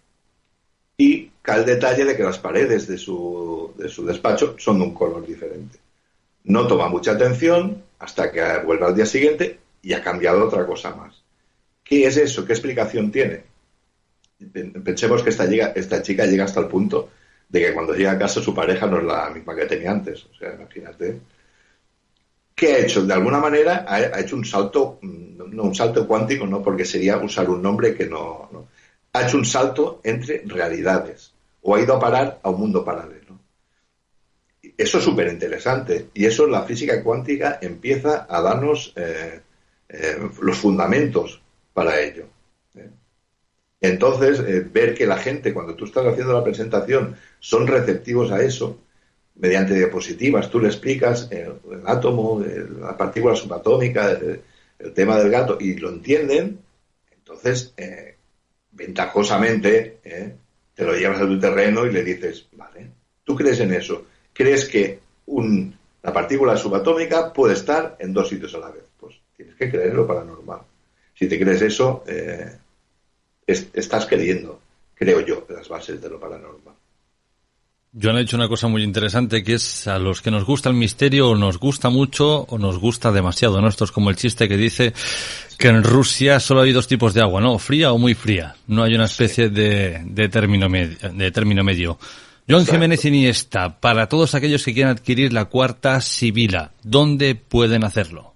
y cae el detalle de que las paredes de su, de su despacho son de un color diferente. No toma mucha atención hasta que vuelve al día siguiente y ha cambiado otra cosa más. ¿Qué es eso? ¿Qué explicación tiene? Pensemos que esta, llega, esta chica llega hasta el punto de que cuando llega a casa su pareja no es la misma que tenía antes. O sea, imagínate. ¿Qué ha hecho? De alguna manera ha, ha hecho un salto, no un salto cuántico, no, porque sería usar un nombre que no, no. Ha hecho un salto entre realidades, o ha ido a parar a un mundo paralelo. Eso es súper interesante, y eso la física cuántica empieza a darnos eh, eh, los fundamentos para ello. ¿eh? Entonces, eh, ver que la gente, cuando tú estás haciendo la presentación, son receptivos a eso, mediante diapositivas, tú le explicas el, el átomo, el, la partícula subatómica, el, el tema del gato, y lo entienden, entonces, eh, ventajosamente, eh, te lo llevas a tu terreno y le dices, vale, ¿tú crees en eso? ¿Crees que un, la partícula subatómica puede estar en dos sitios a la vez? Pues tienes que creer en lo paranormal. Si te crees eso, eh, es, estás creyendo, creo yo, en las bases de lo paranormal. Joan ha dicho una cosa muy interesante, que es a los que nos gusta el misterio o nos gusta mucho o nos gusta demasiado, ¿no? Esto es como el chiste que dice que en Rusia solo hay dos tipos de agua, ¿no? Fría o muy fría. No hay una especie de, de, término, medio, de término medio. Joan Jiménez Iniesta, para todos aquellos que quieran adquirir la Cuarta Sibila, ¿dónde pueden hacerlo?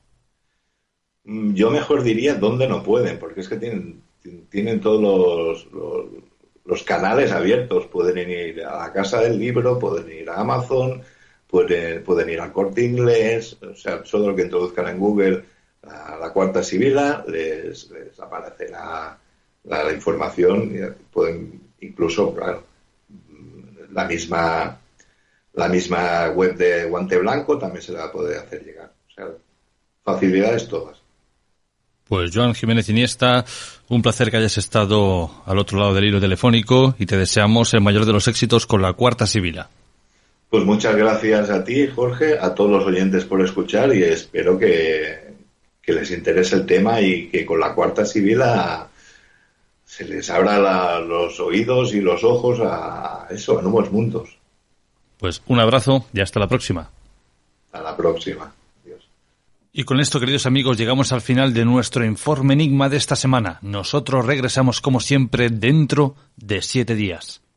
Yo mejor diría dónde no pueden, porque es que tienen, tienen todos los... los los canales abiertos, pueden ir a la Casa del Libro, pueden ir a Amazon, pueden, pueden ir al Corte Inglés, o sea, solo lo que introduzcan en Google a la Cuarta Sibila, les, les aparecerá la, la información, y pueden incluso, claro, la misma la misma web de Guante Blanco también se la va a poder hacer llegar, o sea, facilidades todas. Pues Joan Jiménez Iniesta, un placer que hayas estado al otro lado del hilo telefónico y te deseamos el mayor de los éxitos con la Cuarta Sibila. Pues muchas gracias a ti, Jorge, a todos los oyentes por escuchar y espero que, que les interese el tema y que con la Cuarta Sibila se les abra la, los oídos y los ojos a eso, a nuevos mundos. Pues un abrazo y hasta la próxima. A la próxima. Y con esto, queridos amigos, llegamos al final de nuestro Informe Enigma de esta semana. Nosotros regresamos como siempre dentro de siete días.